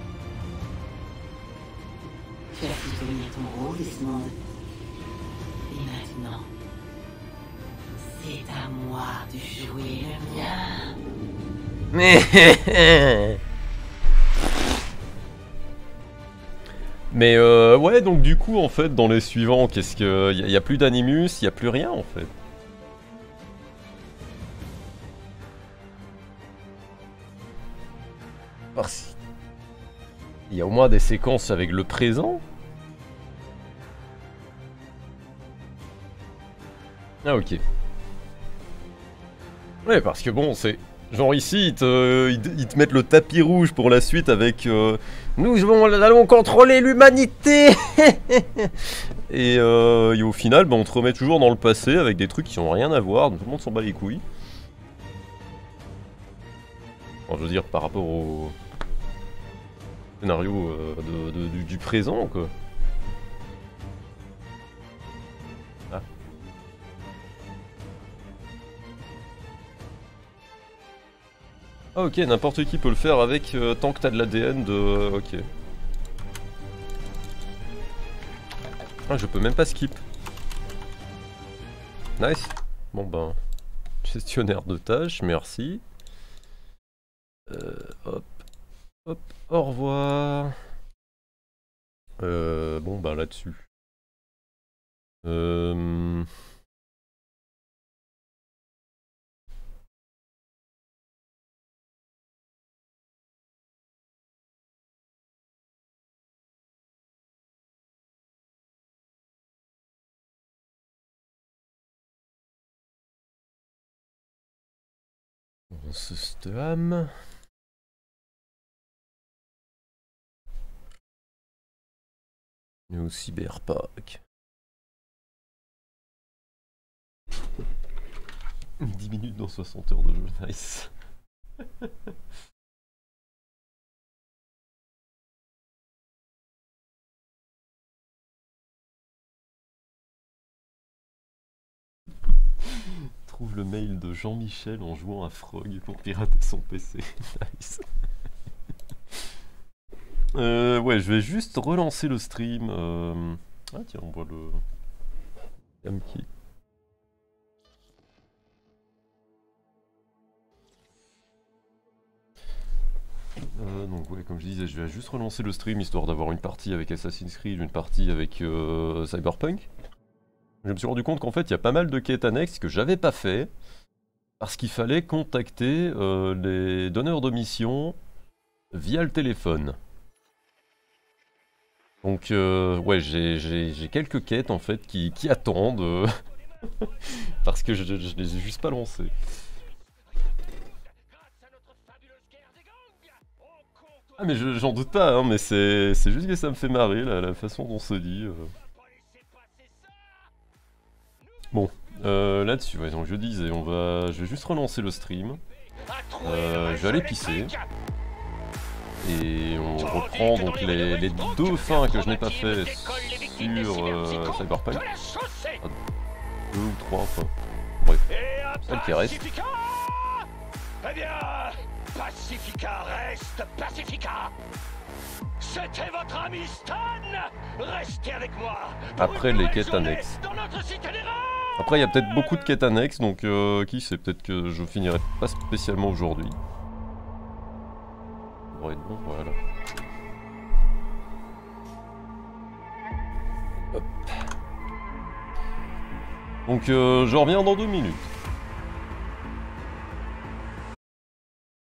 Speaker 22: Tu as pu tenir ton rôle, Desmond. Et maintenant, c'est à moi de jouer le mien.
Speaker 1: Mais Mais euh, ouais, donc du coup, en fait, dans les suivants, qu'est-ce que... Il n'y a, a plus d'Animus, il n'y a plus rien, en fait. Parce... Il y a au moins des séquences avec le présent. Ah, ok. Ouais, parce que bon, c'est... Genre ici, ils te, ils te- ils te mettent le tapis rouge pour la suite avec euh, nous allons, allons contrôler l'humanité. et, euh, et au final, bah, on te remet toujours dans le passé avec des trucs qui n'ont rien à voir, donc tout le monde s'en bat les couilles. Enfin, je veux dire, par rapport au scénario euh, de, de- du, du présent, quoi. Ah. Ah ok, n'importe qui peut le faire avec euh, tant que t'as de l'A D N de... Ok. Ah, je peux même pas skip. Nice. Bon ben... Gestionnaire de tâches, merci. Euh, hop. Hop. Au revoir. Euh, bon ben là-dessus. Euh... On se stam. Et au Cyberpack. dix minutes dans soixante heures de jeu, nice. Trouve le mail de Jean-Michel en jouant à Frog pour pirater son P C. Nice. euh, ouais, je vais juste relancer le stream. Euh... Ah tiens, on voit le... Camkit. Euh, donc ouais, comme je disais, je vais juste relancer le stream histoire d'avoir une partie avec Assassin's Creed, une partie avec euh, Cyberpunk. Je me suis rendu compte qu'en fait il y a pas mal de quêtes annexes que j'avais pas fait parce qu'il fallait contacter euh, les donneurs de mission via le téléphone. Donc euh, ouais, j'ai quelques quêtes en fait qui, qui attendent euh, parce que je, je, je les ai juste pas lancées. Ah mais j'en doute pas, hein, mais c'est juste que ça me fait marrer la, la façon dont se dit. Euh. Bon, euh, là-dessus, ouais, donc je disais, on va, je vais juste relancer le stream. Euh, je vais aller pisser. Et on reprend donc les, les deux fins que je n'ai pas fait sur euh, Cyberpunk. Ah, deux ou trois, enfin. Bref, celle qui reste.
Speaker 17: Eh bien, Pacifica reste Pacifica. C'était votre ami Stan. Restez avec moi.
Speaker 1: Après les quêtes annexes. Après il y a peut-être beaucoup de quêtes annexes, donc euh, qui sait, peut-être que je finirai pas spécialement aujourd'hui. Bon, voilà. Hop. Donc euh, je reviens dans deux minutes.